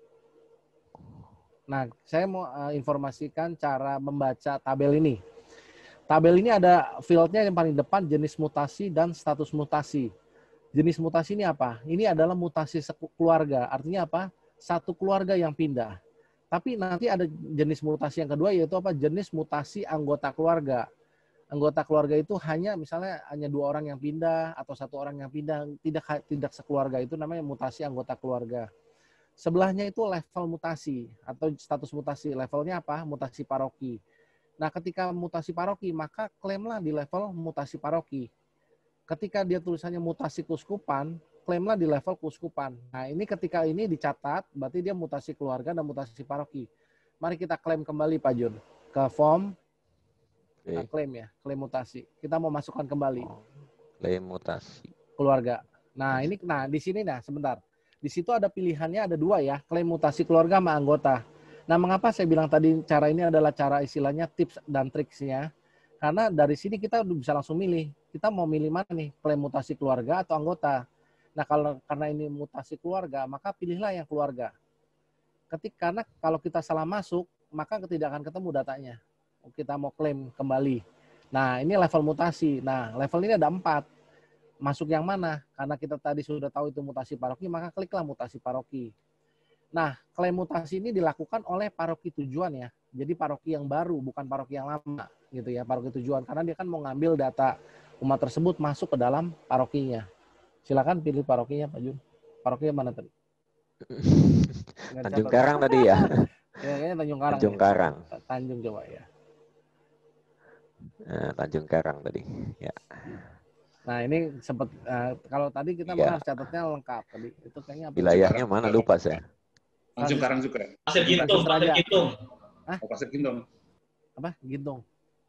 nah, saya mau uh, informasikan cara membaca tabel ini. Tabel ini ada fieldnya yang paling depan, jenis mutasi dan status mutasi. Jenis mutasi ini apa? Ini adalah mutasi keluarga. Artinya apa? Satu keluarga yang pindah. Tapi nanti ada jenis mutasi yang kedua, yaitu apa? Jenis mutasi anggota keluarga. Anggota keluarga itu hanya misalnya hanya dua orang yang pindah atau satu orang yang pindah, tidak tidak sekeluarga, itu namanya mutasi anggota keluarga. Sebelahnya itu level mutasi atau status mutasi. Levelnya apa? Mutasi paroki. Nah, ketika mutasi paroki, maka klaimlah di level mutasi paroki. Ketika dia tulisannya mutasi kuskupan, klaimlah di level kuskupan. Nah, ini ketika ini dicatat, berarti dia mutasi keluarga dan mutasi paroki. Mari kita klaim kembali Pak Jun ke form. Nah, klaim ya, klaim mutasi. Kita mau masukkan kembali. Oh, klaim mutasi. Keluarga. Nah, ini nah di sini nah sebentar. Di situ ada pilihannya ada dua ya, klaim mutasi keluarga sama anggota. Nah, mengapa saya bilang tadi cara ini adalah cara istilahnya tips dan triksnya? Karena dari sini kita bisa langsung milih. Kita mau milih mana nih, klaim mutasi keluarga atau anggota. Nah, kalau karena ini mutasi keluarga, maka pilihlah yang keluarga. Ketika karena kalau kita salah masuk, maka tidak akan ketemu datanya. Kita mau klaim kembali. Nah, ini level mutasi. Nah, level ini ada empat. Masuk yang mana? Karena kita tadi sudah tahu itu mutasi paroki, maka kliklah mutasi paroki. Nah, klaim mutasi ini dilakukan oleh paroki tujuan ya. Jadi paroki yang baru, bukan paroki yang lama, gitu ya. Paroki tujuan, karena dia kan mau ngambil data umat tersebut masuk ke dalam parokinya. Silakan pilih parokinya, Pak Jun. Parokinya mana tadi? Tanjung Karang tadi ya. Ya, kayaknya Tanjung Karang. Tanjung Karang. Ya. Tanjung coba ya. Nah, Tanjung Karang tadi, ya. Nah, ini sempat uh, kalau tadi kita ya. harus catatnya lengkap tadi. Itu kayaknya wilayahnya mana lupa saya. Tanjung Karang juga. Pasir Gintung, Pasir Gintung. Hah? Oh, Pasir Gintung. Apa? Gintung.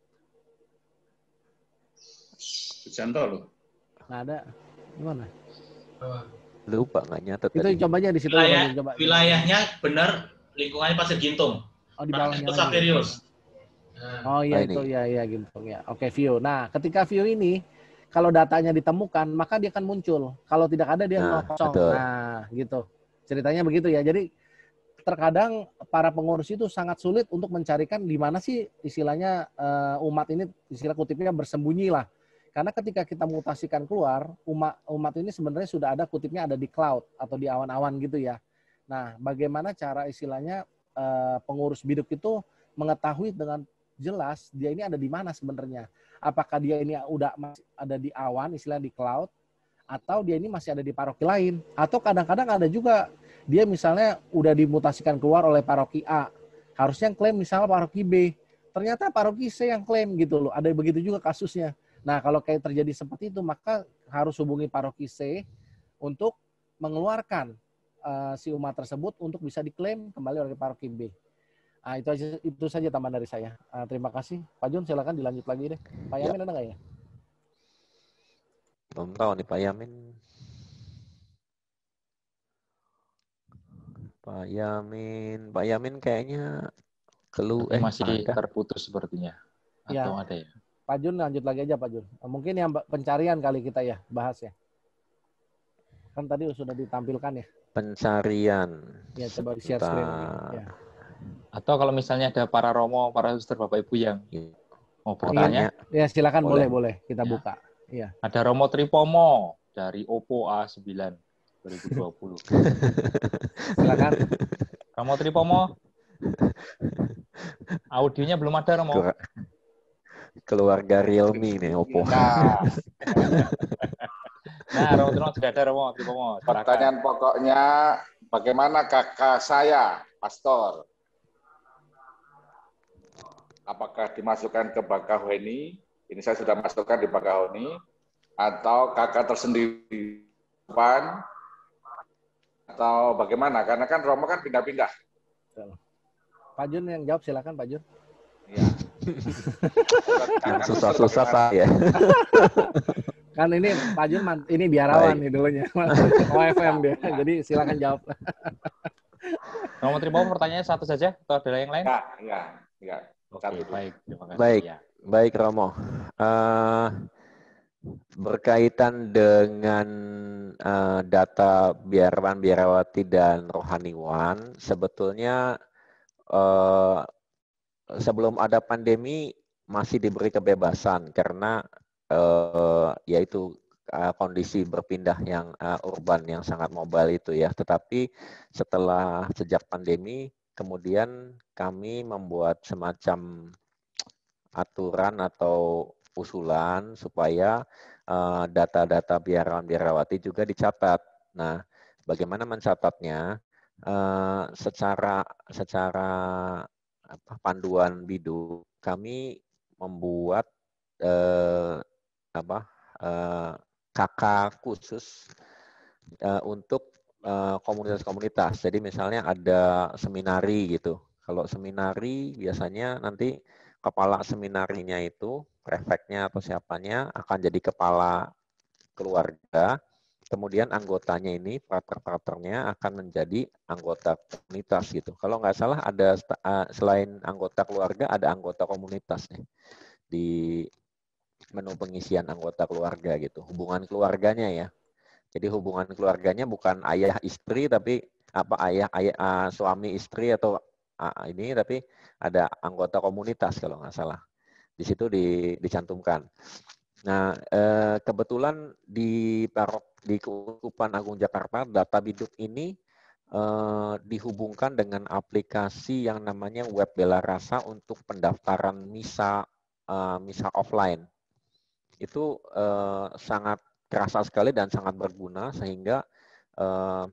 Janto loh. Nggak ada. Gimana? Lupa nggak nyatet. Itu tadi. coba aja di situ. Wilayah, coba. wilayahnya benar lingkungannya Pasir Gintung. Oh, di bawahnya lagi. Saperius. Oh iya, itu ya ya Gintung ya. Oke, view. Nah, ketika view ini kalau datanya ditemukan, maka dia akan muncul. Kalau tidak ada dia Nah, nol kosong. betul. Nah, gitu. Ceritanya begitu ya. Jadi terkadang para pengurus itu sangat sulit untuk mencarikan di mana sih istilahnya uh, umat ini, istilah kutipnya bersembunyi lah. Karena ketika kita mutasikan keluar, umat umat ini sebenarnya sudah ada kutipnya ada di cloud atau di awan-awan gitu ya. Nah, bagaimana cara istilahnya uh, pengurus biduk itu mengetahui dengan jelas dia ini ada di mana sebenarnya. Apakah dia ini udah masih ada di awan, istilah di cloud, atau dia ini masih ada di paroki lain. Atau kadang-kadang ada juga dia misalnya udah dimutasikan keluar oleh paroki A. Harusnya yang klaim misalnya paroki B. Ternyata paroki C yang klaim gitu loh. Ada begitu juga kasusnya. Nah, kalau kayak terjadi seperti itu, maka harus hubungi paroki C untuk mengeluarkan uh, si umat tersebut untuk bisa diklaim kembali oleh paroki B. Nah, itu aja, itu saja tambahan dari saya. Uh, terima kasih. Pak Jun, silakan dilanjut lagi deh. Pak Yamin ya. Ada nggak ya? Belum tahu nih Pak Yamin. Pak Yamin, Pak Yamin kayaknya kelu eh masih ada. terputus sepertinya. Atau ya. Ada ya? Pak Jun lanjut lagi aja Pak Jun. Mungkin yang pencarian kali kita ya bahas ya. Kan tadi sudah ditampilkan ya. Pencarian. Ya, coba di share screen. Ya. Atau kalau misalnya ada para romo, para suster, Bapak Ibu yang mau bertanya. Ya, silakan boleh, boleh. Kita ya. buka. Iya. Ada Romo Tripomo dari Oppo A sembilan dua ribu dua puluh. Silakan. Romo Tripomo. Audionya belum ada, Romo. Keluarga Realme nih, Oppo. Nah, nah Romo Tripomo sudah ada, Romo Tripomo. Pertanyaan pokoknya, bagaimana kakak saya, pastor? Apakah dimasukkan ke Bakahuni? Ini saya sudah masukkan di Bakahuni. Atau kakak tersendiri depan? Atau bagaimana? Karena kan Romo kan pindah-pindah. Pak Jun yang jawab, silakan Pak Jun. Iya. Yang susah-susah saya. Kan ini Pak Jun, ini biarawan nih dulunya. O F M dia. Jadi silakan jawab. Romo Tripomo pertanyaannya satu saja atau ada yang lain? Ya, ya, ya. Oke, baik. Terima kasih. Baik, ya. baik Romo. Uh, berkaitan dengan uh, data biarawan, biarawati dan rohaniwan, sebetulnya uh, sebelum ada pandemi masih diberi kebebasan karena uh, yaitu uh, kondisi berpindah yang uh, urban yang sangat mobile itu ya. Tetapi setelah sejak pandemi kemudian kami membuat semacam aturan atau usulan supaya uh, data-data biarawan biarawati juga dicatat. Nah, bagaimana mencatatnya? Uh, secara secara apa, panduan biduk kami membuat uh, apa uh, K K khusus uh, untuk komunitas-komunitas. Uh, Jadi misalnya ada seminari gitu. Kalau seminari biasanya nanti kepala seminarinya itu, prefeknya atau siapanya akan jadi kepala keluarga. Kemudian anggotanya ini, partner-partnernya akan menjadi anggota komunitas gitu. Kalau nggak salah ada selain anggota keluarga ada anggota komunitas nih di menu pengisian anggota keluarga gitu. Hubungan keluarganya ya. Jadi hubungan keluarganya bukan ayah istri tapi apa ayah ayah uh, suami istri atau uh, ini tapi ada anggota komunitas kalau nggak salah. Di situ di, dicantumkan. Nah, eh, kebetulan di Parok di Keuskupan Agung Jakarta data biduk ini eh, dihubungkan dengan aplikasi yang namanya Web Bela Rasa untuk pendaftaran misa eh, misa offline. Itu eh, sangat terasa sekali dan sangat berguna sehingga eh,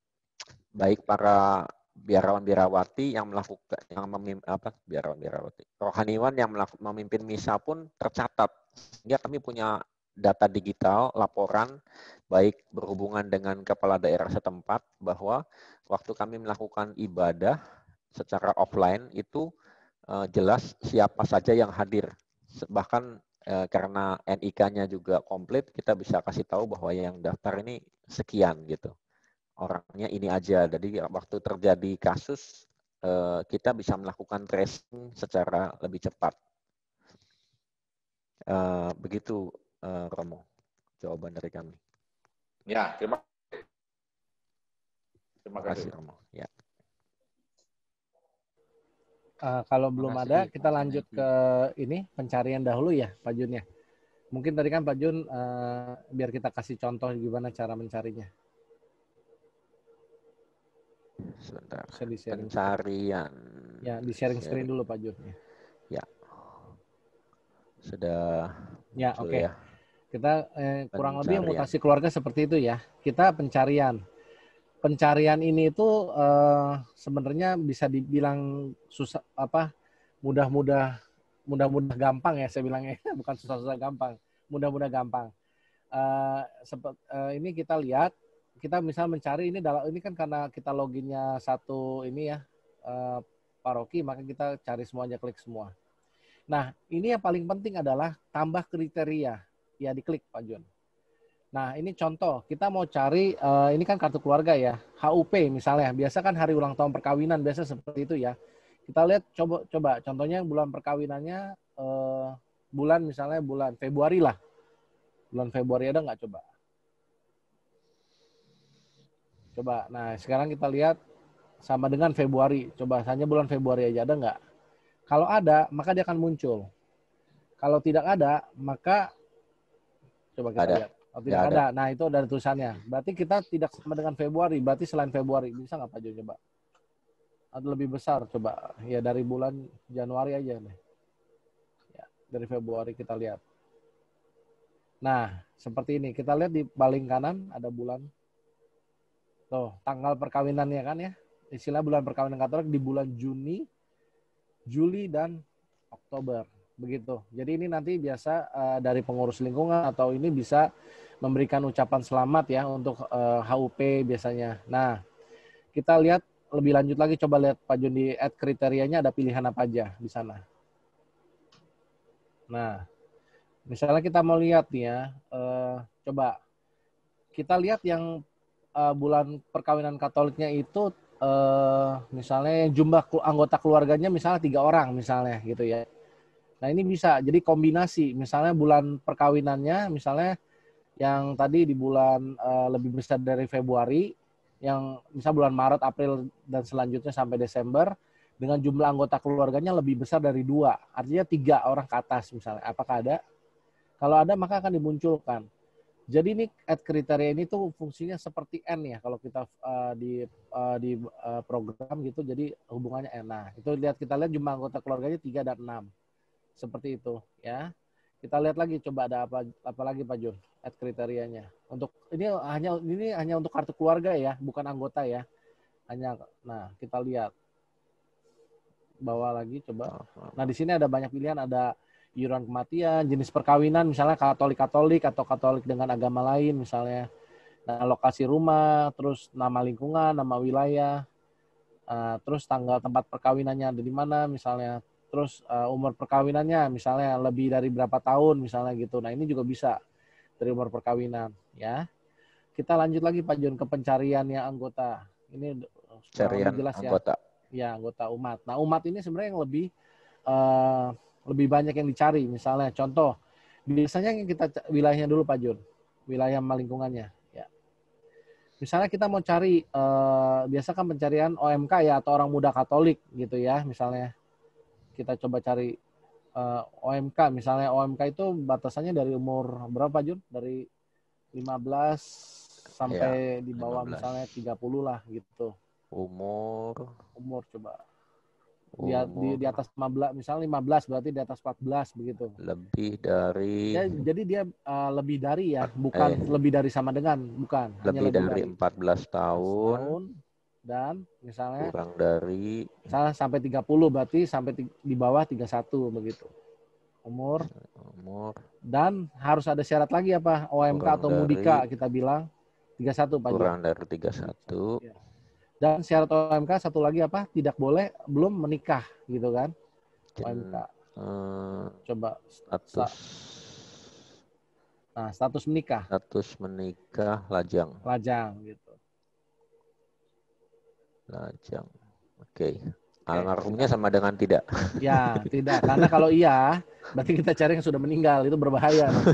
baik para biarawan biarawati yang melakukan yang memimpin apa biarawan biarawati rohaniwan yang melakukan, memimpin misa pun tercatat sehingga kami punya data digital, laporan, baik berhubungan dengan kepala daerah setempat, bahwa waktu kami melakukan ibadah secara offline itu uh, jelas siapa saja yang hadir. Bahkan uh, karena N I K-nya juga komplit, kita bisa kasih tahu bahwa yang daftar ini sekian gitu. Orangnya ini aja. Jadi waktu terjadi kasus, uh, kita bisa melakukan tracing secara lebih cepat. Uh, begitu, uh, Romo, jawaban dari kami. Ya, terima kasih. Terima kasih, Romo. Ya. Uh, kalau belum ada, kita lanjut ke ini pencarian dahulu ya, Pak Jun ya. Mungkin tadi kan Pak Jun, uh, biar kita kasih contoh gimana cara mencarinya. Sebentar. Di pencarian. Ya, di sharing screen dulu Pak Jun. Ya. Ya. Sudah. Ya, oke. Okay. Ya. Kita eh, kurang lebih mutasi keluarga seperti itu ya. Kita pencarian. Pencarian ini itu eh, sebenarnya bisa dibilang susah apa? Mudah-mudah mudah-mudah gampang ya saya bilangnya, bukan susah-susah gampang. Mudah-mudah gampang. Eh, sepet, eh, ini kita lihat, kita misal mencari ini dalam ini kan karena kita loginnya satu ini ya eh, paroki, maka kita cari semuanya, klik semua. Nah, ini yang paling penting adalah tambah kriteria. Ya, diklik, Pak Jun. Nah, ini contoh. Kita mau cari, uh, ini kan kartu keluarga ya. H U P misalnya. Biasa kan hari ulang tahun perkawinan, biasa seperti itu ya. Kita lihat, coba, coba. Contohnya bulan perkawinannya, uh, bulan misalnya bulan Februari lah. Bulan Februari ada nggak coba? Coba. Nah, sekarang kita lihat sama dengan Februari. Coba, hanya bulan Februari aja ada nggak? Kalau ada, maka dia akan muncul. Kalau tidak ada, maka coba kita ada. lihat. Kalau tidak ada. ada, nah itu ada tulisannya. Berarti kita tidak sama dengan Februari, berarti selain Februari. Bisa nggak Pak Jo coba? Atau lebih besar, coba. Ya dari bulan Januari aja nih. Ya, dari Februari kita lihat. Nah, seperti ini. Kita lihat di paling kanan ada bulan. Tuh, tanggal perkawinannya kan ya. Istilah bulan perkawinan Katolik di bulan Juni, Juli dan Oktober, begitu. Jadi ini nanti biasa uh, dari pengurus lingkungan atau ini bisa memberikan ucapan selamat ya untuk uh, H U P biasanya. Nah, kita lihat lebih lanjut lagi, coba lihat Pak Jun di add kriterianya ada pilihan apa aja di sana. Nah, misalnya kita mau lihat nih ya, uh, coba kita lihat yang uh, bulan perkawinan Katoliknya itu Uh, misalnya jumlah anggota keluarganya misalnya tiga orang misalnya gitu ya. Nah ini bisa jadi kombinasi. Misalnya bulan perkawinannya misalnya yang tadi di bulan uh, lebih besar dari Februari, yang misal bulan Maret, April dan selanjutnya sampai Desember dengan jumlah anggota keluarganya lebih besar dari dua. Artinya tiga orang ke atas misalnya. Apakah ada? Kalau ada maka akan dimunculkan. Jadi ini add kriteria ini tuh fungsinya seperti N ya kalau kita uh, di uh, di uh, program gitu, jadi hubungannya N. Nah, itu lihat kita lihat jumlah anggota keluarganya tiga dan enam. Seperti itu ya. Kita lihat lagi coba ada apa apa lagi Pak Jun add kriterianya. Untuk ini hanya ini hanya untuk kartu keluarga ya, bukan anggota ya. Hanya nah, kita lihat. Bawa lagi coba. Nah, di sini ada banyak pilihan, ada iuran kematian, jenis perkawinan, misalnya Katolik-Katolik atau Katolik dengan agama lain, misalnya. Nah, lokasi rumah, terus nama lingkungan, nama wilayah, uh, terus tanggal tempat perkawinannya ada di mana, misalnya. Terus uh, umur perkawinannya, misalnya lebih dari berapa tahun, misalnya gitu. Nah, ini juga bisa dari umur perkawinan, ya. Kita lanjut lagi Pak Jun ke pencarian yang anggota. Ini pencarian jelas anggota. Ya. Ya, anggota umat. Nah, umat ini sebenarnya yang lebih uh, lebih banyak yang dicari. Misalnya contoh, biasanya yang kita wilayahnya dulu Pak Jun, wilayah lingkungannya ya. Misalnya kita mau cari eh, biasa kan pencarian O M K ya atau orang muda Katolik gitu ya, misalnya kita coba cari eh, O M K, misalnya O M K itu batasannya dari umur berapa Jun? Dari lima belas sampai ya, di bawah lima belas. Misalnya tiga puluh lah gitu. Umur umur coba Di, di, di atas lima belas, misalnya lima belas berarti di atas empat belas begitu. Lebih dari ya, jadi dia uh, lebih dari ya, bukan eh, lebih dari sama dengan, bukan. Lebih, hanya lebih dari, dari empat belas tahun, tahun dan misalnya kurang dari misalnya sampai tiga puluh berarti sampai di bawah tiga puluh satu begitu. Umur umur Dan harus ada syarat lagi apa? O M K Kurang atau dari, Mudika kita bilang tiga puluh satu Pak Jun. kurang dari tiga puluh satu. Ya. Dan syarat O M K satu lagi apa? Tidak boleh belum menikah gitu kan? O M K. Uh, Coba status. Nah, status menikah. Status menikah lajang. Lajang gitu. Lajang. Oke. Okay. Almarhumnya sama dengan tidak. Ya, tidak. Karena kalau iya, berarti kita cari yang sudah meninggal. Itu berbahaya nanti.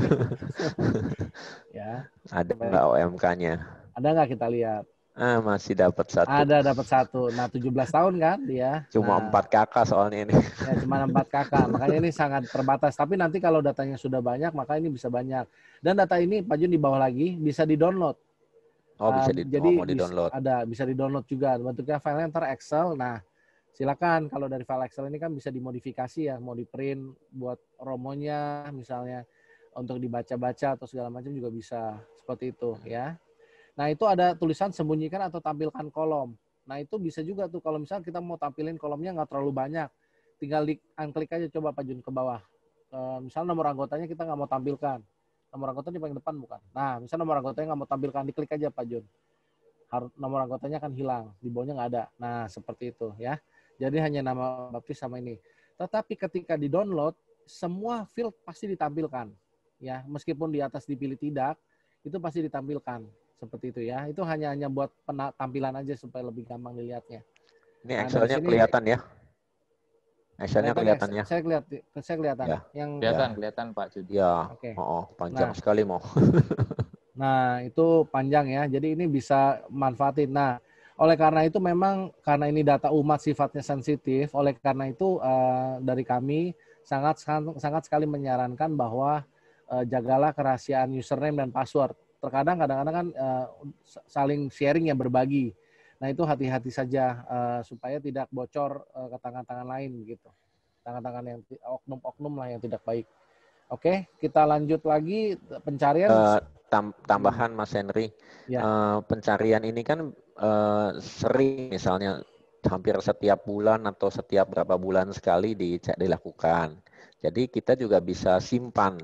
Ya. Ada nggak O M K-nya? Ada nggak kita lihat? Ah, masih dapat satu. Ada dapat satu. Nah, tujuh belas tahun kan dia. Cuma nah, empat kakak soalnya ini. Ya, cuma empat kakak. Makanya ini sangat terbatas. Tapi nanti kalau datanya sudah banyak, maka ini bisa banyak. Dan data ini, Pak Jun, di bawah lagi, bisa di-download. Oh, bisa di, uh, jadi oh, mau di-download. Bisa, ada, bisa di-download juga. Bentuknya filenya ntar Excel. Nah, silakan kalau dari file Excel ini kan bisa dimodifikasi ya, mau di-print buat romonya misalnya untuk dibaca-baca atau segala macam juga bisa seperti itu ya. Nah, itu ada tulisan sembunyikan atau tampilkan kolom. Nah, itu bisa juga tuh kalau misalnya kita mau tampilin kolomnya nggak terlalu banyak, tinggal di klik aja coba Pak Jun ke bawah. E, misalnya nomor anggotanya kita nggak mau tampilkan, nomor anggotanya di paling depan bukan. Nah, misalnya nomor anggotanya nggak mau tampilkan, diklik aja Pak Jun. Harus nomor anggotanya kan hilang, di bawahnya nggak ada. Nah, seperti itu ya. Jadi hanya nama baptis sama ini. Tetapi ketika di-download, semua field pasti ditampilkan. Ya, meskipun di atas dipilih tidak, itu pasti ditampilkan. Seperti itu ya. Itu hanya hanya buat tampilan aja supaya lebih gampang dilihatnya. Ini Excel-nya nah, kelihatan ya? Excel-nya kelihatan ya? Saya kelihatan, saya kelihatan. Ya. Yang kelihatan, ya. kelihatan Pak Jun. Ya. Oke. Oh, panjang nah. sekali mau. Nah, itu panjang ya. Jadi ini bisa manfaatin. Nah, oleh karena itu memang karena ini data umat sifatnya sensitif, oleh karena itu uh, dari kami sangat sangat sekali menyarankan bahwa uh, jagalah kerahasiaan username dan password. Terkadang kadang-kadang kan uh, saling sharing ya, berbagi. Nah, itu hati-hati saja uh, supaya tidak bocor uh, ke tangan-tangan lain begitu. Tangan-tangan yang oknum-oknum lah yang tidak baik. Oke, kita lanjut lagi pencarian. Uh, tam tambahan Mas Henry, ya. uh, pencarian ini kan uh, sering misalnya hampir setiap bulan atau setiap berapa bulan sekali di, dilakukan. Jadi kita juga bisa simpan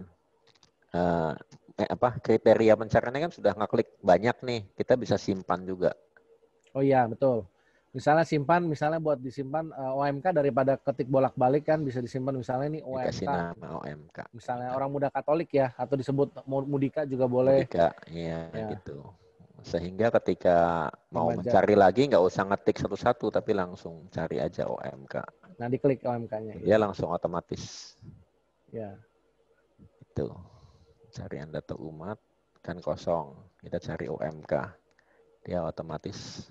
uh, eh, apa kriteria pencariannya kan sudah ngeklik banyak nih, kita bisa simpan juga. Oh iya betul. Misalnya simpan, misalnya buat disimpan uh, O M K daripada ketik bolak-balik kan bisa disimpan misalnya ini O M K. Dikasih nama O M K. Misalnya orang muda Katolik ya, atau disebut Mudika juga boleh. Mudika, iya ya. Gitu. Sehingga ketika mau Dibaca. mencari lagi nggak usah ngetik satu-satu, tapi langsung cari aja O M K. Nah diklik O M K-nya. Dia langsung otomatis. Ya. Itu. Carian data umat kan kosong, kita cari O M K. Dia otomatis.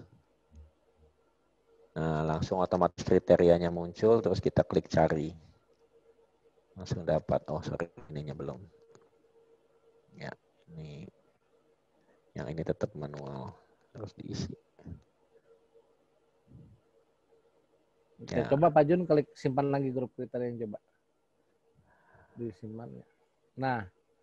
Nah, langsung otomatis kriterianya muncul, terus kita klik cari. Langsung dapat. Oh, sorry, ininya belum. Ya, ini. Yang ini tetap manual. Terus diisi. Ya. Coba Pak Jun klik simpan lagi grup kriteria coba. Disimpan ya. Nah.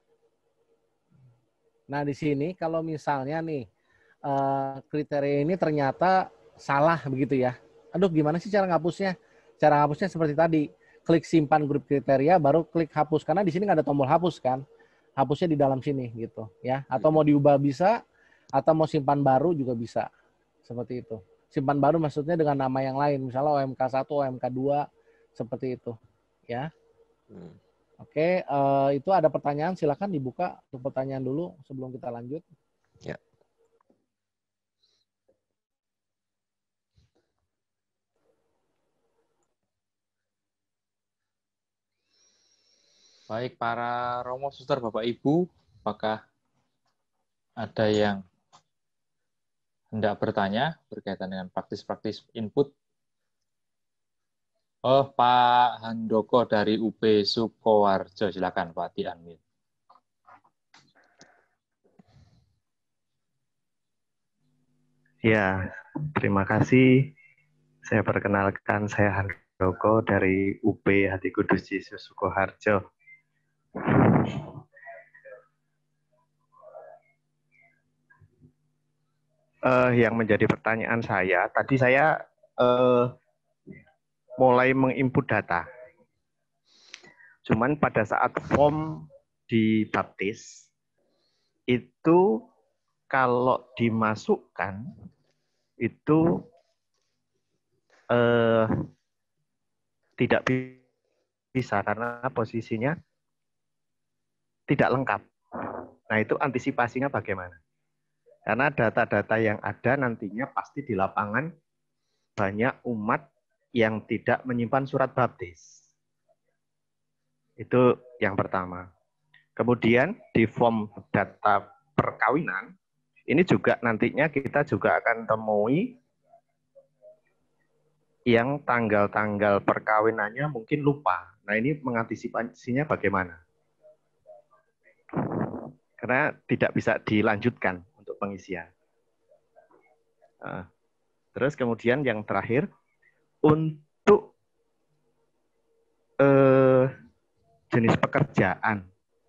Nah, di sini kalau misalnya nih, uh, kriteria ini ternyata salah begitu ya. Aduh, gimana sih cara ngapusnya? Cara ngapusnya seperti tadi. Klik simpan grup kriteria, baru klik hapus. Karena di sini nggak ada tombol hapus kan. Hapusnya di dalam sini gitu ya. Atau mau diubah bisa, atau mau simpan baru juga bisa. Seperti itu. Simpan baru maksudnya dengan nama yang lain. Misalnya O M K satu, O M K dua, seperti itu. Ya. Hmm. Oke, uh, itu ada pertanyaan. Silakan dibuka untuk pertanyaan dulu sebelum kita lanjut. Ya. Baik, para Romo, Suster, Bapak, Ibu, apakah ada yang hendak bertanya berkaitan dengan praktis-praktis input? Oh, Pak Handoko dari U P Sukoharjo, silakan Pak, di-unmute. Ya, terima kasih. Saya perkenalkan, saya Handoko dari U P Hati Kudus Yesus Sukoharjo. Uh, yang menjadi pertanyaan saya, tadi saya uh, mulai menginput data. Cuman pada saat form dibaptis, itu kalau dimasukkan, itu eh, tidak bisa karena posisinya tidak lengkap. Nah, itu antisipasinya bagaimana? Karena data-data yang ada nantinya pasti di lapangan banyak umat yang tidak menyimpan surat baptis. Itu yang pertama. Kemudian di form data perkawinan, ini juga nantinya kita juga akan temui yang tanggal-tanggal perkawinannya mungkin lupa. Nah, ini mengantisipasinya bagaimana? Karena tidak bisa dilanjutkan untuk pengisian. Terus kemudian yang terakhir, untuk eh, jenis pekerjaan.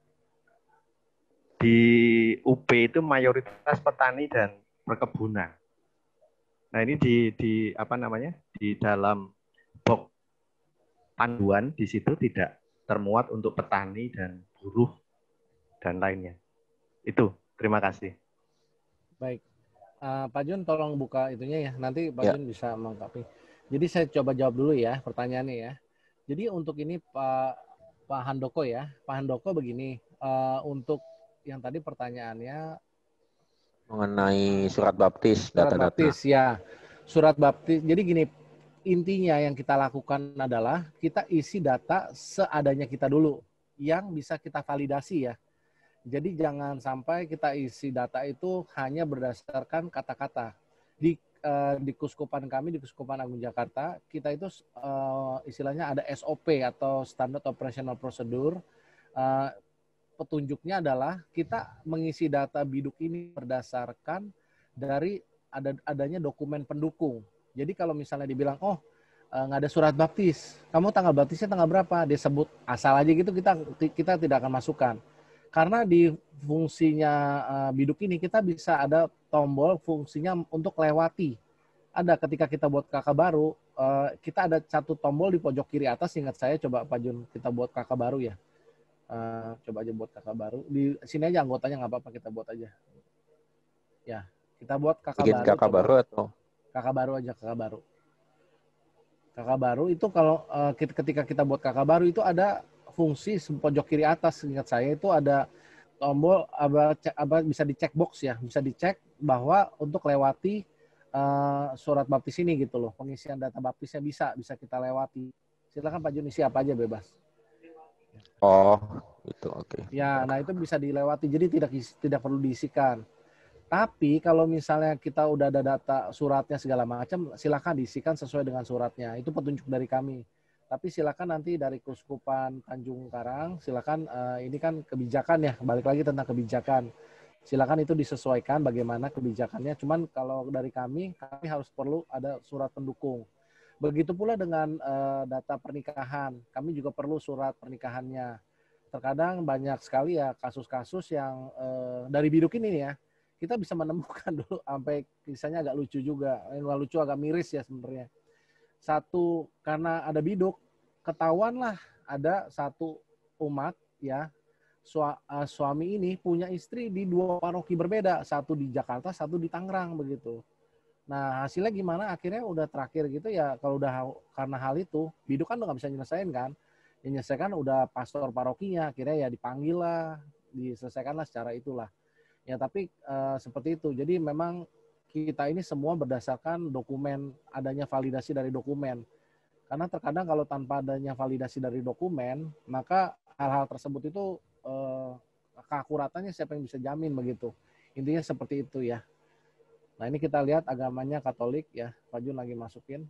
Di U P itu mayoritas petani dan perkebunan. Nah, ini di, di apa namanya? Di dalam box panduan di situ tidak termuat untuk petani dan buruh dan lainnya. Itu, terima kasih. Baik. Uh, Pak Jun tolong buka itunya ya. Nanti Pak Ya. Jun bisa melengkapi. Jadi saya coba jawab dulu ya pertanyaannya ya. Jadi untuk ini Pak Pak Handoko ya. Pak Handoko begini, uh, untuk yang tadi pertanyaannya mengenai surat baptis, surat data-data. baptis ya. Surat baptis. Jadi gini, intinya yang kita lakukan adalah kita isi data seadanya kita dulu yang bisa kita validasi ya. Jadi jangan sampai kita isi data itu hanya berdasarkan kata-kata. Di eh, di Kuskupan kami, di Kuskupan Agung Jakarta, kita itu eh, istilahnya ada S O P atau Standard Operational Procedure. Eh, petunjuknya adalah kita mengisi data biduk ini berdasarkan dari ada adanya dokumen pendukung. Jadi kalau misalnya dibilang, oh nggak ada surat baptis, kamu tanggal baptisnya tanggal berapa? Dia sebut asal aja gitu, kita kita tidak akan masukkan. Karena di fungsinya uh, biduk ini kita bisa ada tombol fungsinya untuk lewati. Ada ketika kita buat kakak baru, uh, kita ada satu tombol di pojok kiri atas. Ingat saya, coba Pak Jun kita buat kakak baru ya. Uh, coba aja buat kakak baru. Di sini aja anggotanya nggak apa-apa, kita buat aja. Ya, kita buat kakak Bikin baru. kakak coba. baru atau? Kakak baru aja, kakak baru. Kakak baru itu kalau uh, ketika kita buat kakak baru itu ada fungsi pojok kiri atas, ingat saya itu ada tombol apa, apa bisa dicek box ya, bisa dicek bahwa untuk lewati uh, surat baptis ini gitu loh, pengisian data baptisnya bisa bisa kita lewati. Silakan Pak Jun isi apa aja bebas. Oh, itu oke. Okay. Ya, nah itu bisa dilewati, jadi tidak tidak perlu diisikan. Tapi kalau misalnya kita udah ada data suratnya segala macam, silakan diisikan sesuai dengan suratnya. Itu petunjuk dari kami. Tapi silakan nanti dari Kuskupan Tanjung Karang, silakan uh, ini kan kebijakan ya, balik lagi tentang kebijakan. Silakan itu disesuaikan bagaimana kebijakannya. Cuman kalau dari kami, kami harus perlu ada surat pendukung. Begitu pula dengan uh, data pernikahan, kami juga perlu surat pernikahannya. Terkadang banyak sekali ya kasus-kasus yang uh, dari biduk ini ya, kita bisa menemukan dulu sampai kisahnya agak lucu juga. Yang lucu agak miris ya sebenarnya. Satu, karena ada biduk, ketahuanlah ada satu umat ya, suami ini punya istri di dua paroki berbeda, satu di Jakarta, satu di Tangerang begitu. Nah hasilnya gimana? Akhirnya udah terakhir gitu ya, kalau udah karena hal itu, biduk kan udah nggak bisa nyelesain kan, yang nyelesain udah pastor parokinya, akhirnya ya dipanggil lah, diselesaikanlah secara itulah. Ya tapi uh, seperti itu. Jadi memang kita ini semua berdasarkan dokumen, adanya validasi dari dokumen. Karena terkadang kalau tanpa adanya validasi dari dokumen, maka hal-hal tersebut itu uh, keakuratannya siapa yang bisa jamin begitu. Intinya seperti itu ya. Nah ini kita lihat agamanya Katolik ya, Pak Jun lagi masukin.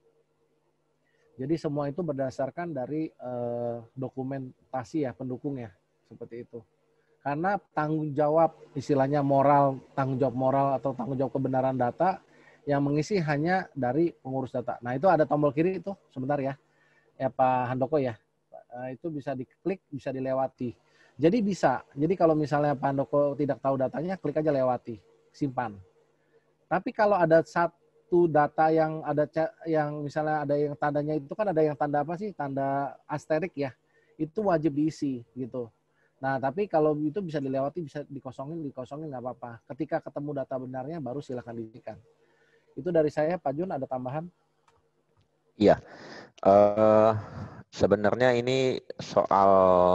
Jadi semua itu berdasarkan dari uh, dokumentasi ya, pendukung ya, seperti itu. Karena tanggung jawab, istilahnya moral, tanggung jawab moral atau tanggung jawab kebenaran data yang mengisi hanya dari pengurus data. Nah itu ada tombol kiri itu, sebentar ya, ya Pak Handoko ya, nah, itu bisa diklik, bisa dilewati. Jadi bisa, jadi kalau misalnya Pak Handoko tidak tahu datanya, klik aja lewati, simpan. Tapi kalau ada satu data yang ada yang misalnya ada yang tandanya itu kan ada yang tanda apa sih, tanda asterik ya, itu wajib diisi gitu. Nah, tapi kalau itu bisa dilewati, bisa dikosongin, dikosongin nggak apa-apa. Ketika ketemu data benarnya, baru silakan diisikan. Itu dari saya, Pak Jun, ada tambahan? Iya, uh, sebenarnya ini soal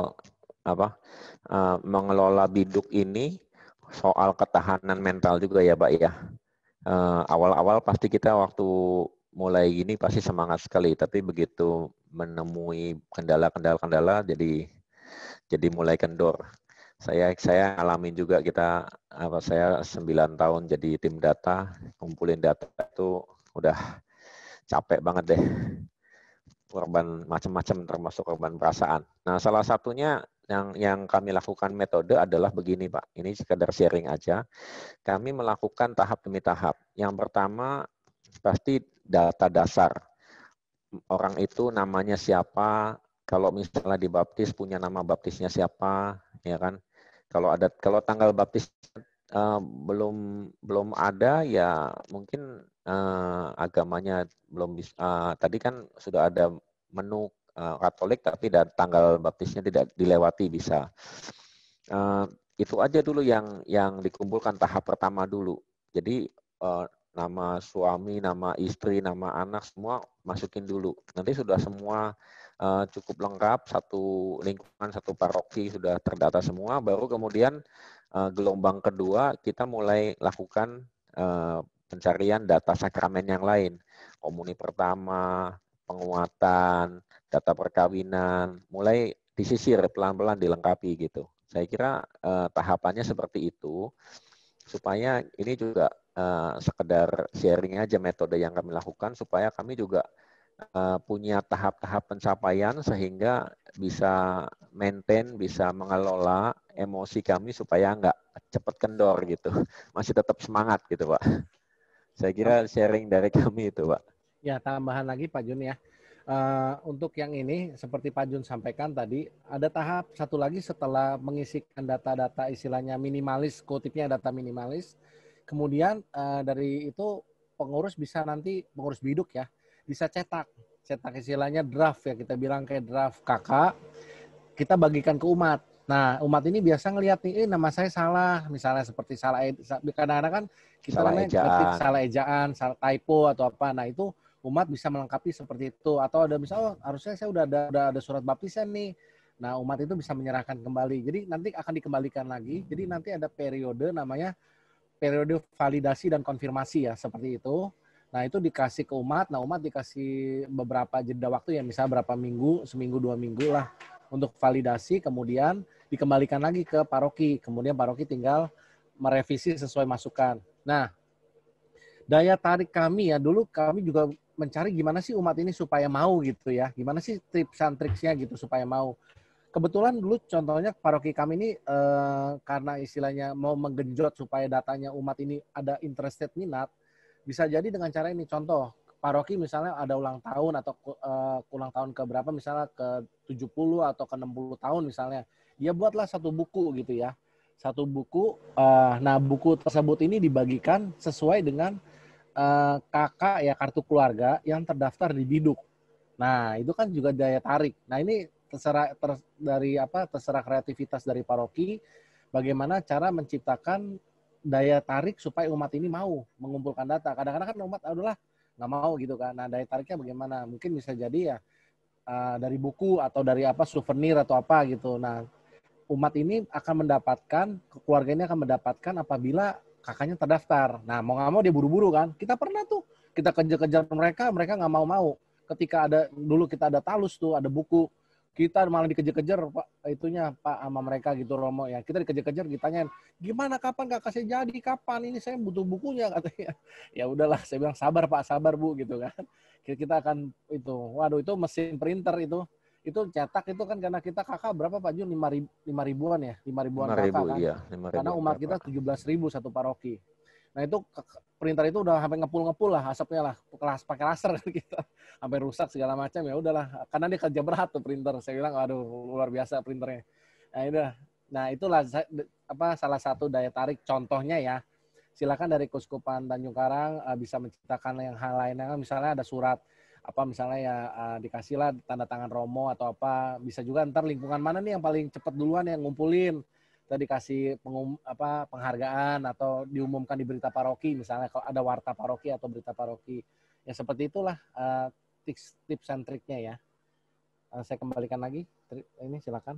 apa uh, mengelola biduk ini soal ketahanan mental juga ya, Pak ya. Uh, awal-awal pasti kita waktu mulai gini pasti semangat sekali, tapi begitu menemui kendala-kendala-kendala jadi jadi mulai kendor. Saya saya alamin juga, kita apa saya sembilan tahun jadi tim data, kumpulin data itu udah capek banget deh. Korban macam-macam termasuk korban perasaan. Nah, salah satunya yang yang kami lakukan metode adalah begini, Pak. Ini sekedar sharing aja. Kami melakukan tahap demi tahap. Yang pertama pasti data dasar. Orang itu namanya siapa, kalau misalnya dibaptis punya nama baptisnya siapa, ya kan? Kalau ada kalau tanggal baptis uh, belum belum ada, ya mungkin uh, agamanya belum bisa. Uh, tadi kan sudah ada menu uh, Katolik, tapi dan tanggal baptisnya tidak dilewati bisa. Uh, itu aja dulu yang yang dikumpulkan tahap pertama dulu. Jadi uh, nama suami, nama istri, nama anak semua masukin dulu. Nanti sudah semua uh, cukup lengkap, satu lingkungan, satu paroki sudah terdata semua, baru kemudian uh, gelombang kedua kita mulai lakukan uh, pencarian data sakramen yang lain. Komuni pertama, penguatan, data perkawinan, mulai disisir pelan-pelan dilengkapi gitu. Saya kira uh, tahapannya seperti itu, supaya ini juga uh, sekedar sharing aja metode yang kami lakukan, supaya kami juga uh, punya tahap-tahap pencapaian sehingga bisa maintain, bisa mengelola emosi kami supaya nggak cepat kendor gitu, masih tetap semangat gitu, Pak. Saya kira sharing dari kami itu, Pak. Ya, tambahan lagi Pak Jun ya. Uh, untuk yang ini, seperti Pak Jun sampaikan tadi, ada tahap satu lagi setelah mengisikan data-data istilahnya minimalis, kutipnya data minimalis. Kemudian uh, dari itu pengurus bisa nanti, pengurus biduk ya, bisa cetak. Cetak istilahnya draft ya, kita bilang kayak draft kakak, kita bagikan ke umat. Nah, umat ini biasa ngelihat nih, eh, nama saya salah, misalnya seperti salah, kadang-kadang kan kita salah namanya ejaan. ketik salah ejaan, salah typo atau apa. Nah, itu umat bisa melengkapi seperti itu, atau ada misalnya oh, harusnya saya udah ada udah ada surat baptisan nih. Nah, umat itu bisa menyerahkan kembali. Jadi nanti akan dikembalikan lagi. Jadi nanti ada periode namanya periode validasi dan konfirmasi ya, seperti itu. Nah, itu dikasih ke umat. Nah, umat dikasih beberapa jeda waktu ya, misalnya berapa minggu, seminggu dua minggu lah untuk validasi, kemudian dikembalikan lagi ke paroki. Kemudian paroki tinggal merevisi sesuai masukan. Nah, daya tarik kami ya, dulu kami juga mencari gimana sih umat ini supaya mau gitu ya. Gimana sih tips and triksnya gitu supaya mau. Kebetulan dulu contohnya paroki kami ini eh, karena istilahnya mau menggenjot supaya datanya umat ini ada interested minat, bisa jadi dengan cara ini. Contoh, paroki misalnya ada ulang tahun atau uh, ulang tahun ke berapa, misalnya ke tujuh puluh atau ke enam puluh tahun misalnya. Dia buatlah satu buku gitu ya. Satu buku, uh, nah buku tersebut ini dibagikan sesuai dengan uh, kakak ya, kartu keluarga yang terdaftar di biduk. Nah, itu kan juga daya tarik. Nah, ini terserah ter, dari apa? Terserah kreativitas dari paroki bagaimana cara menciptakan daya tarik supaya umat ini mau mengumpulkan data. Kadang-kadang kan umat adalah nggak mau gitu kan. Nah, daya tariknya bagaimana? Mungkin bisa jadi ya uh, dari buku atau dari apa souvenir atau apa gitu. Nah, umat ini akan mendapatkan, keluarga ini akan mendapatkan apabila kakaknya terdaftar. Nah, mau nggak mau dia buru-buru kan. Kita pernah tuh, kita kejar-kejar mereka, mereka nggak mau-mau. Ketika ada, dulu kita ada talus tuh, ada buku. Kita malah dikejar-kejar Pak, itunya Pak sama mereka gitu Romo ya. Kita dikejar-kejar, ditanyain, gimana kapan kakak saya jadi, kapan ini saya butuh bukunya katanya. Ya udahlah, saya bilang sabar Pak, sabar Bu gitu kan. Kita akan itu, waduh itu mesin printer itu. Itu cetak itu kan karena kita kakak berapa Pak Jun, lima ribuan ya, lima ribuan kakak kan. Iya, lima ribu karena umat kita tujuh belas ribu satu paroki. Nah itu printer itu udah sampai ngepul-ngepul lah asapnya lah, kelas pakai laser kan kita, sampai rusak segala macam. Ya udahlah, karena dia kerja berat tuh printer. Saya bilang aduh luar biasa printernya. Nah udah, nah itulah apa salah satu daya tarik contohnya ya. Silakan dari Keuskupan Tanjung Karang uh, bisa menciptakan yang hal lainnya, misalnya ada surat apa misalnya ya uh, dikasihlah tanda tangan Romo atau apa, bisa juga ntar lingkungan mana nih yang paling cepat duluan yang ngumpulin, atau dikasih pengum, apa penghargaan atau diumumkan di berita paroki misalnya kalau ada warta paroki atau berita paroki. Ya seperti itulah uh, tips tips and triknya ya. Uh, saya kembalikan lagi, ini silakan.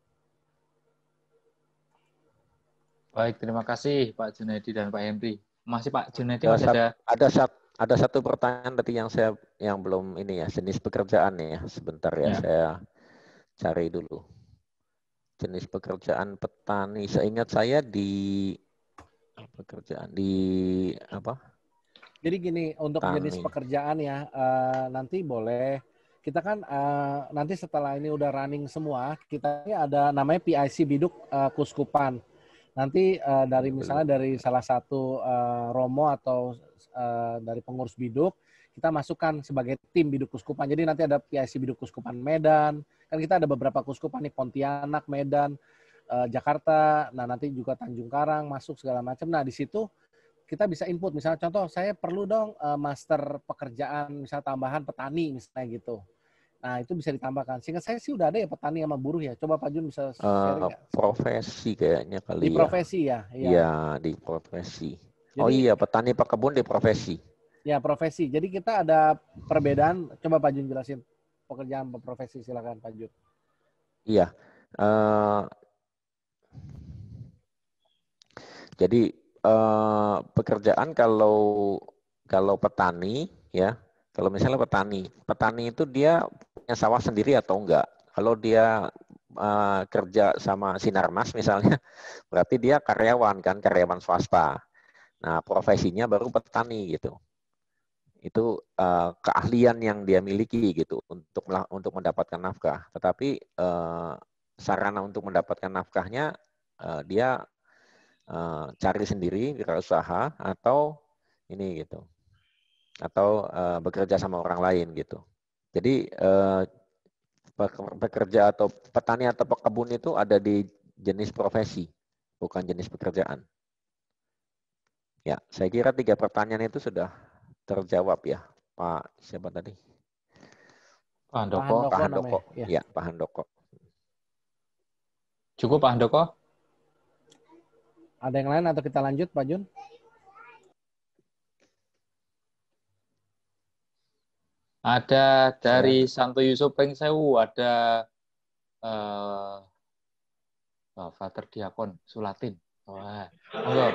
Baik, terima kasih Pak Junaidi dan Pak Henry. Masih Pak Junaidi ada masih satu, ada ada satu ada satu pertanyaan tadi yang saya yang belum ini ya, jenis pekerjaan ya. Sebentar ya, ya. Saya cari dulu. Jenis pekerjaan petani. Seingat saya di pekerjaan di apa? Jadi gini, untuk petani. Jenis pekerjaan ya, uh, nanti boleh kita kan uh, nanti setelah ini udah running semua, kita ini ada namanya P I C Biduk uh, Kuskupan. Nanti uh, dari misalnya dari salah satu uh, Romo atau uh, dari pengurus biduk, kita masukkan sebagai tim biduk kuskupan. Jadi nanti ada P I C Biduk Kuskupan Medan, kan kita ada beberapa kuskupan nih, Pontianak, Medan, uh, Jakarta, nah nanti juga Tanjung Karang masuk segala macam. Nah di situ kita bisa input, misalnya contoh saya perlu dong uh, master pekerjaan, misalnya tambahan petani misalnya gitu. Nah, itu bisa ditambahkan. Sehingga saya sih udah ada ya petani sama buruh ya. Coba Pak Jun bisa sharing uh, profesi kayaknya kali di ya. Profesi ya. Iya, di profesi. Jadi, oh iya, petani pekebun di profesi. Ya, profesi. Jadi kita ada perbedaan. Coba Pak Jun jelasin pekerjaan profesi, silakan Pak Jun. Iya. Uh, jadi uh, pekerjaan kalau kalau petani ya, kalau misalnya petani, petani itu dia punya sawah sendiri atau enggak? Kalau dia uh, kerja sama Sinarmas misalnya, berarti dia karyawan kan, karyawan swasta. Nah, profesinya baru petani gitu. Itu uh, keahlian yang dia miliki gitu untuk untuk mendapatkan nafkah. Tetapi uh, sarana untuk mendapatkan nafkahnya uh, dia uh, cari sendiri, wirausaha atau ini gitu. Atau uh, bekerja sama orang lain gitu. Jadi uh, pekerja atau petani atau pekebun itu ada di jenis profesi, bukan jenis pekerjaan. Ya, saya kira tiga pertanyaan itu sudah terjawab ya, Pak siapa tadi? Pak Handoko. Pak Handoko. Ya. ya, Pak Handoko. Cukup Pak Handoko? Ada yang lain atau kita lanjut Pak Jun? Ada dari Santo Yusuf Pringsewu, ada uh, oh, Father Diakon Sulatin. Wah, oh,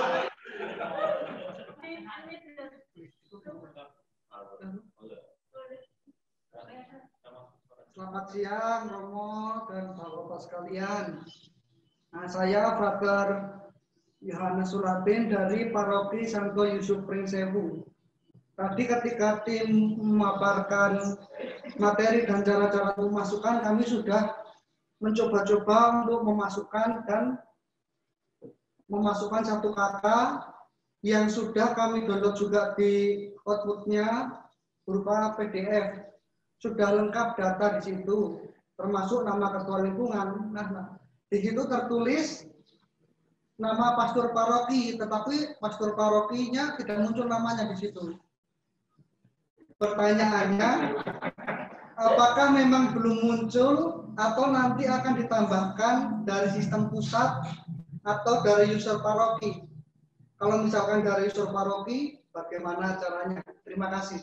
Selamat siang Romo dan Bapak-Bapak sekalian. Nah, saya Father Yohanes Sulatin dari Paroki Santo Yusuf Pringsewu. Tadi ketika tim memaparkan materi dan cara-cara memasukkan, kami sudah mencoba-coba untuk memasukkan dan memasukkan satu kata yang sudah kami download juga di output-nya berupa P D F. Sudah lengkap data di situ, termasuk nama ketua lingkungan. Nah, nah di situ tertulis nama pastor paroki, tetapi pastor parokinya tidak muncul namanya di situ. Pertanyaannya, apakah memang belum muncul atau nanti akan ditambahkan dari sistem pusat atau dari user paroki? Kalau misalkan dari user paroki, bagaimana caranya? Terima kasih.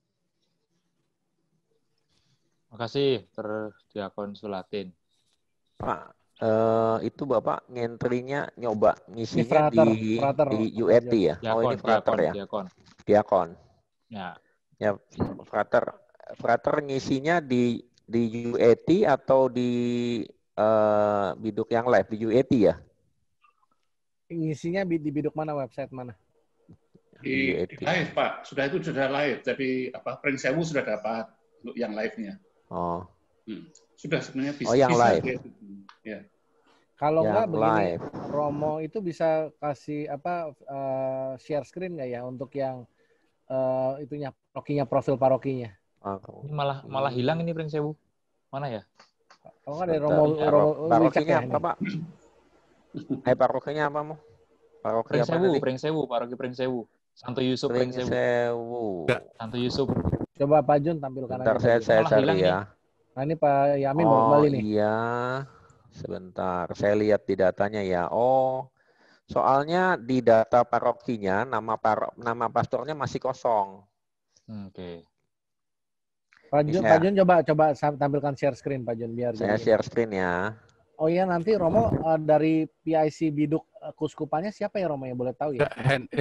Terima kasih, Terdiakon Sulatin. Pak, eh, itu Bapak ngentrinya nyoba ngisinya frater, di, frater. di U E T ya? Diakon, oh ini frater diakon, ya? Diakon. Diakon. Ya. Ya, frater, frater ngisinya di di U E T atau di uh, biduk yang live di U E T ya? Ngisinya di biduk mana, website mana? Di, di live Pak, sudah itu sudah live. Jadi apa Pringsewu sudah dapat untuk yang live-nya. Oh, hmm. Sudah sebenarnya bisa. Oh yang bisa, live. Ya. Kalau enggak begini, live. Romo itu bisa kasih apa uh, share screen nggak ya untuk yang uh, itunya parokinya, profil parokinya. Ini malah malah hilang ini Pringsewu. Mana ya? Kalau nggak ada Romo, Romo parokinya ya, apa Pak? Eh parokinya apa mau? Paroki Pringsewu, Pringsewu, paroki Pringsewu. Santo Yusuf Pringsewu. Pringsewu. Santo Yusuf. Coba Pak Jun tampilkan Bentar, aja. saya, saya Malah cari hilang ya. Nah ini Pak Yamin baru Oh kembali nih. iya, sebentar. Saya lihat di datanya ya. Oh, soalnya di data parokinya nama par nama pastornya masih kosong. Oke. Okay. Pak Jun, Pak Jun coba coba tampilkan share screen Pak Jun biar. Saya jadi share ini. screen ya. Oh iya nanti Romo uh, dari P I C Biduk uh, Kuskupannya siapa ya Romo yang boleh tahu ya?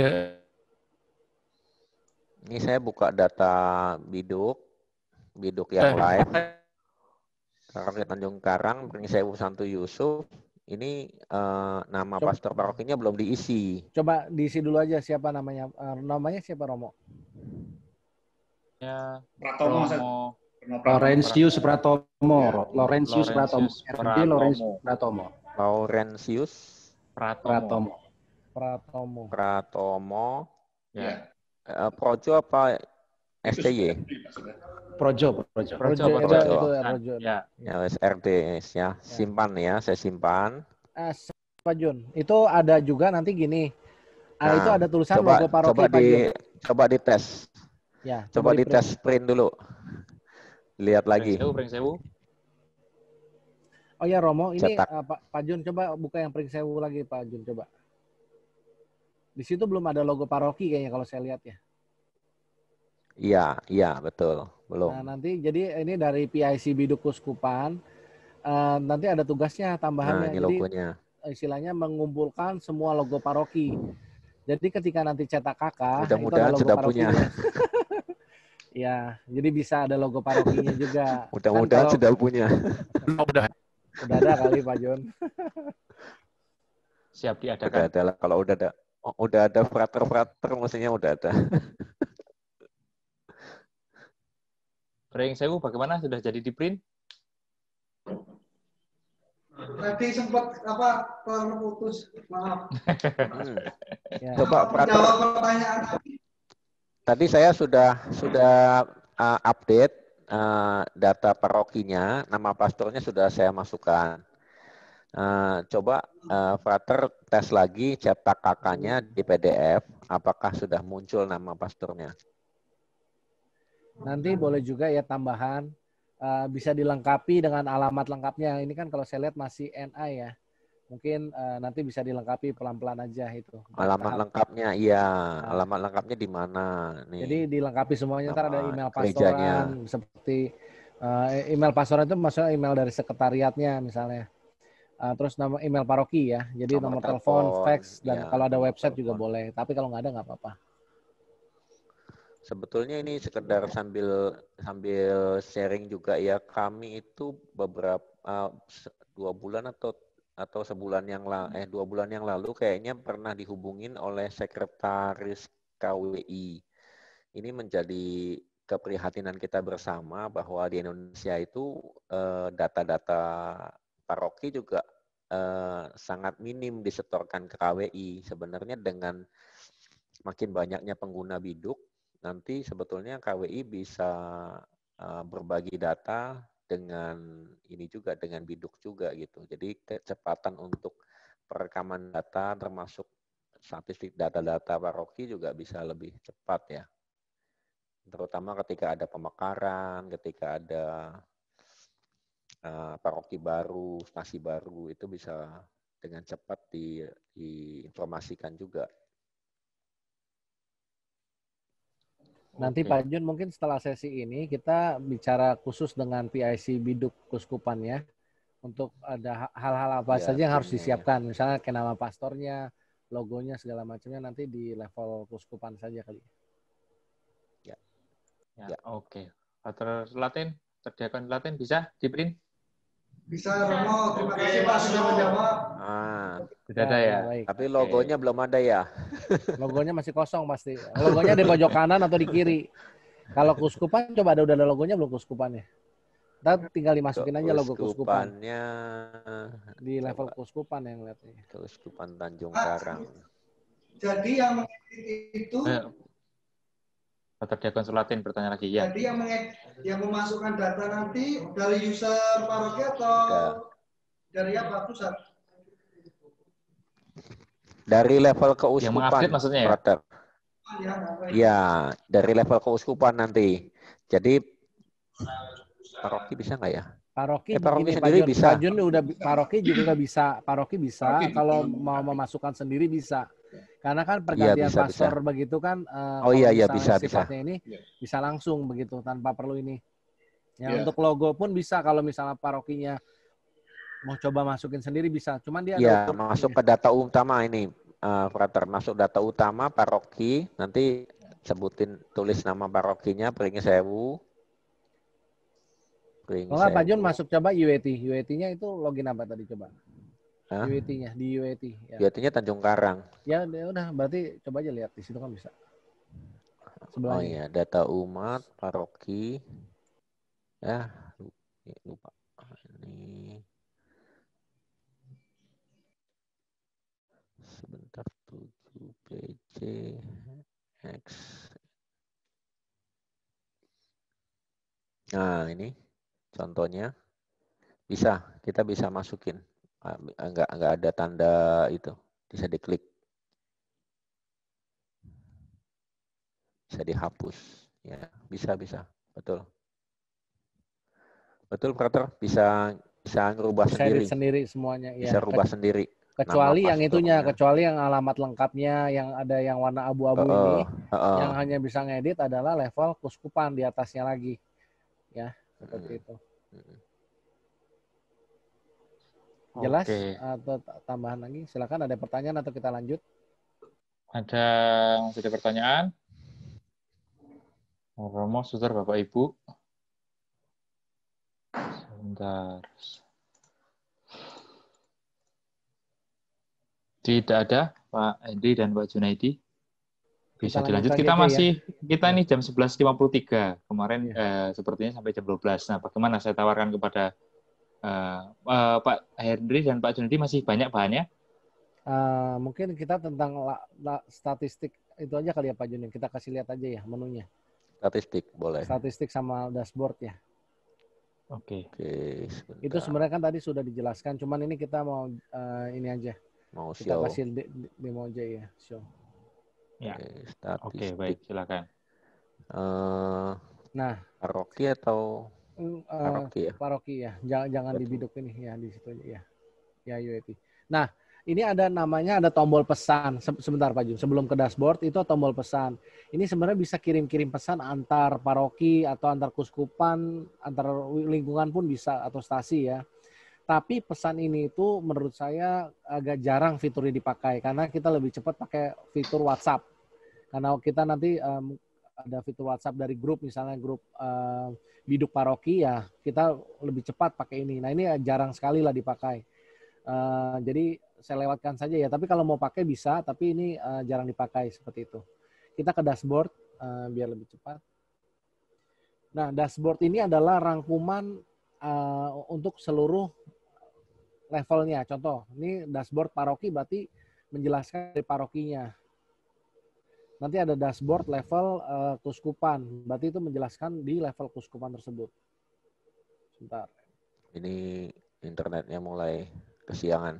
Ini saya buka data Biduk, Biduk yang live. Paroki Tanjung Karang, Pringsewu Santo Yusuf. Ini uh, nama coba, pastor parokinya belum diisi. Coba diisi dulu aja siapa namanya. Uh, namanya siapa Romo? Ya, Pratomo. Romo. Laurentius Pratomo, Laurentius Pratomo, R D Laurentius Pratomo. Laurentius Pratomo. Pratomo. Pratomo. Ya. Uh, Projo apa S T Y? Projo, Projo. Projo, Projo. Projo. Itu, Projo. Ya. Ya, R D ya. Simpan ya, saya simpan. Eh, Pak Jun, itu ada juga nanti gini. Nah, itu ada tulisan coba, logo paroki coba Pak di, Jun. Coba dites. Ya, coba, coba dites print. print dulu. Lihat lagi. Pringsewu, Pringsewu. Oh ya Romo, ini Cetak. uh, Pak, Pak Jun coba buka yang Pringsewu lagi Pak Jun coba. Di situ belum ada logo paroki kayaknya kalau saya lihat ya. Iya, iya betul, belum. Nah nanti jadi ini dari P I C Biduk Kuskupan, uh, nanti ada tugasnya tambahannya. Nah, ini jadi logonya. Istilahnya mengumpulkan semua logo paroki. Jadi ketika nanti cetak kakak, mudah-mudahan sudah punya. Ya, jadi bisa ada logo parokinya juga. Mudah-mudahan kan sudah punya. Udah. Udah ada kali Pak Jon. Siap diadakan. Udah ada lah. Kalau udah ada, oh, udah ada frater-frater, mestinya udah ada. Pringsewu bagaimana? Sudah jadi di print? Tadi sempat apa terputus, maaf. Hmm. Ya. Coba frater. Jawab pertanyaan. Tadi saya sudah sudah uh, update uh, data parokinya, nama pastornya sudah saya masukkan. Uh, coba uh, frater tes lagi cetak kakaknya di P D F, apakah sudah muncul nama pastornya? Nanti boleh juga ya tambahan, uh, bisa dilengkapi dengan alamat lengkapnya. Ini kan kalau saya lihat masih N A ya. Mungkin uh, nanti bisa dilengkapi pelan-pelan aja itu. Alamat tahap. Lengkapnya, iya. Nah. Alamat lengkapnya di mana? Nih. Jadi dilengkapi semuanya. Ntar ada email pastoran, seperti uh, email pastoran itu maksudnya email dari sekretariatnya misalnya. Uh, terus nama email paroki ya. Jadi nomor, nomor telepon, fax, dan ya, kalau ada website telepon. Juga boleh. Tapi kalau nggak ada nggak apa-apa. Sebetulnya ini sekedar sambil sambil sharing juga ya. Kami itu beberapa uh, dua bulan atau atau sebulan yang lalu, eh dua bulan yang lalu kayaknya pernah dihubungin oleh sekretaris K W I. Ini menjadi keprihatinan kita bersama bahwa di Indonesia itu data-data eh, paroki juga eh, sangat minim disetorkan ke K W I. Sebenarnya dengan makin banyaknya pengguna biduk, nanti sebetulnya K W I bisa eh, berbagi data dengan ini juga, dengan biduk juga gitu. Jadi kecepatan untuk perekaman data termasuk statistik data-data paroki juga bisa lebih cepat ya. Terutama ketika ada pemekaran, ketika ada uh, paroki baru, stasi baru, itu bisa dengan cepat di, diinformasikan juga. Nanti Pak Jun mungkin setelah sesi ini kita bicara khusus dengan P I C Biduk Kuskupan ya. Untuk ada hal-hal apa ya, saja yang harus disiapkan. Ya. Misalnya kayak nama pastornya, logonya, segala macamnya nanti di level Kuskupan saja kali. Ya, ya, ya. Oke. Pater Latin, terdiakon Latin bisa di print? Bisa Romo, terima kasih Pak sudah menjawab. Ah, sudah ada ya. Baik. Tapi logonya okay. belum ada ya. Logonya masih kosong pasti. Logonya di pojok kanan atau di kiri. Kalau Kuskupan coba ada udah ada logonya belum Kuskupannya? Kita tinggal dimasukin aja logo Kuskupan. Di level Kuskupan yang lihatnya. Kuskupan Tanjung Karang. Jadi yang itu Pater Diakon Sulatin bertanya lagi ya. Jadi yang yang memasukkan data nanti dari user paroki atau ya. Dari apa pusat? Dari level keuskupan. Yang mengupdate maksudnya ya? Pater. Ya, dari level keuskupan nanti. Jadi paroki bisa nggak ya? Paroki eh, paroki begini, sendiri Pak Jun. bisa. Pak Jun udah paroki juga bisa, paroki bisa. Paroki. Kalau mau memasukkan sendiri bisa. Karena kan Iya, pergantian bisa, pastor bisa. begitu kan, uh, Oh kalau iya, iya, misalnya bisa, bisa. sifatnya ini bisa langsung begitu tanpa perlu ini. Ya, Iya. untuk logo pun bisa kalau misalnya parokinya mau coba masukin sendiri bisa. Cuman dia Iya, ada masuk ke data utama ini, uh, Frater. Masuk data utama paroki, nanti sebutin tulis nama parokinya, Pringsewu. Kalau Pak Jun masuk coba U A T. U A T-nya itu login apa tadi coba? Hah? U A T-nya di U A T. Ya. U A T-nya Tanjung Karang. Ya udah, berarti coba aja lihat di situ kan bisa. Sebelahnya. Oh iya, data umat, paroki. Ya, lupa. Ini sebentar, tujuh P C X. Nah, ini contohnya. Bisa, kita bisa masukin. Enggak enggak ada tanda itu. Bisa diklik. Bisa dihapus. Ya, bisa bisa. Betul. Betul, Frater. Bisa bisa ngerubah bisa sendiri. sendiri semuanya. Bisa Ya. rubah sendiri. Kecuali Nama yang itunya, pastornya. kecuali yang alamat lengkapnya, yang ada yang warna abu-abu Uh, ini, uh, uh. yang hanya bisa ngedit adalah level kuskupan di atasnya lagi. Ya, seperti itu. Jelas Oke. atau tambahan lagi? Silakan, ada pertanyaan atau kita lanjut? Ada masih ada pertanyaan? Romo, Suster, Bapak, Ibu. Sebentar. Tidak ada, Pak Hendy dan Pak Junaidi. Bisa Kita dilanjut. lanjut Kita aja masih, ya. kita ini jam sebelas lima puluh tiga. Kemarin Ya. eh, sepertinya sampai jam dua belas. Nah, bagaimana saya tawarkan kepada Uh, uh, Pak Henry dan Pak Junaidi masih banyak bahannya? Uh, mungkin kita tentang la, la, statistik itu aja kali ya Pak Jun. Kita kasih lihat aja ya menunya. Statistik boleh. Statistik sama dashboard ya. Oke. Okay. Okay, itu sebenarnya kan tadi sudah dijelaskan. Cuman ini kita mau uh, ini aja. Mau kita show. kasih de, de, demo aja ya. Show. Ya. Oke, okay, baik silakan. Uh, nah, paroki atau Uh, paroki ya. Paroki ya, jangan jangan di biduk ini ya di situ aja ya. Ya U A T. Nah, ini ada namanya ada tombol pesan. Sebentar Pak Jun, sebelum ke dashboard itu tombol pesan. Ini sebenarnya bisa kirim-kirim pesan antar paroki atau antar kuskupan, antar lingkungan pun bisa atau stasi ya. Tapi pesan ini itu menurut saya agak jarang fiturnya dipakai karena kita lebih cepat pakai fitur WhatsApp. Karena kita nanti um, ada fitur WhatsApp dari grup, misalnya grup uh, biduk paroki ya, kita lebih cepat pakai ini. Nah ini jarang sekali lah dipakai. Uh, jadi saya lewatkan saja ya. Tapi kalau mau pakai bisa, tapi ini uh, jarang dipakai seperti itu. Kita ke dashboard uh, biar lebih cepat. Nah dashboard ini adalah rangkuman uh, untuk seluruh levelnya. Contoh, ini dashboard paroki berarti menjelaskan dari parokinya. Nanti ada dashboard level uh, kuskupan. Berarti itu menjelaskan di level kuskupan tersebut. Sebentar. Ini internetnya mulai kesiangan.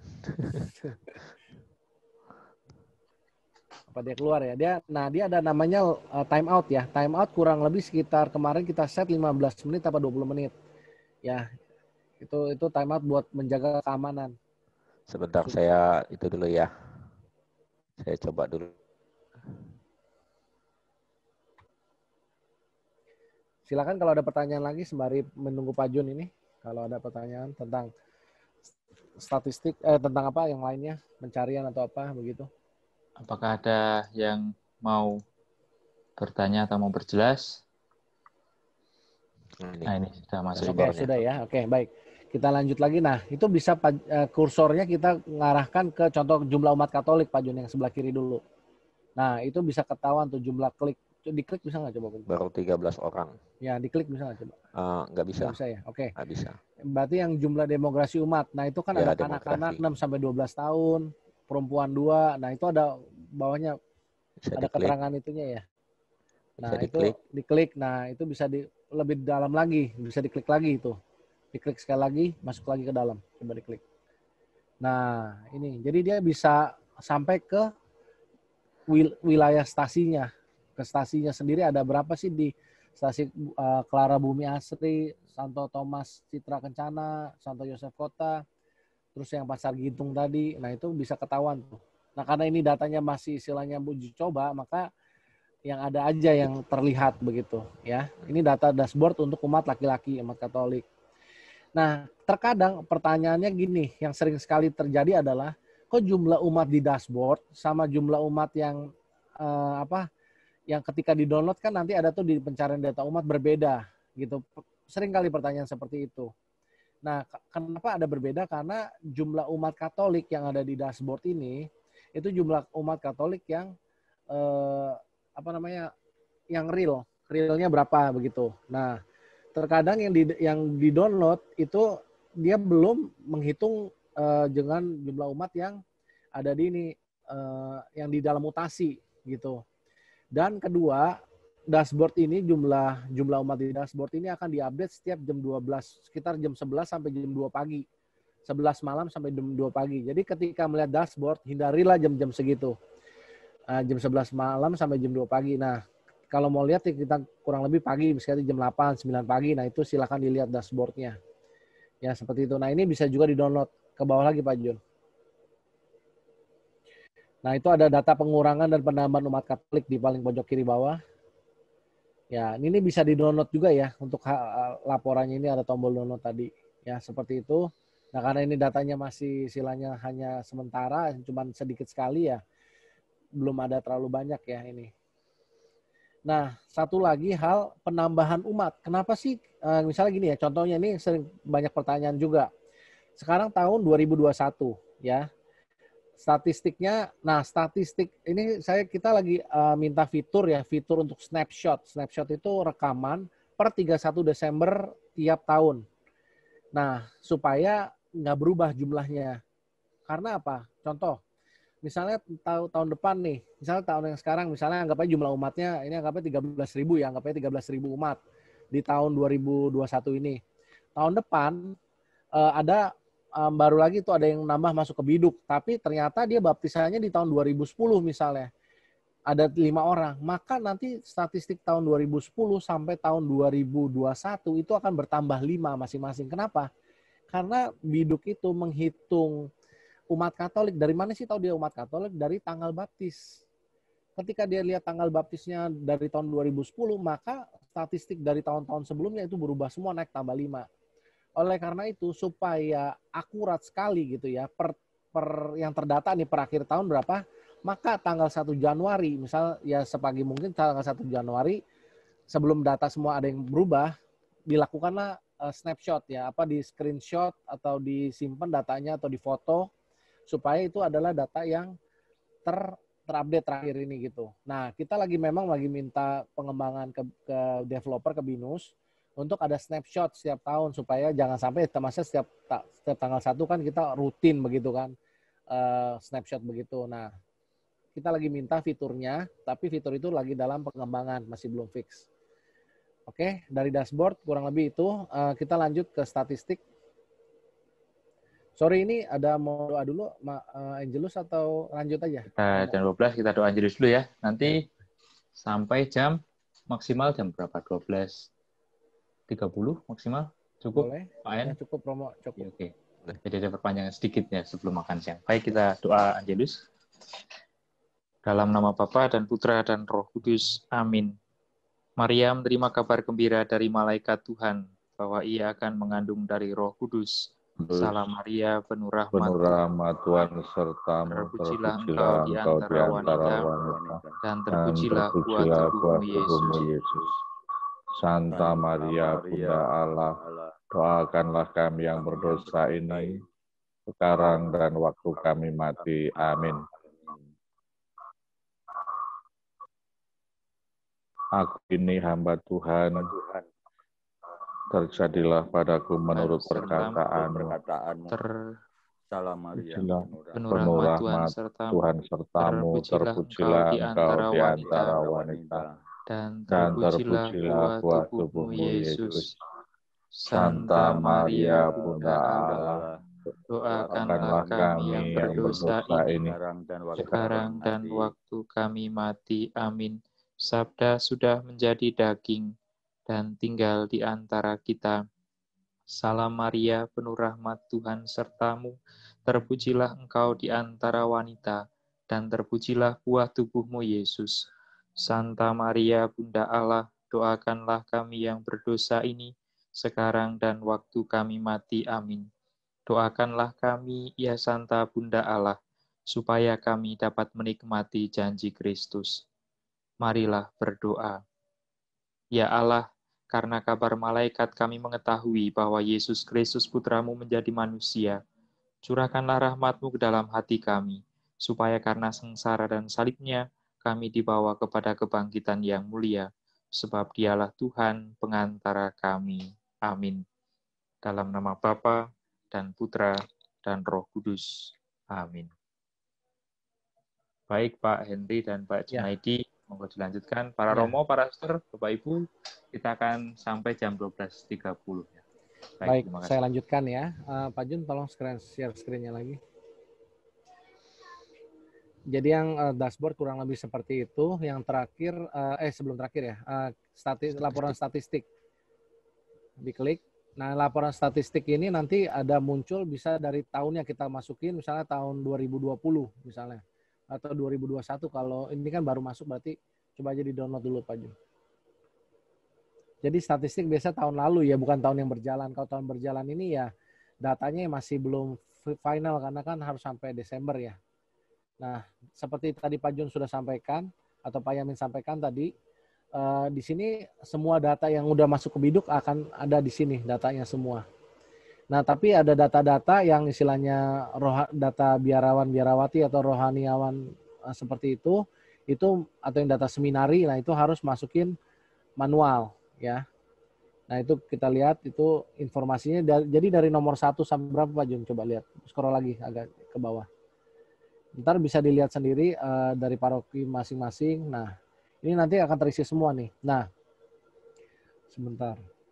Apa dia keluar ya? Dia, nah dia ada namanya uh, time out ya. Time out kurang lebih sekitar kemarin kita set lima belas menit atau dua puluh menit. Ya, itu itu time out buat menjaga keamanan. Sebentar saya itu dulu ya. Saya coba dulu. Silakan kalau ada pertanyaan lagi sembari menunggu Pak Jun ini. Kalau ada pertanyaan tentang statistik, eh, tentang apa yang lainnya, pencarian atau apa begitu. Apakah ada yang mau bertanya atau mau berjelas? Ini. Nah ini sudah masuk. Oke, sudah ya. Oke, baik. Kita lanjut lagi. Nah, itu bisa kursornya kita ngarahkan ke contoh jumlah umat Katolik, Pak Jun, yang sebelah kiri dulu. Nah, itu bisa ketahuan tuh jumlah klik. Diklik bisa nggak coba? Baru tiga belas orang. Ya, diklik bisa nggak coba? Uh, nggak bisa. Nggak bisa ya? Oke. Nggak bisa. Berarti yang jumlah demografi umat. Nah, itu kan ya, ada anak-anak enam sampai dua belas tahun, perempuan dua. Nah, itu ada bawahnya bisa ada diklik. keterangan itunya ya. Nah, bisa itu diklik. diklik. Nah, itu bisa di lebih dalam lagi, bisa diklik lagi itu. Diklik sekali lagi, masuk lagi ke dalam. Coba diklik. Nah, ini. Jadi dia bisa sampai ke wil wilayah stasinya. Ke stasinya sendiri ada berapa sih di Stasi uh, Clara Bumi Asri, Santo Thomas Citra Kencana, Santo Yosef Kota, terus yang Pasar Gintung tadi. Nah, itu bisa ketahuan tuh. Nah, karena ini datanya masih istilahnya uji coba, maka yang ada aja yang terlihat begitu ya. Ini data dashboard untuk umat laki-laki, umat Katolik. Nah, terkadang pertanyaannya gini, yang sering sekali terjadi adalah kok jumlah umat di dashboard sama jumlah umat yang uh, apa? yang ketika di-download kan nanti ada tuh di pencarian data umat berbeda gitu. Sering kali pertanyaan seperti itu. Nah, kenapa ada berbeda? Karena jumlah umat Katolik yang ada di dashboard ini itu jumlah umat Katolik yang eh, apa namanya? yang real. Realnya berapa begitu. Nah, terkadang yang di yang di-download itu dia belum menghitung eh, dengan jumlah umat yang ada di ini eh, yang di dalam mutasi gitu. Dan kedua, dashboard ini jumlah jumlah umat di dashboard ini akan diupdate setiap jam dua belas, sekitar jam sebelas sampai jam dua pagi. sebelas malam sampai jam dua pagi. Jadi ketika melihat dashboard, hindarilah jam-jam segitu. Uh, jam sebelas malam sampai jam dua pagi. Nah, kalau mau lihat kita kurang lebih pagi, misalnya jam delapan, sembilan pagi. Nah, itu silakan dilihat dashboardnya. Ya, seperti itu. Nah, ini bisa juga di-download. Ke bawah lagi, Pak Jun. Nah, itu ada data pengurangan dan penambahan umat Katolik di paling pojok kiri bawah. Ya, ini bisa di-download juga ya. Untuk laporannya ini ada tombol download tadi. Ya, seperti itu. Nah, karena ini datanya masih istilahnya hanya sementara, cuma sedikit sekali ya. Belum ada terlalu banyak ya ini. Nah, satu lagi hal penambahan umat. Kenapa sih, misalnya gini ya, contohnya ini sering banyak pertanyaan juga. Sekarang tahun dua ribu dua puluh satu ya. Statistiknya, nah statistik ini saya kita lagi uh, minta fitur ya, fitur untuk snapshot. Snapshot itu rekaman per tiga puluh satu Desember tiap tahun. Nah, supaya nggak berubah jumlahnya. Karena apa? Contoh, misalnya tahun tahun depan nih, misalnya tahun yang sekarang, misalnya anggap aja jumlah umatnya, ini anggapnya tiga belas ribu ya, anggap aja tiga belas ribu umat di tahun dua ribu dua puluh satu ini. Tahun depan uh, ada Um, baru lagi tuh ada yang nambah masuk ke biduk, tapi ternyata dia baptisannya di tahun dua ribu sepuluh misalnya. Ada lima orang, maka nanti statistik tahun dua ribu sepuluh sampai tahun dua ribu dua puluh satu itu akan bertambah lima masing-masing. Kenapa? Karena biduk itu menghitung umat Katolik. Dari mana sih tahu dia umat Katolik? Dari tanggal baptis. Ketika dia lihat tanggal baptisnya dari tahun dua ribu sepuluh, maka statistik dari tahun-tahun sebelumnya itu berubah semua, naik tambah lima. Oleh karena itu, supaya akurat sekali gitu ya, per, per yang terdata nih per akhir tahun berapa, maka tanggal satu Januari, misal ya sepagi mungkin tanggal satu Januari, sebelum data semua ada yang berubah, dilakukanlah uh, snapshot ya, apa di screenshot atau disimpan datanya atau di foto, supaya itu adalah data yang ter terupdate terakhir ini gitu. Nah, kita lagi memang lagi minta pengembangan ke, ke developer, ke Binus, untuk ada snapshot setiap tahun supaya jangan sampai termasuk setiap setiap tanggal satu kan kita rutin begitu kan uh, snapshot begitu. Nah, kita lagi minta fiturnya, tapi fitur itu lagi dalam pengembangan, masih belum fix. Oke, dari dashboard kurang lebih itu. Uh, kita lanjut ke statistik. Sorry, ini ada mau doa dulu, uh, Angelus, atau lanjut aja? Kita jam dua belas kita doa Angelus dulu ya. Nanti sampai jam maksimal jam berapa? dua belas tiga puluh maksimal? Cukup? Boleh. Pak En? Ya, cukup, Romo. Cukup. Oke. Okay. Jadi ada perpanjangan sedikit ya sebelum makan siang. Baik, kita doa Angelus. Dalam nama Bapa dan Putra dan Roh Kudus. Amin. Maria menerima kabar gembira dari malaikat Tuhan bahwa ia akan mengandung dari Roh Kudus. Salam Maria, penuh rahmat, penuh rahmat Tuhan sertamu, terpujilah engkau di antara wanita, dan terpujilah buah tubuhmu Yesus. Santa Maria, Bunda Allah, doakanlah kami yang berdosa ini, sekarang dan waktu kami mati. Amin. Aku ini hamba Tuhan, terjadilah padaku menurut perkataanmu. Salam Maria, penuh rahmat Tuhan sertamu, terpujilah engkau di antara wanita, dan terpujilah buah tubuhmu Yesus. Santa Maria, Bunda Allah, doakanlah kami yang berdosa ini, sekarang dan waktu kami mati. Amin. Sabda sudah menjadi daging dan tinggal di antara kita. Salam Maria, penuh rahmat Tuhan sertamu, terpujilah engkau di antara wanita, dan terpujilah buah tubuhmu Yesus. Santa Maria, Bunda Allah, doakanlah kami yang berdosa ini, sekarang dan waktu kami mati. Amin. Doakanlah kami, ya Santa Bunda Allah, supaya kami dapat menikmati janji Kristus. Marilah berdoa. Ya Allah, karena kabar malaikat kami mengetahui bahwa Yesus Kristus Putramu menjadi manusia, curahkanlah rahmat-Mu ke dalam hati kami, supaya karena sengsara dan salibnya, kami dibawa kepada kebangkitan yang mulia, sebab Dialah Tuhan pengantara kami. Amin. Dalam nama Bapa dan Putra dan Roh Kudus. Amin. Baik Pak Henry dan Pak Junaidi, ya. Monggo dilanjutkan. Para ya. Romo, para suster, Bapak Ibu, kita akan sampai jam dua belas tiga puluh. Ya. Baik, Baik saya lanjutkan ya. Uh, Pak Jun, tolong screen, share screen-nya lagi. Jadi yang uh, dashboard kurang lebih seperti itu. Yang terakhir, uh, eh sebelum terakhir ya, uh, statis, laporan statistik. Diklik. Nah, laporan statistik ini nanti ada muncul bisa dari tahun yang kita masukin, misalnya tahun dua ribu dua puluh misalnya. Atau dua ribu dua puluh satu, kalau ini kan baru masuk berarti coba aja di-download dulu Pak Jun. Jadi statistik biasa tahun lalu ya, bukan tahun yang berjalan. Kalau tahun berjalan ini ya datanya masih belum final karena kan harus sampai Desember ya. Nah, seperti tadi Pak Jun sudah sampaikan atau Pak Yamin sampaikan tadi, eh, di sini semua data yang udah masuk ke Biduk akan ada di sini datanya semua. Nah, tapi ada data-data yang istilahnya roh, data biarawan biarawati atau rohaniawan uh, seperti itu, itu atau yang data seminari, nah itu harus masukin manual ya. Nah, itu kita lihat itu informasinya dari, jadi dari nomor satu sampai berapa Pak Jun? Coba lihat, scroll lagi agak ke bawah. Ntar bisa dilihat sendiri uh, dari paroki masing-masing. Nah, ini nanti akan terisi semua nih. Nah, sebentar.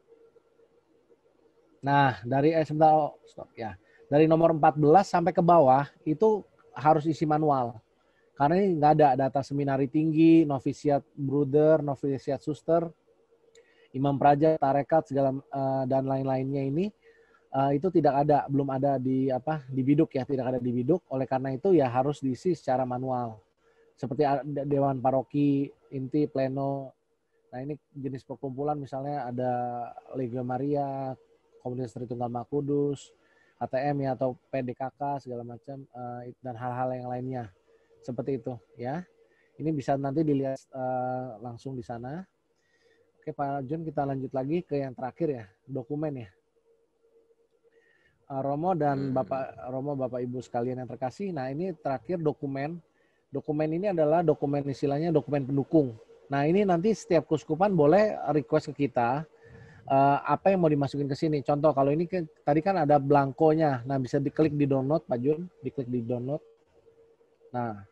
Nah, dari eh, sebentar, oh, stop ya. Dari nomor empat belas sampai ke bawah itu harus isi manual. Karena ini nggak ada data seminari tinggi, novisiat bruder, novisiat suster, imam praja, tarekat segala uh, dan lain-lainnya ini uh, itu tidak ada, belum ada di apa di Biduk ya, tidak ada di Biduk. Oleh karena itu ya harus diisi secara manual. Seperti dewan paroki, inti, pleno. Nah, ini jenis perkumpulan misalnya ada Legio Maria, Komunitas Tritunggal Maha Kudus, H T M ya atau P D K K segala macam uh, dan hal-hal yang lainnya seperti itu ya. Ini bisa nanti dilihat uh, langsung di sana. Oke Pak Jun, kita lanjut lagi ke yang terakhir ya, dokumen ya. Uh, Romo dan Bapak Romo Bapak Ibu sekalian yang terkasih. Nah ini terakhir dokumen. Dokumen ini adalah dokumen istilahnya dokumen pendukung. Nah ini nanti setiap keuskupan boleh request ke kita. Uh, apa yang mau dimasukin ke sini. Contoh kalau ini ke, tadi kan ada blankonya. Nah, bisa diklik di download Pak Jun, diklik di download. Nah.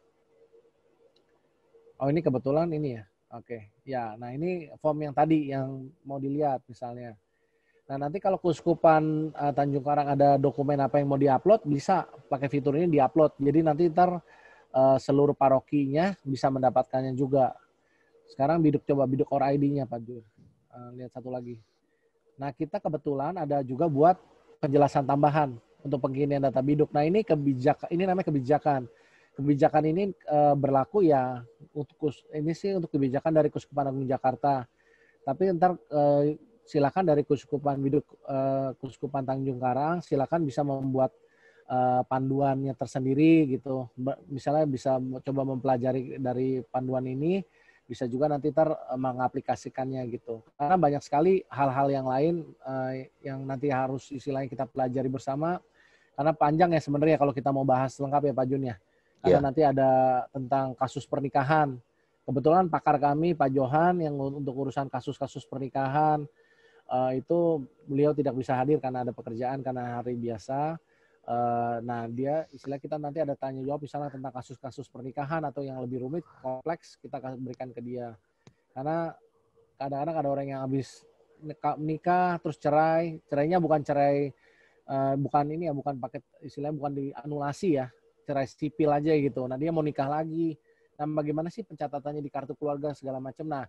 Oh, ini kebetulan ini ya. Oke. Ya, nah ini form yang tadi yang mau dilihat misalnya. Nah, nanti kalau keuskupan uh, Tanjung Karang ada dokumen apa yang mau diupload, bisa pakai fitur ini diupload. Jadi nanti ntar uh, seluruh parokinya bisa mendapatkannya juga. Sekarang Biduk coba Biduk Core I D-nya Pak Jun. Uh, lihat satu lagi. Nah, kita kebetulan ada juga buat penjelasan tambahan untuk pengiriman data Biduk. Nah, ini kebijakan, ini namanya kebijakan. Kebijakan ini e, berlaku ya untuk ini sih untuk kebijakan dari Keuskupan Agung Jakarta. Tapi ntar e, silakan dari Keuskupan Biduk, e, Keuskupan Tanjung Karang, silakan bisa membuat e, panduannya tersendiri gitu. Misalnya bisa coba mempelajari dari panduan ini. Bisa juga nanti ntar mengaplikasikannya gitu. Karena banyak sekali hal-hal yang lain uh, yang nanti harus istilahnya kita pelajari bersama. Karena panjang ya sebenarnya kalau kita mau bahas lengkap ya Pak Jun ya. Karena yeah. nanti ada tentang kasus pernikahan. Kebetulan pakar kami Pak Johan yang untuk urusan kasus-kasus pernikahan uh, itu beliau tidak bisa hadir karena ada pekerjaan karena hari biasa. Uh, nah dia istilah kita nanti ada tanya jawab misalnya tentang kasus-kasus pernikahan atau yang lebih rumit kompleks kita akan berikan ke dia karena kadang-kadang ada orang yang habis nikah terus cerai cerainya bukan cerai uh, bukan ini ya bukan paket istilahnya bukan dianulasi ya cerai sipil aja gitu. Nah dia mau nikah lagi, nah bagaimana sih pencatatannya di kartu keluarga segala macam. Nah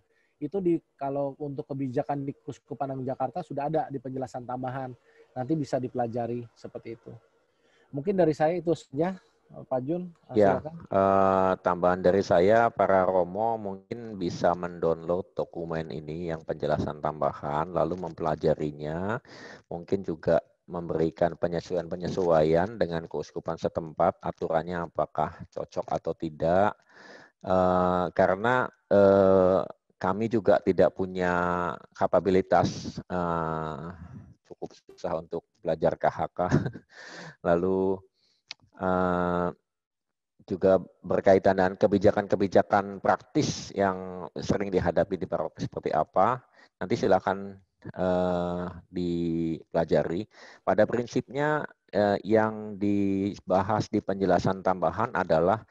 itu di kalau untuk kebijakan di Keuskupan Agung Jakarta sudah ada di penjelasan tambahan. Nanti bisa dipelajari seperti itu. Mungkin dari saya itu saja, Pak Jun. Ya, Silakan. eh, tambahan dari saya, para Romo mungkin bisa mendownload dokumen ini yang penjelasan tambahan, lalu mempelajarinya, mungkin juga memberikan penyesuaian-penyesuaian dengan keuskupan setempat, aturannya apakah cocok atau tidak, eh, karena eh, kami juga tidak punya kapabilitas eh, cukup susah untuk belajar K H K, lalu eh, juga berkaitan dengan kebijakan-kebijakan praktis yang sering dihadapi di paroki seperti apa, nanti silakan eh, dipelajari. Pada prinsipnya eh, yang dibahas di penjelasan tambahan adalah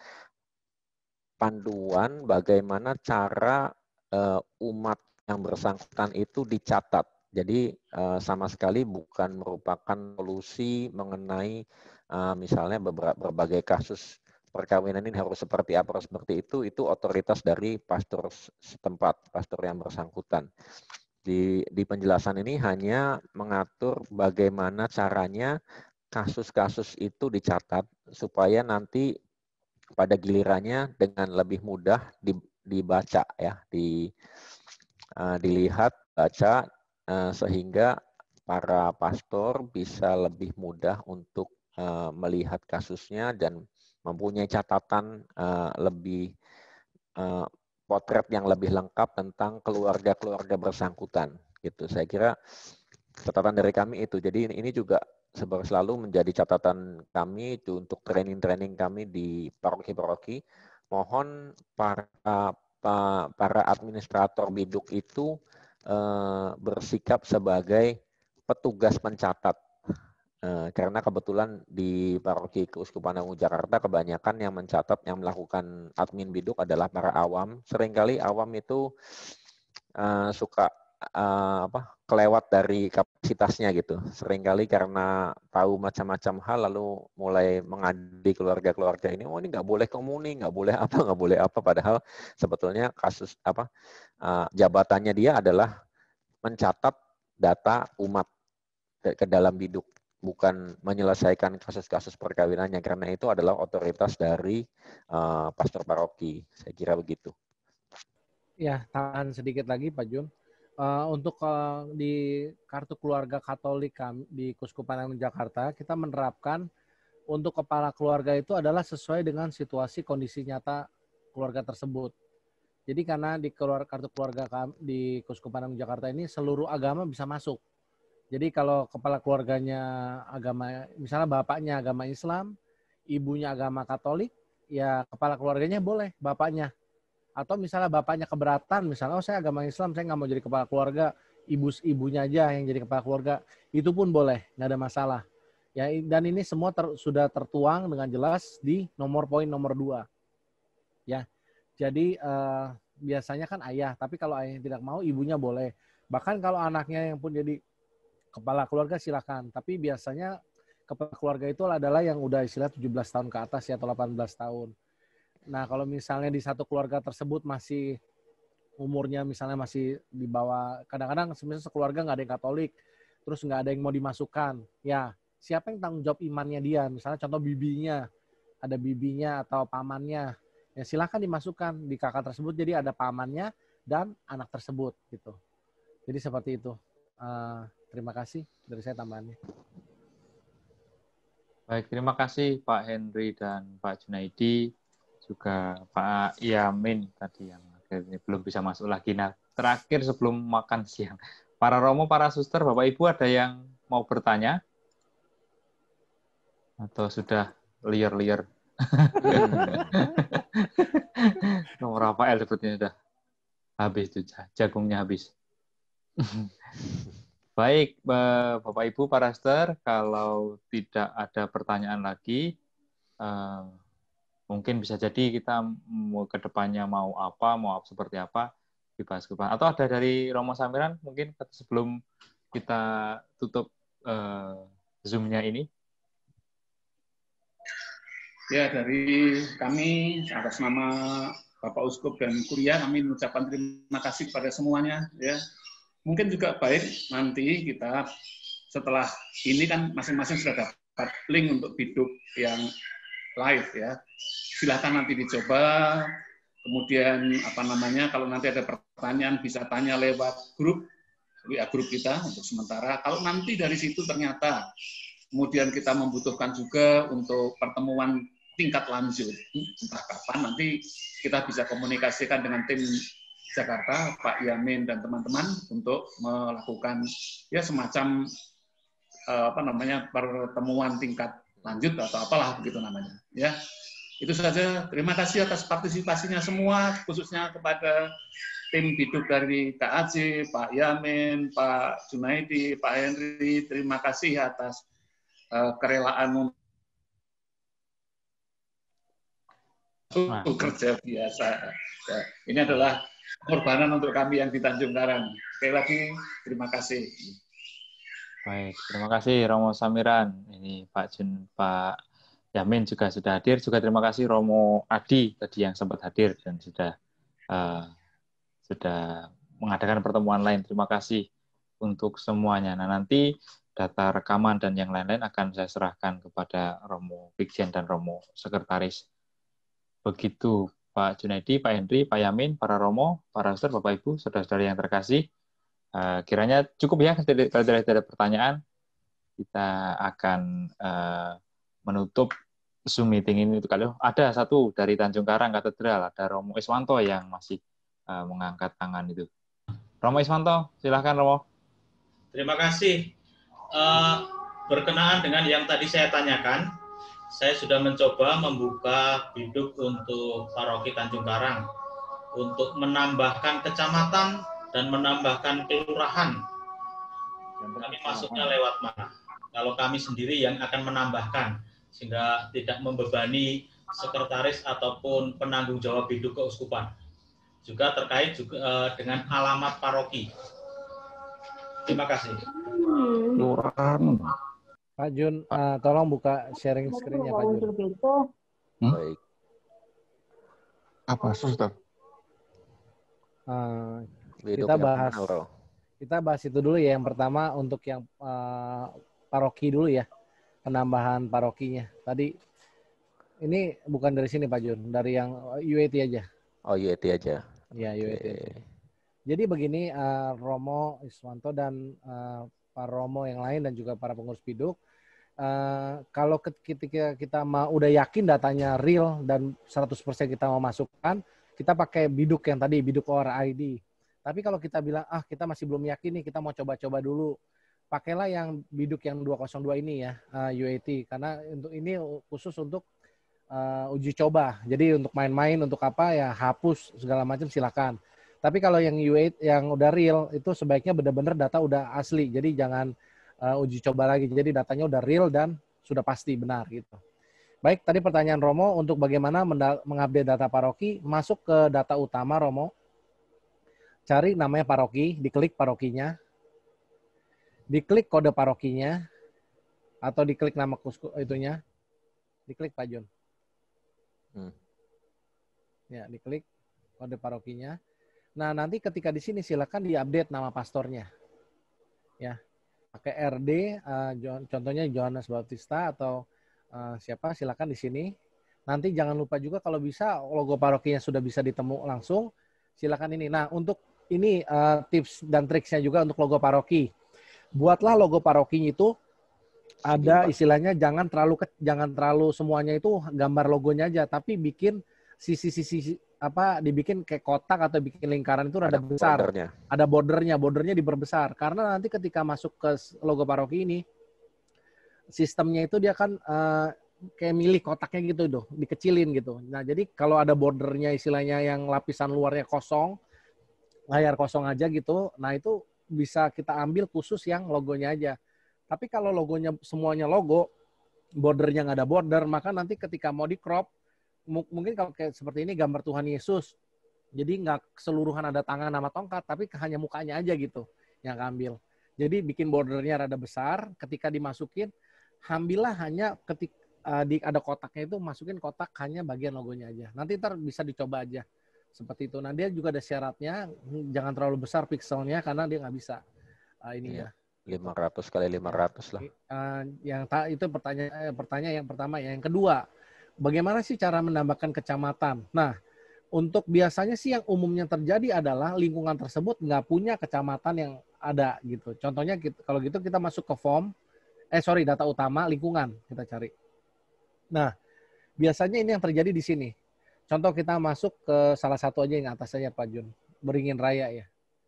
panduan bagaimana cara eh, umat yang bersangkutan itu dicatat. Jadi eh, sama sekali bukan merupakan solusi mengenai eh, misalnya beberapa berbagai kasus perkawinan ini harus seperti apa, harus seperti itu, itu otoritas dari pastor setempat, pastor yang bersangkutan. Di, di penjelasan ini hanya mengatur bagaimana caranya kasus-kasus itu dicatat, supaya nanti pada gilirannya dengan lebih mudah dibaca, ya, di, uh, dilihat, baca, uh, sehingga para pastor bisa lebih mudah untuk uh, melihat kasusnya dan mempunyai catatan uh, lebih uh, potret yang lebih lengkap tentang keluarga-keluarga bersangkutan, gitu. Saya kira catatan dari kami itu. Jadi ini juga selalu menjadi catatan kami itu untuk training-training kami di paroki-paroki. Mohon para para administrator biduk itu uh, bersikap sebagai petugas pencatat. Karena kebetulan di paroki Keuskupan Agung Jakarta kebanyakan yang mencatat, yang melakukan admin biduk adalah para awam. Seringkali awam itu uh, suka uh, apa kelewat dari kapasitasnya gitu. Seringkali karena tahu macam-macam hal lalu mulai mengadili keluarga-keluarga ini, oh ini nggak boleh komuni, nggak boleh apa, nggak boleh apa. Padahal sebetulnya kasus apa uh, jabatannya dia adalah mencatat data umat ke, ke dalam biduk, bukan menyelesaikan kasus-kasus perkawinannya, karena itu adalah otoritas dari uh, pastor paroki. Saya kira begitu. Ya, tahan sedikit lagi Pak Jun. Uh, untuk uh, di kartu keluarga Katolik kami, di Keuskupan Agung Jakarta, kita menerapkan untuk kepala keluarga itu adalah sesuai dengan situasi kondisi nyata keluarga tersebut. Jadi karena di keluar, kartu keluarga kami, di Keuskupan Agung Jakarta ini seluruh agama bisa masuk. Jadi kalau kepala keluarganya agama, misalnya bapaknya agama Islam, ibunya agama Katolik, ya kepala keluarganya boleh, bapaknya. Atau misalnya bapaknya keberatan, misalnya, oh saya agama Islam, saya nggak mau jadi kepala keluarga, ibu ibunya aja yang jadi kepala keluarga, itu pun boleh, nggak ada masalah. Ya, dan ini semua ter, sudah tertuang dengan jelas di nomor poin nomor dua. Ya, jadi eh, biasanya kan ayah, tapi kalau ayahnya tidak mau, ibunya boleh. Bahkan kalau anaknya yang pun jadi kepala keluarga silakan, tapi biasanya kepala keluarga itu adalah yang udah istilah tujuh belas tahun ke atas ya, atau delapan belas tahun. Nah, kalau misalnya di satu keluarga tersebut masih umurnya misalnya masih di bawah, kadang-kadang sebenarnya sekeluarga nggak ada yang Katolik, terus nggak ada yang mau dimasukkan, ya siapa yang tanggung jawab imannya dia? Misalnya contoh bibinya, ada bibinya atau pamannya, ya silakan dimasukkan di kakak tersebut, jadi ada pamannya dan anak tersebut gitu. Jadi seperti itu. Uh, Terima kasih dari saya tambahannya. Baik, terima kasih Pak Henry dan Pak Junaidi, juga Pak Yamin tadi yang akhirnya belum bisa masuk lagi. Nah, terakhir sebelum makan siang, para Romo, para Suster, Bapak Ibu ada yang mau bertanya? Atau sudah liar-liar? Nomor Rafael sepertinya sudah habis tuh, jagungnya habis. Baik, Bapak Ibu, para Suster, kalau tidak ada pertanyaan lagi, eh, mungkin bisa jadi kita mau ke depannya mau apa, mau seperti apa, dibahas ke depan. Atau ada dari Romo Samiran, mungkin sebelum kita tutup eh, Zoom-nya ini. Ya, dari kami atas nama Bapak Uskup dan Kuria, kami mengucapkan terima kasih kepada semuanya. Ya, mungkin juga baik nanti kita setelah ini kan masing-masing sudah dapat link untuk biduk yang live ya. Silahkan nanti dicoba. Kemudian apa namanya, kalau nanti ada pertanyaan bisa tanya lewat grup W A grup kita untuk sementara. Kalau nanti dari situ ternyata kemudian kita membutuhkan juga untuk pertemuan tingkat lanjut, entah kapan nanti kita bisa komunikasikan dengan tim Jakarta, Pak Yamin dan teman-teman untuk melakukan ya semacam apa namanya pertemuan tingkat lanjut atau apalah begitu namanya. Ya, itu saja. Terima kasih atas partisipasinya semua, khususnya kepada tim biduk dari K A J, Pak Yamin, Pak Junaidi, Pak Henry. Terima kasih atas uh, kerelaan untuk kerja biasa. Ya, ini adalah pengorbanan untuk kami yang di Tanjung Karang. Sekali lagi, terima kasih. Baik, terima kasih Romo Samiran. Ini Pak Jun, Pak Yamin juga sudah hadir. Juga terima kasih Romo Adi tadi yang sempat hadir dan sudah uh, sudah mengadakan pertemuan lain. Terima kasih untuk semuanya. Nah, nanti data rekaman dan yang lain-lain akan saya serahkan kepada Romo Fikjen dan Romo Sekretaris. Begitu Pak Junaidi, Pak Henry, Pak Yamin, para Romo, para Ustaz, Bapak Ibu, saudara-saudari yang terkasih. Uh, kiranya cukup ya, kalau tidak ada pertanyaan, kita akan uh, menutup Zoom meeting ini. Kalau ada satu dari Tanjung Karang Katedral, ada Romo Iswanto yang masih uh, mengangkat tangan itu. Romo Iswanto, silahkan Romo. Terima kasih. Uh, berkenaan dengan yang tadi saya tanyakan, saya sudah mencoba membuka biduk untuk paroki Tanjung Karang untuk menambahkan kecamatan dan menambahkan kelurahan. Kami masuknya lewat mana? Kalau kami sendiri yang akan menambahkan, sehingga tidak membebani sekretaris ataupun penanggung jawab biduk keuskupan. Juga terkait juga uh, dengan alamat paroki. Terima kasih. Kelurahan. Pak Jun, uh, tolong buka sharing screen-nya Pak Jun. Hmm? Baik. Apa, Suster? Uh, kita bahas kita bahas itu dulu ya. Yang pertama untuk yang uh, paroki dulu ya, penambahan parokinya. Tadi ini bukan dari sini Pak Jun, dari yang U A T aja. Oh, U A T aja. Ya, U A T. Okay. Jadi begini, uh, Romo Iswanto dan uh, Pak Romo yang lain dan juga para pengurus biduk, uh, kalau ketika kita mau udah yakin datanya real dan seratus persen kita mau masukkan, kita pakai biduk yang tadi, biduk O R I D. Tapi kalau kita bilang, ah kita masih belum yakin nih, kita mau coba-coba dulu, pakailah yang biduk yang dua nol dua ini ya, uh, U A T. Karena untuk ini khusus untuk uh, uji coba. Jadi untuk main-main, untuk apa ya, hapus segala macam silakan. Tapi kalau yang U A T yang udah real, itu sebaiknya benar-benar data udah asli. Jadi jangan uh, uji coba lagi. Jadi datanya udah real dan sudah pasti benar gitu. Baik, tadi pertanyaan Romo untuk bagaimana mengupdate data paroki, masuk ke data utama Romo. Cari namanya paroki, diklik parokinya, diklik kode parokinya, atau diklik nama kusku itunya, diklik Pak Jun. Hmm. Ya, diklik kode parokinya. Nah, nanti ketika di sini silakan diupdate nama pastornya. Ya, pakai R D, uh, contohnya Johannes Bautista atau uh, siapa, silakan di sini. Nanti jangan lupa juga kalau bisa logo parokinya sudah bisa ditemu langsung, silakan ini. Nah, untuk ini uh, tips dan triksnya juga untuk logo paroki. Buatlah logo parokinya itu ada istilahnya jangan terlalu jangan terlalu semuanya itu gambar logonya aja, tapi bikin sisi-sisi apa dibikin kayak kotak atau bikin lingkaran itu rada besar. Bordernya. Ada bordernya, bordernya diperbesar. Karena nanti ketika masuk ke logo paroki ini, sistemnya itu dia kan uh, kayak milih kotaknya gitu tuh, dikecilin gitu. Nah, jadi kalau ada bordernya istilahnya yang lapisan luarnya kosong, layar kosong aja gitu, nah itu bisa kita ambil khusus yang logonya aja. Tapi kalau logonya semuanya logo, bordernya nggak ada border, maka nanti ketika mau di crop, mungkin kalau kayak seperti ini gambar Tuhan Yesus, jadi nggak keseluruhan ada tangan sama tongkat, tapi hanya mukanya aja gitu yang ambil. Jadi bikin bordernya rada besar, ketika dimasukin, ambillah hanya ketika uh, di, ada kotaknya itu, masukin kotak hanya bagian logonya aja. Nanti ntar bisa dicoba aja. seperti itu. Nah dia juga ada syaratnya, jangan terlalu besar pixelnya karena dia nggak bisa uh, ini ya. lima ratus kali lima ratus lah. Uh, yang ta itu pertanyaan eh, pertanyaan yang pertama. Yang kedua, bagaimana sih cara menambahkan kecamatan? Nah, untuk biasanya sih yang umumnya terjadi adalah lingkungan tersebut nggak punya kecamatan yang ada gitu. Contohnya gitu, kalau gitu kita masuk ke form, eh sorry data utama lingkungan kita cari. Nah, biasanya ini yang terjadi di sini. Contoh kita masuk ke salah satu aja yang atas saja Pak Jun, Beringin Raya ya.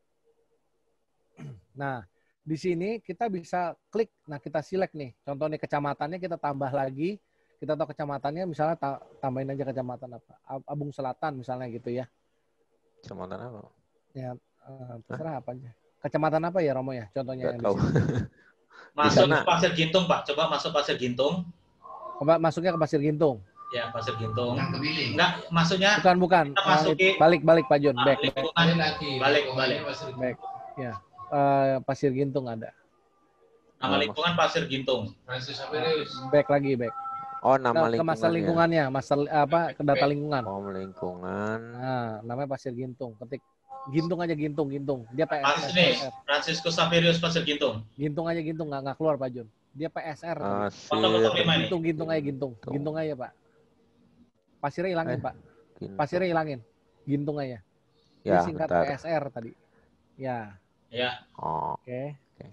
Nah, di sini kita bisa klik, nah kita select nih. Contohnya kecamatannya kita tambah lagi. Kita tahu kecamatannya misalnya tambahin aja kecamatan apa, Abung Selatan misalnya gitu ya. Kecamatan apa? Ya uh, terserah apa aja. Kecamatan apa ya Romo ya? Contohnya yang tahu. Masuk ke Pasir Gintung Pak, coba masuk Pasir Gintung. Coba masuknya ke Pasir Gintung. Ya Pasir Gintung. Enggak, masuknya. Bukan bukan. Masuki, balik balik Pak Jun, back. Balik balik. balik. Back. Ya uh, Pasir Gintung ada. Nama lingkungan Pasir Gintung. Back lagi back. Oh, nama lingkungannya. Ke masalah lingkungannya, masalah apa? Ke data lingkungan. Oh, lingkungan. Nah, namanya Pasir Gintung. Ketik Gintung aja Gintung, Gintung. Dia P S R. Pasir nih, Francisco Xaverius Pasir Gintung. Gintung aja Gintung, nggak nggak keluar Pak Jun. Dia P S R. Pasir. Gintung, Gintung aja Gintung. Gintung aja Pak. Pasirnya hilangin eh, Pak. Gintung. Pasirnya hilangin. Gintung aja. Ya, dia singkat bentar. P S R tadi. Ya. Ya. Oh. Oke. Okay. Okay.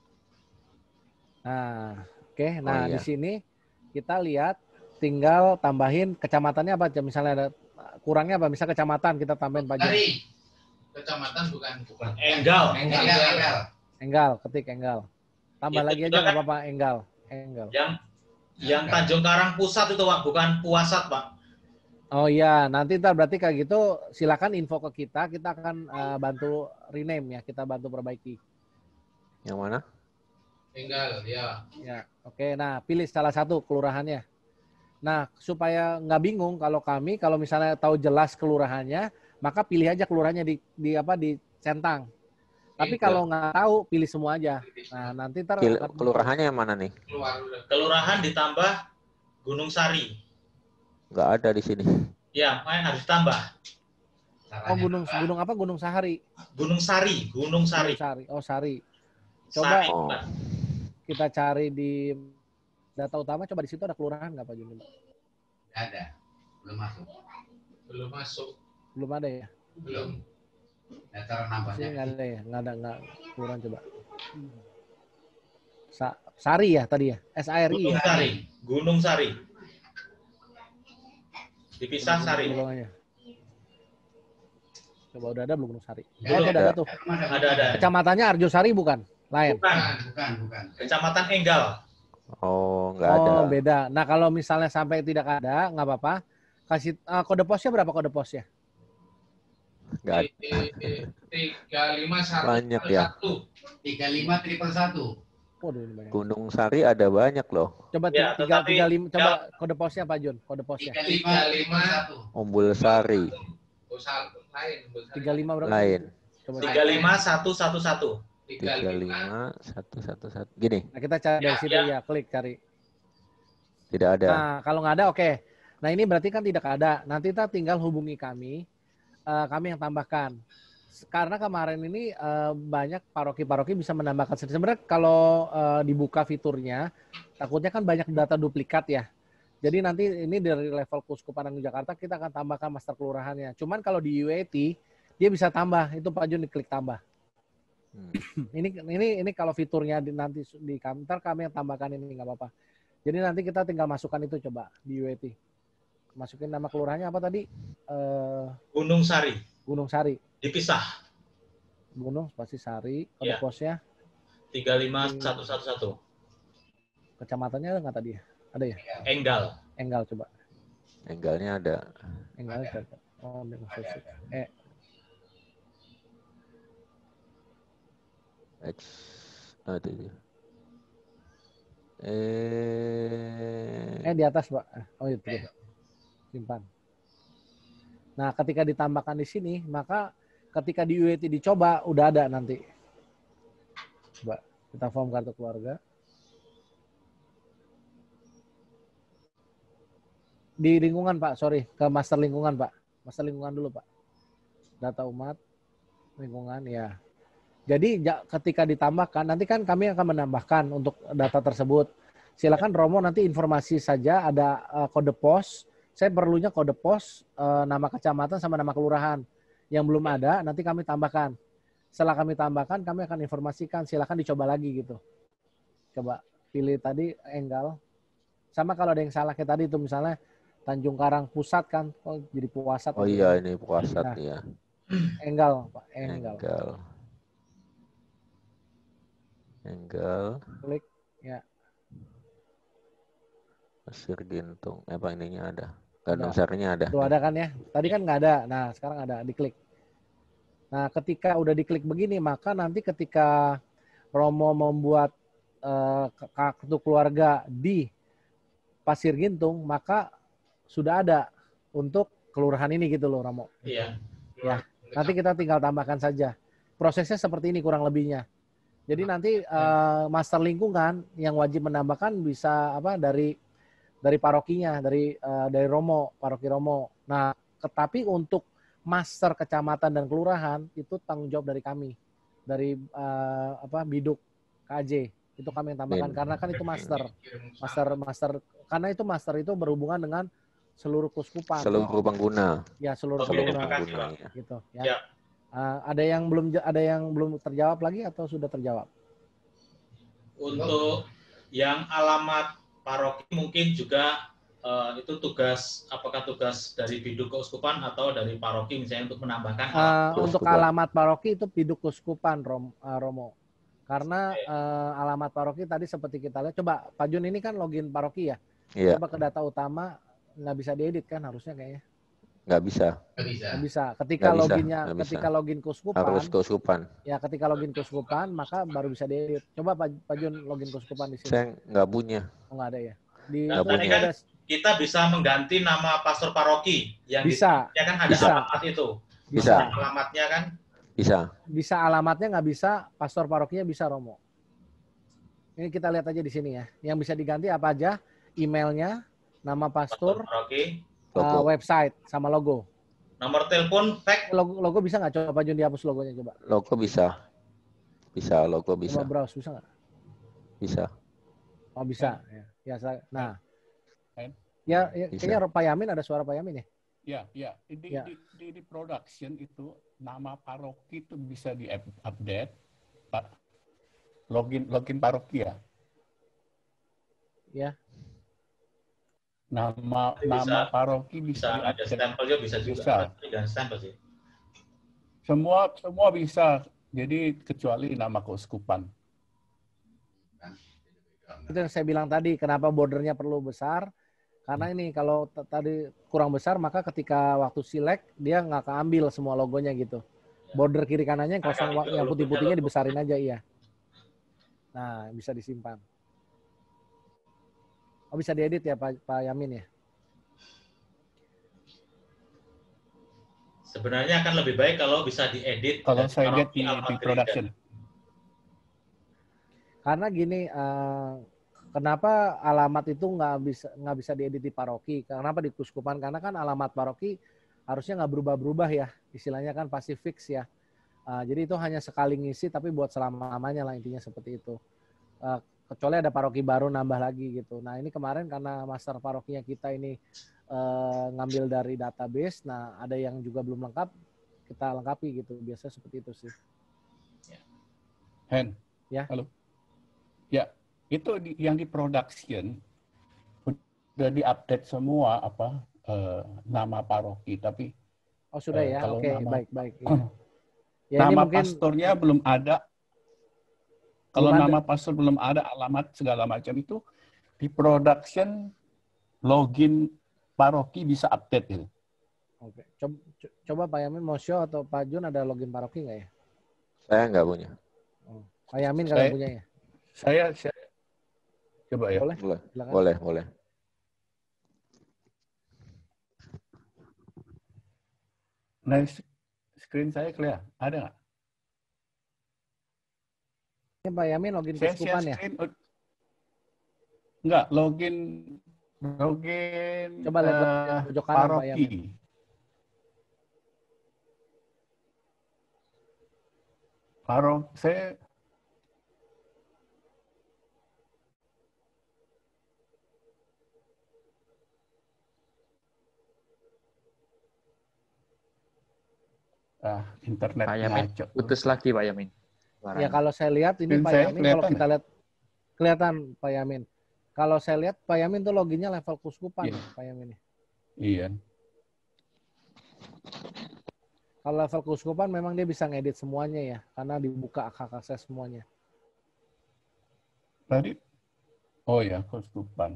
Nah, oke. Okay. Nah, oh, iya. di sini kita lihat tinggal tambahin kecamatannya apa? Misalnya ada kurangnya apa? Misal kecamatan kita tambahin Pak Jun. Kecamatan bukan bukan. Enggal. Enggal. Enggal. Enggal, ketik Enggal. Tambah itu lagi aja nggak apa-apa Enggal. Enggal. Yang yang Tanjung Karang Pusat itu Pak, bukan Puasat Pak. Oh iya, nanti ntar berarti kayak gitu silakan info ke kita, kita akan uh, bantu rename ya, kita bantu perbaiki. Yang mana? Enggal, ya. Ya, oke. Nah, pilih salah satu kelurahannya. Nah, supaya nggak bingung kalau kami, kalau misalnya tahu jelas kelurahannya, maka pilih aja kelurahannya di, di apa di centang. Tapi kalau nggak tahu, pilih semua aja. Nah, nanti ntar kelurahannya yang mana nih? Kelurahan ditambah Gunung Sari. Nggak ada di sini. Ya, main harus tambah. Oh, gunung gunung apa? Gunung Sahari. Gunung Sari, Gunung Sari. Gunung Sari. Oh, Sari. Coba Sari, oh. kita cari di data utama, coba di situ ada kelurahan nggak Pak Juni? Ada. Belum masuk. Belum masuk. Belum ada ya? Belum. Data nambahnya. Nggak ada ya? Nggak ada, nggak kelurahan coba. Sa Sari ya tadi ya? S A R I Gunung ya? Sari. Gunung Sari. Dipisah Sari. Coba udah ada belum Gunung Sari? Ya, oh, ada, ada tuh. Ada, ada. Kecamatannya Arjosari bukan? Lain. Bukan, bukan, bukan. Kecamatan Enggal. Oh, nggak ada. Oh, beda. Nah, kalau misalnya sampai tidak ada, nggak apa-apa. Kasih uh, kode posnya berapa kode posnya? Nggak ada. tiga lima satu. Banyak ya. tiga lima triple satu. Gunung Sari ada banyak loh. Coba ya, tiga tiga lima. Coba ya. kode posnya Pak Jun. Kode posnya. tiga lima satu. Umbul Sari. tiga lima berapa? Lain. Coba tiga lima satu satu satu. tiga lima satu satu satu. Gini. Nah, kita cari dari ya, situ ya. ya, klik cari. Tidak ada. Nah, kalau nggak ada oke. Okay. Nah, ini berarti kan tidak ada. Nanti kita tinggal hubungi kami. Uh, kami yang tambahkan. Karena kemarin ini uh, banyak paroki-paroki bisa menambahkan. Sebenarnya kalau uh, dibuka fiturnya, takutnya kan banyak data duplikat ya. Jadi nanti ini dari level Kuskupan Agung Jakarta kita akan tambahkan master kelurahannya. Cuman kalau di U A T dia bisa tambah. Itu Pak Jun diklik tambah. Hmm. ini ini ini kalau fiturnya di, nanti di kantor kami yang tambahkan ini nggak apa-apa. Jadi nanti kita tinggal masukkan itu coba di U A T. Masukin nama kelurahannya apa tadi? Uh, Gunung Sari. Gunung Sari. Dipisah. Gunung pasti Sari. Kode ya. posnya? tiga lima satu satu satu. Kecamatannya ada nggak tadi ya? Ada ya? Enggal. Enggal coba. Enggalnya ada. Enggalnya ada. Oh, ada. Eh. X. Ada dia. Eh. Eh di atas Pak. Oh itu. Ya. Simpan. Nah, ketika ditambahkan di sini, maka ketika di U A T dicoba, udah ada nanti. Coba kita form kartu keluarga. Di lingkungan, Pak. Sorry, ke master lingkungan, Pak. Master lingkungan dulu, Pak. data umat, lingkungan, ya. Jadi ketika ditambahkan, nanti kan kami akan menambahkan untuk data tersebut. Silakan Romo nanti informasi saja, ada uh, kode pos. Saya perlunya kode pos, uh, nama kecamatan sama nama kelurahan. Yang belum ada, nanti kami tambahkan. Setelah kami tambahkan, kami akan informasikan. Silakan dicoba lagi gitu. Coba pilih tadi Enggal. Sama kalau ada yang salah kayak tadi itu misalnya Tanjung Karang Pusat kan, oh jadi Puasat. Oh iya ini Puasat nah, ya. Enggal, Pak. Enggal. Enggal. Enggal. Klik, ya. Pasir Gintung. Eh, apa ininya ada? Gandung Sarinya ada. Tuh ada kan ya. Tadi kan nggak ada. Nah sekarang ada. Diklik. Nah ketika udah diklik begini, maka nanti ketika Romo membuat uh, kartu keluarga di Pasir Gintung, maka sudah ada untuk kelurahan ini gitu loh Romo. Iya. Ya. Nanti kita tinggal tambahkan saja. Prosesnya seperti ini kurang lebihnya. Jadi nanti uh, master lingkungan yang wajib menambahkan bisa apa dari dari parokinya, dari uh, dari Romo, paroki Romo. Nah, tetapi untuk master kecamatan dan kelurahan itu tanggung jawab dari kami, dari uh, apa biduk K J itu kami yang tambahkan Min. Karena kan itu master, master master karena itu master itu berhubungan dengan seluruh kuskupan. Seluruh pengguna. Ya seluruh Oke, pengguna. pengguna. Gitu. Ya. Ya. Uh, ada yang belum ada yang belum terjawab lagi atau sudah terjawab? Untuk yang alamat paroki mungkin juga uh, itu tugas apakah tugas dari biduk keuskupan atau dari paroki misalnya untuk menambahkan alamat uh, untuk alamat paroki itu biduk keuskupan Rom, uh, Romo karena uh, alamat paroki tadi seperti kita lihat coba Pak Jun ini kan login paroki ya yeah. Coba ke data utama nggak bisa diedit kan harusnya kayaknya nggak bisa nggak bisa nggak bisa ketika nggak loginnya bisa. ketika bisa. login keuskupan harus keuskupan ya ketika login keuskupan maka baru bisa diedit coba Pak, Pak Jun login keuskupan di sini saya nggak punya oh, nggak ada ya di nah, tadi kan kita bisa mengganti nama pastor paroki yang bisa di, ya kan ada bisa. alamat itu bisa alamatnya kan bisa bisa alamatnya nggak bisa pastor parokinya bisa Romo ini kita lihat aja di sini ya yang bisa diganti apa aja emailnya nama pastor, pastor paroki uh, website sama logo nomor telepon fax logo, logo bisa nggak coba Jun dihapus logonya coba logo bisa bisa logo bisa coba browse bisa nggak bisa oh bisa ya, ya nah ya, ya kayaknya Pak Yamin ada suara Pak Yamin ya ya ya di, ya. Di, di, di production itu nama paroki itu bisa di update Pak login login paroki ya ya nama bisa, nama paroki bisa, bisa ada stempel juga bisa juga bisa. Stempel sih semua semua bisa jadi kecuali nama keuskupan itu yang saya bilang tadi kenapa bordernya perlu besar karena ini kalau tadi kurang besar maka ketika waktu select dia nggak keambil semua logonya gitu border kiri kanannya yang kosong nah, yang putih-putihnya dibesarin aja iya nah bisa disimpan. Oh bisa diedit ya Pak, Pak Yamin ya? Sebenarnya akan lebih baik kalau bisa diedit. Kalau saya lihat di, di production. Karena gini, uh, kenapa alamat itu nggak bisa nggak bisa diedit di paroki? Kenapa di kuskupan? Karena kan alamat paroki harusnya nggak berubah-berubah ya, istilahnya kan pasti fix ya. Uh, jadi itu hanya sekali ngisi, tapi buat selama-lamanya lah intinya seperti itu. Uh, kecuali ada paroki baru nambah lagi gitu. Nah ini kemarin karena master parokinya kita ini uh, ngambil dari database, nah ada yang juga belum lengkap, kita lengkapi gitu. Biasanya seperti itu sih. Hen, ya. Halo. Ya, itu di, yang di production udah diupdate semua apa uh, nama paroki, tapi oh sudah uh, ya, oke okay. baik baik. Ya. Ya, nama mungkin... pastornya belum ada. Kalau belum nama ada. Pastor belum ada, alamat segala macam itu di production login paroki bisa update itu. Oke, coba, coba Pak Yamin mau show atau Pak Jun ada login paroki nggak ya? Saya nggak punya. Oh. Pak Yamin kalau punya ya? Saya, saya coba ya. Boleh, boleh, boleh, boleh. Nah, screen saya clear, ada nggak? Ini Pak Yamin login keuskupan ya? Enggak, login login coba lihat uh, pojok kanan Pak Yamin. Paroki saya ah, internet Pak Yamin ngaco. putus lagi Pak Yamin. Ya kalau saya lihat ini Screen Pak saya Yamin, kalau kelihatan kita ya? lihat kelihatan Pak Yamin. Kalau saya lihat Pak Yamin tuh loginnya level kuskupan Iya. ya, Pak Yamin. Iya. Kalau level kuskupan memang dia bisa ngedit semuanya ya, karena dibuka hak akses semuanya. Tadi, oh ya, keuskupan.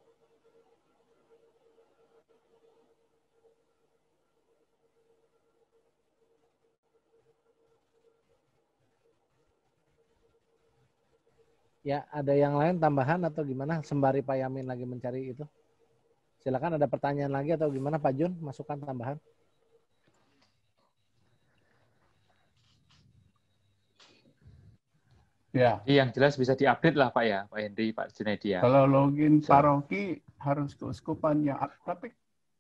Ya, ada yang lain tambahan atau gimana? Sembari Pak Yamin lagi mencari itu. Silakan ada pertanyaan lagi atau gimana Pak Jun? Masukan tambahan. Ya. Jadi yang jelas bisa diupdate lah Pak ya, Pak Henry, Pak Junaidi ya. Kalau login Bisa. paroki harus keuskupannya, tapi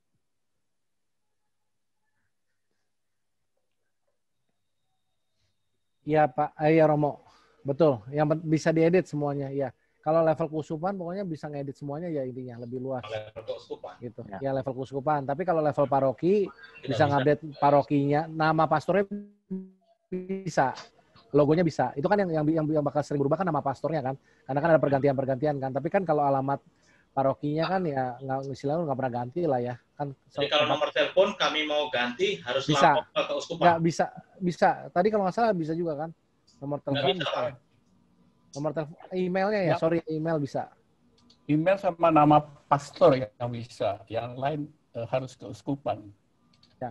Iya Pak, eh, ya Romo. Betul, yang pen- bisa diedit semuanya ya. Kalau level keuskupan pokoknya bisa ngedit semuanya ya intinya, lebih luas. Level keuskupan. Gitu. Ya. Ya, level keuskupan. Tapi kalau level paroki Tidak bisa bisa. ngupdate parokinya, nama pastornya bisa. Logonya bisa. Itu kan yang yang yang, yang bakal sering berubah kan nama pastornya kan. Karena kan ada pergantian-pergantian kan. Tapi kan kalau alamat parokinya kan ya nggak istilahnya nggak pernah ganti lah ya. Kan Jadi kalau nomor telepon kami mau ganti harus bisa. lapor ke keuskupan. Nggak bisa, bisa. Tadi kalau nggak salah bisa juga kan. Nomor Nggak telepon bisa, bisa. Pak. Ya. Nomor telepon, emailnya ya, Ya. sorry email bisa. email sama nama pastor yang bisa, yang lain eh, harus keuskupan. Ya.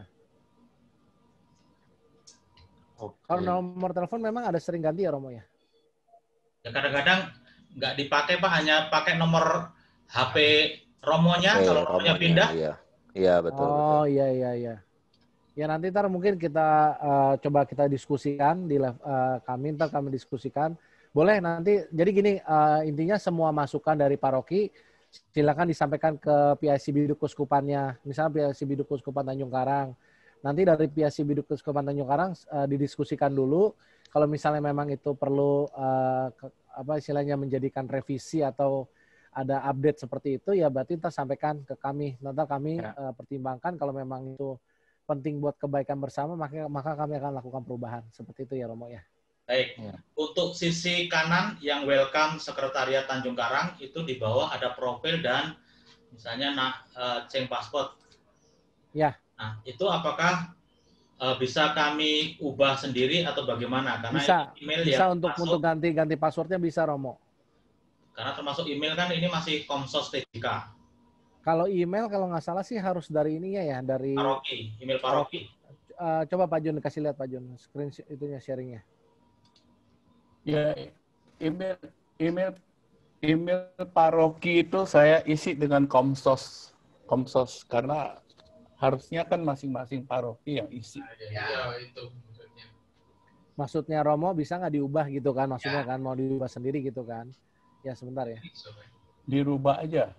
Oke. Kalau nomor telepon memang ada sering ganti ya Romo ya. Ya, kadang-kadang nggak dipakai Pak, hanya pakai nomor H P romonya, Oke, kalau romonya romonya, pindah. Iya, iya betul. Oh betul. iya iya iya. Ya nanti ntar mungkin kita uh, coba kita diskusikan di live, uh, kami ntar kami diskusikan. Boleh nanti. Jadi gini uh, intinya semua masukan dari paroki silakan disampaikan ke P I C Biduk Keuskupannya. Misalnya P I C Biduk Keuskupan Tanjung Karang. Nanti dari P I C Biduk Keuskupan Tanjung Karang uh, didiskusikan dulu. Kalau misalnya memang itu perlu uh, ke, apa istilahnya menjadikan revisi atau ada update seperti itu ya berarti ntar sampaikan ke kami. Nanti kami Ya. uh, pertimbangkan kalau memang itu penting buat kebaikan bersama, maka maka kami akan lakukan perubahan. Seperti itu ya Romo ya. Baik, Ya. untuk sisi kanan yang welcome Sekretariat Tanjung Karang itu di bawah ada profil dan misalnya nah, uh, ceng paspor. Ya. Nah, itu apakah uh, bisa kami ubah sendiri atau bagaimana? Karena Bisa, email bisa yang untuk masuk, untuk ganti ganti passwordnya bisa Romo. karena termasuk email kan ini masih Komsos T J K. Kalau email kalau nggak salah sih harus dari ininya ya, dari Paroki, email paroki. Uh, coba Pak Jun kasih lihat Pak Jun screen itunya sharingnya. Ya, email email email paroki itu saya isi dengan Komsos. Komsos karena harusnya kan masing-masing paroki yang isi. Ya, itu maksudnya. Maksudnya Romo bisa nggak diubah gitu kan? Maksudnya kan mau diubah sendiri gitu kan? Ya sebentar ya. Dirubah aja.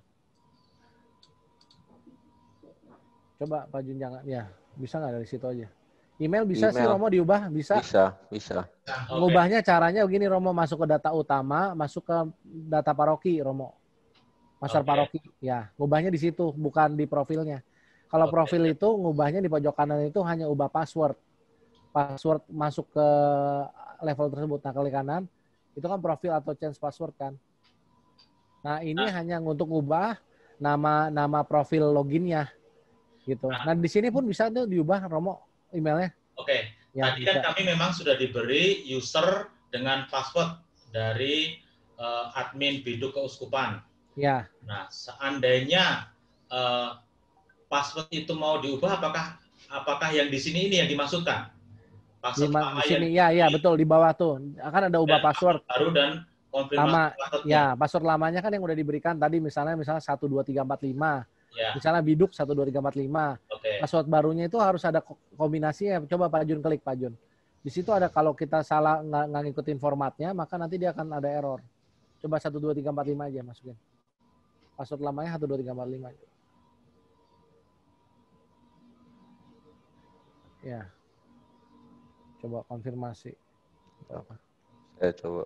Coba Pak Jun jangan ya bisa nggak dari situ aja. Email bisa sih Email. Romo diubah bisa. Bisa, bisa. Ngubahnya caranya begini Romo, masuk ke data utama, masuk ke data paroki Romo. Master Oke. paroki. Ya, ngubahnya di situ bukan di profilnya. Kalau Oke. profil itu ngubahnya di pojok kanan itu hanya ubah password. Password masuk ke level tersebut. Nah, klik kanan itu kan profil atau change password kan. Nah, ini Nah. hanya untuk ngubah nama nama profil loginnya gitu. Nah, di sini pun bisa tuh diubah Romo emailnya. Oke, Ya, tadi kan bisa. kami memang sudah diberi user dengan password dari uh, admin Biduk Keuskupan. Ya. Nah, seandainya uh, password itu mau diubah, apakah apakah yang di sini ini yang dimaksudkan? Di, Password ma- lama di yang sini ya ya betul di bawah tuh akan ada ubah dan password baru dan konfirmasi lama. passwordnya. Ya, password lamanya kan yang udah diberikan tadi misalnya misalnya satu dua tiga empat lima. Ya, Misalnya Biduk satu dua tiga empat lima. oke. Password barunya itu harus ada ko- kombinasinya. Coba Pak Jun klik Pak Jun. Di situ ada kalau kita salah nggak nggak ngikutin formatnya, maka nanti dia akan ada error. Coba satu dua tiga empat lima aja masukin. Password lamanya satu dua tiga empat lima. Ya. Coba konfirmasi. Saya coba.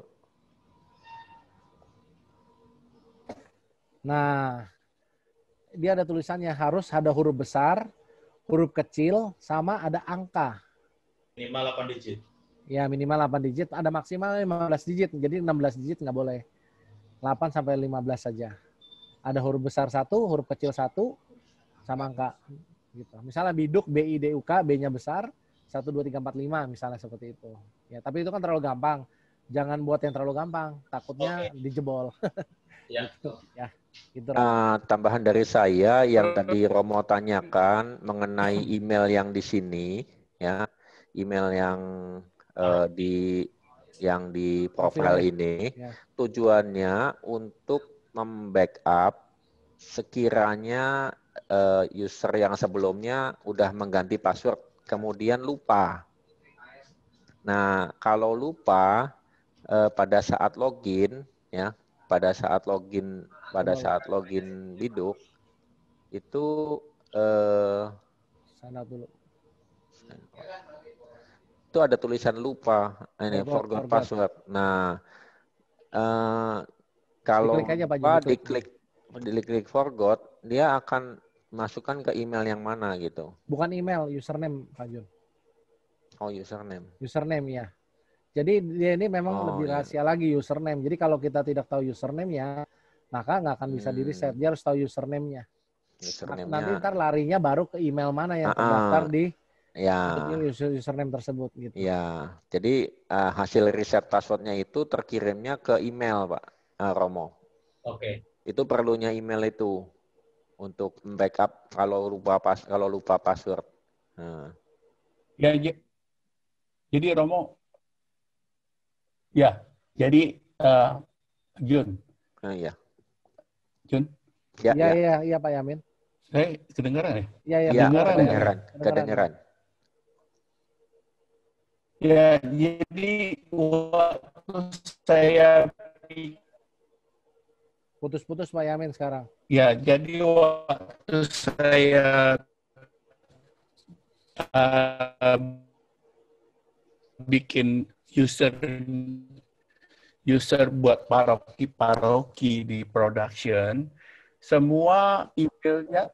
Nah, dia ada tulisannya harus ada huruf besar, huruf kecil, sama ada angka. Minimal delapan digit. Ya, minimal delapan digit, ada maksimal lima belas digit. Jadi enam belas digit nggak boleh. delapan sampai lima belas saja. Ada huruf besar satu, huruf kecil satu, sama angka. Gitu. Misalnya biduk, B I D U K, B-nya besar, satu, dua, tiga, empat, lima, misalnya seperti itu. Ya, tapi itu kan terlalu gampang. Jangan buat yang terlalu gampang, takutnya okay. dijebol. Ya. Gitu. Ya. Gitu, uh, tambahan dari saya yang tadi Romo tanyakan mengenai email yang di sini, ya, email yang uh, di yang di profil ini, ya. Tujuannya untuk membackup sekiranya uh, user yang sebelumnya udah mengganti password kemudian lupa. Nah, kalau lupa uh, pada saat login, ya, pada saat login pada saat login biduk itu uh, sana dulu. Itu ada tulisan lupa, ini forgot, forgot password. Nah, uh, kalau diklik aja, lupa Pak, diklik, diklik forgot, dia akan masukkan ke email yang mana gitu. Bukan email, username, Pak Jun. Oh, username. Username ya. Jadi dia ini memang oh, lebih rahasia iya. lagi username. Jadi kalau kita tidak tahu username-nya, maka nggak akan bisa hmm. di reset. Dia harus tahu username-nya. Username-nya. Nanti ntar larinya baru ke email mana yang terdaftar uh-uh. di ya. username tersebut gitu. Ya, jadi uh, hasil reset passwordnya itu terkirimnya ke email, Pak uh, Romo. Oke. Okay. Itu perlunya email itu untuk backup kalau lupa pas kalau lupa password. Nah. Ya, jadi Romo, ya, jadi uh, Jun. Uh, iya. Jun. Ya, ya, ya, ya, Pak Yamin. Saya kedengaran ya? Ya, ya, ya kedengaran. Kedengaran. Kedengaran. Ya, jadi waktu saya putus-putus Pak Yamin sekarang. Ya, jadi waktu saya uh, bikin user user buat paroki paroki di production, semua emailnya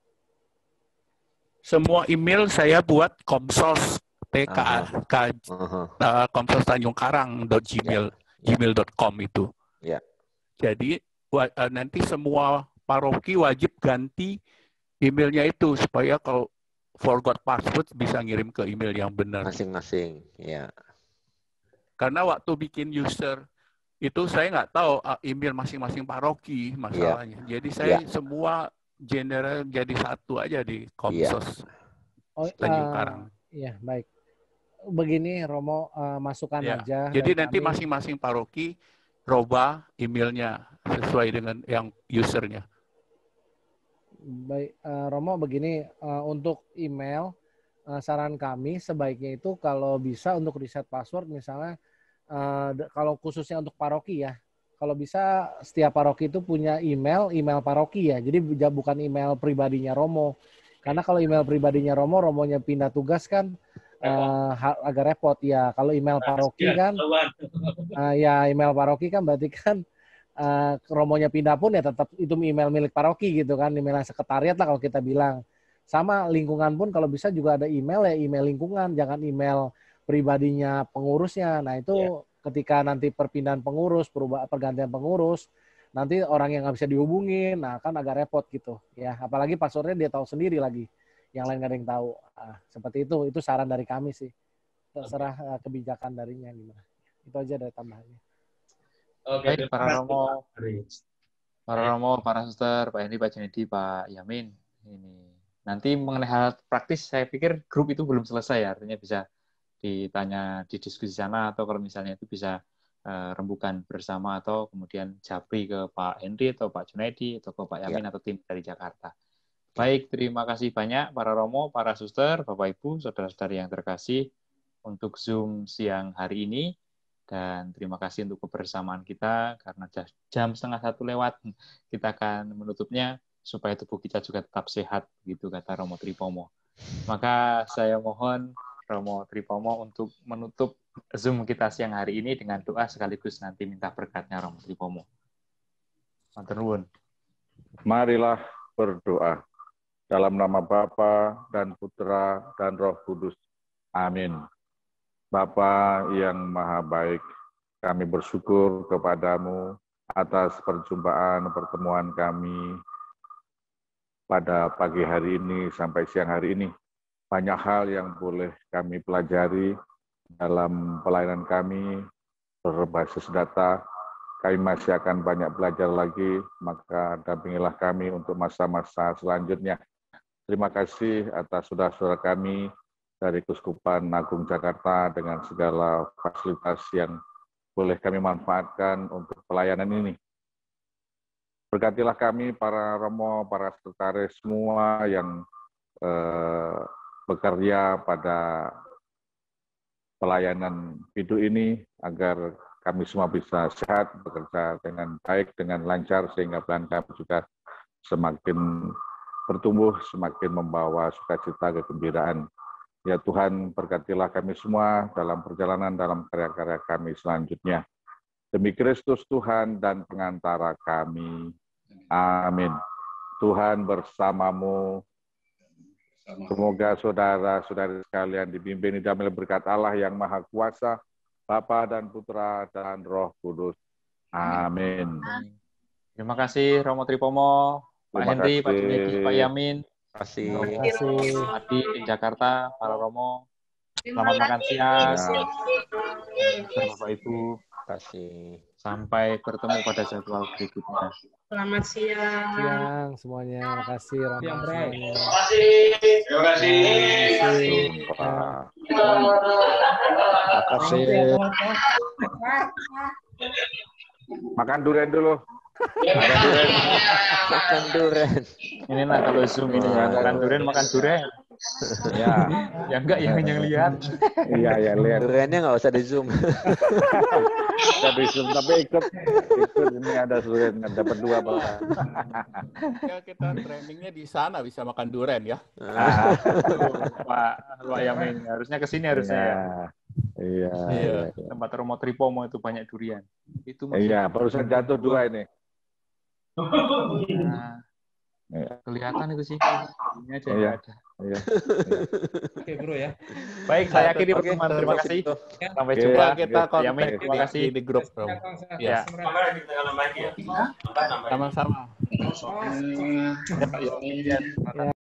semua email saya buat komsos P K K uh-huh. uh, komsos Tanjung Karang dot gmail yeah. gmail dot com itu. Yeah. Jadi wa, uh, nanti semua paroki wajib ganti emailnya itu supaya kalau forgot password bisa ngirim ke email yang benar. Masing-masing, ya. Karena waktu bikin user itu saya nggak tahu uh, email masing-masing paroki masalahnya. Yeah. Jadi saya yeah. semua general jadi satu aja di komsos yeah. oh, Tanjung Karang. Uh, iya, baik. Begini Romo, uh, masukkan ya. aja. Jadi nanti masing-masing kami... paroki robah emailnya sesuai dengan yang usernya. Baik, uh, Romo begini, uh, untuk email, uh, saran kami sebaiknya itu kalau bisa untuk reset password misalnya, uh, kalau khususnya untuk paroki ya, kalau bisa setiap paroki itu punya email, email paroki ya, jadi bukan email pribadinya Romo. Karena kalau email pribadinya Romo, Romonya pindah tugas kan, Uh, agak repot ya. Kalau email paroki kan, uh, ya email paroki kan berarti kan uh, Romonya pindah pun ya tetap itu email milik paroki gitu kan, email sekretariat lah kalau kita bilang. Sama lingkungan pun kalau bisa juga ada email ya email lingkungan, jangan email pribadinya pengurusnya. Nah itu yeah. ketika nanti perpindahan pengurus, perubah pergantian pengurus, nanti orang yang nggak bisa dihubungin, nah kan agak repot gitu ya. Apalagi passwordnya dia tahu sendiri lagi. Yang lain nggak ada yang tahu. Ah, seperti itu, itu saran dari kami sih. Terserah uh, kebijakan darinya gimana. Itu aja dari tambahannya. Oke, okay, para Romo, para Romo, para suster, Pak Hendy, Pak Junedi, Pak Yamin. Ini nanti mengenai hal praktis, saya pikir grup itu belum selesai ya. Artinya bisa ditanya di diskusi sana atau kalau misalnya itu bisa uh, rembukan bersama atau kemudian japri ke Pak Hendy atau Pak Junedi atau ke Pak Yamin ya. Atau tim dari Jakarta. Baik, terima kasih banyak para Romo, para suster, Bapak Ibu, saudara-saudari yang terkasih untuk Zoom siang hari ini. Dan terima kasih untuk kebersamaan kita, karena jam setengah satu lewat, kita akan menutupnya supaya tubuh kita juga tetap sehat, begitu kata Romo Tripomo. Maka saya mohon Romo Tripomo untuk menutup Zoom kita siang hari ini dengan doa sekaligus nanti minta berkatnya Romo Tripomo. Matur nuwun. Marilah berdoa. Dalam nama Bapa dan Putra dan Roh Kudus. Amin. Bapa yang maha baik, kami bersyukur kepadamu atas perjumpaan pertemuan kami pada pagi hari ini sampai siang hari ini. Banyak hal yang boleh kami pelajari dalam pelayanan kami berbasis data. Kami masih akan banyak belajar lagi, maka dampingilah kami untuk masa-masa selanjutnya. Terima kasih atas saudara-saudara kami dari Keuskupan Agung Jakarta dengan segala fasilitas yang boleh kami manfaatkan untuk pelayanan ini. Berkatilah kami, para romo, para sekretaris semua yang eh, bekerja pada pelayanan hidup ini, agar kami semua bisa sehat, bekerja dengan baik, dengan lancar, sehingga pelayanan kami juga semakin bertumbuh, semakin membawa sukacita kegembiraan. Ya Tuhan, berkatilah kami semua dalam perjalanan, dalam karya-karya kami selanjutnya. Demi Kristus Tuhan dan pengantara kami. Amin. Tuhan bersamamu. Semoga saudara-saudari sekalian dibimbing di dalam berkat Allah yang Maha Kuasa, Bapa dan Putra dan Roh Kudus. Amin. Terima kasih Romo Tripomo, Pak Henry, Pak Junedi, Pak Yamin. Terima kasih. Adi di Jakarta, para Romo. Selamat makan siang. Ya. Bapak Ibu. Terima kasih. Sampai bertemu pada jadwal berikutnya. Selamat siang. Siang semuanya. Terima kasih Romo. Siang, semuanya. Terima kasih. Terima kasih. Terima kasih. Makan durian dulu. Makan durian. Makan durian. Ini nah kalau Zoom ini ya, makan durian, makan durian. Ya. Ya enggak, yang yang lihat. Iya, ya lihat. Duriannya nggak usah di Zoom. Bisa di Zoom, tapi ikut ikut ini ada durian, dapat dua Pak. Ya kita trainingnya di sana bisa makan durian ya. Ah. Pak Pak Yamin harusnya ke sini harusnya ya. Iya. Iya. Tempat Romo Tripomo itu banyak durian. Itu iya, barusan jatuh dua ini. Nah, ya. Kelihatan itu sih. Ini aja iya. Ada. Iya. Oke bro ya. Baik, saya akhiri Oke, pertemuan. Terima kasih. Sampai Oke, jumpa. Kita kontak Yamin, terima kasih di grup. Ya. Sama-sama. Ya, Pak Yamin.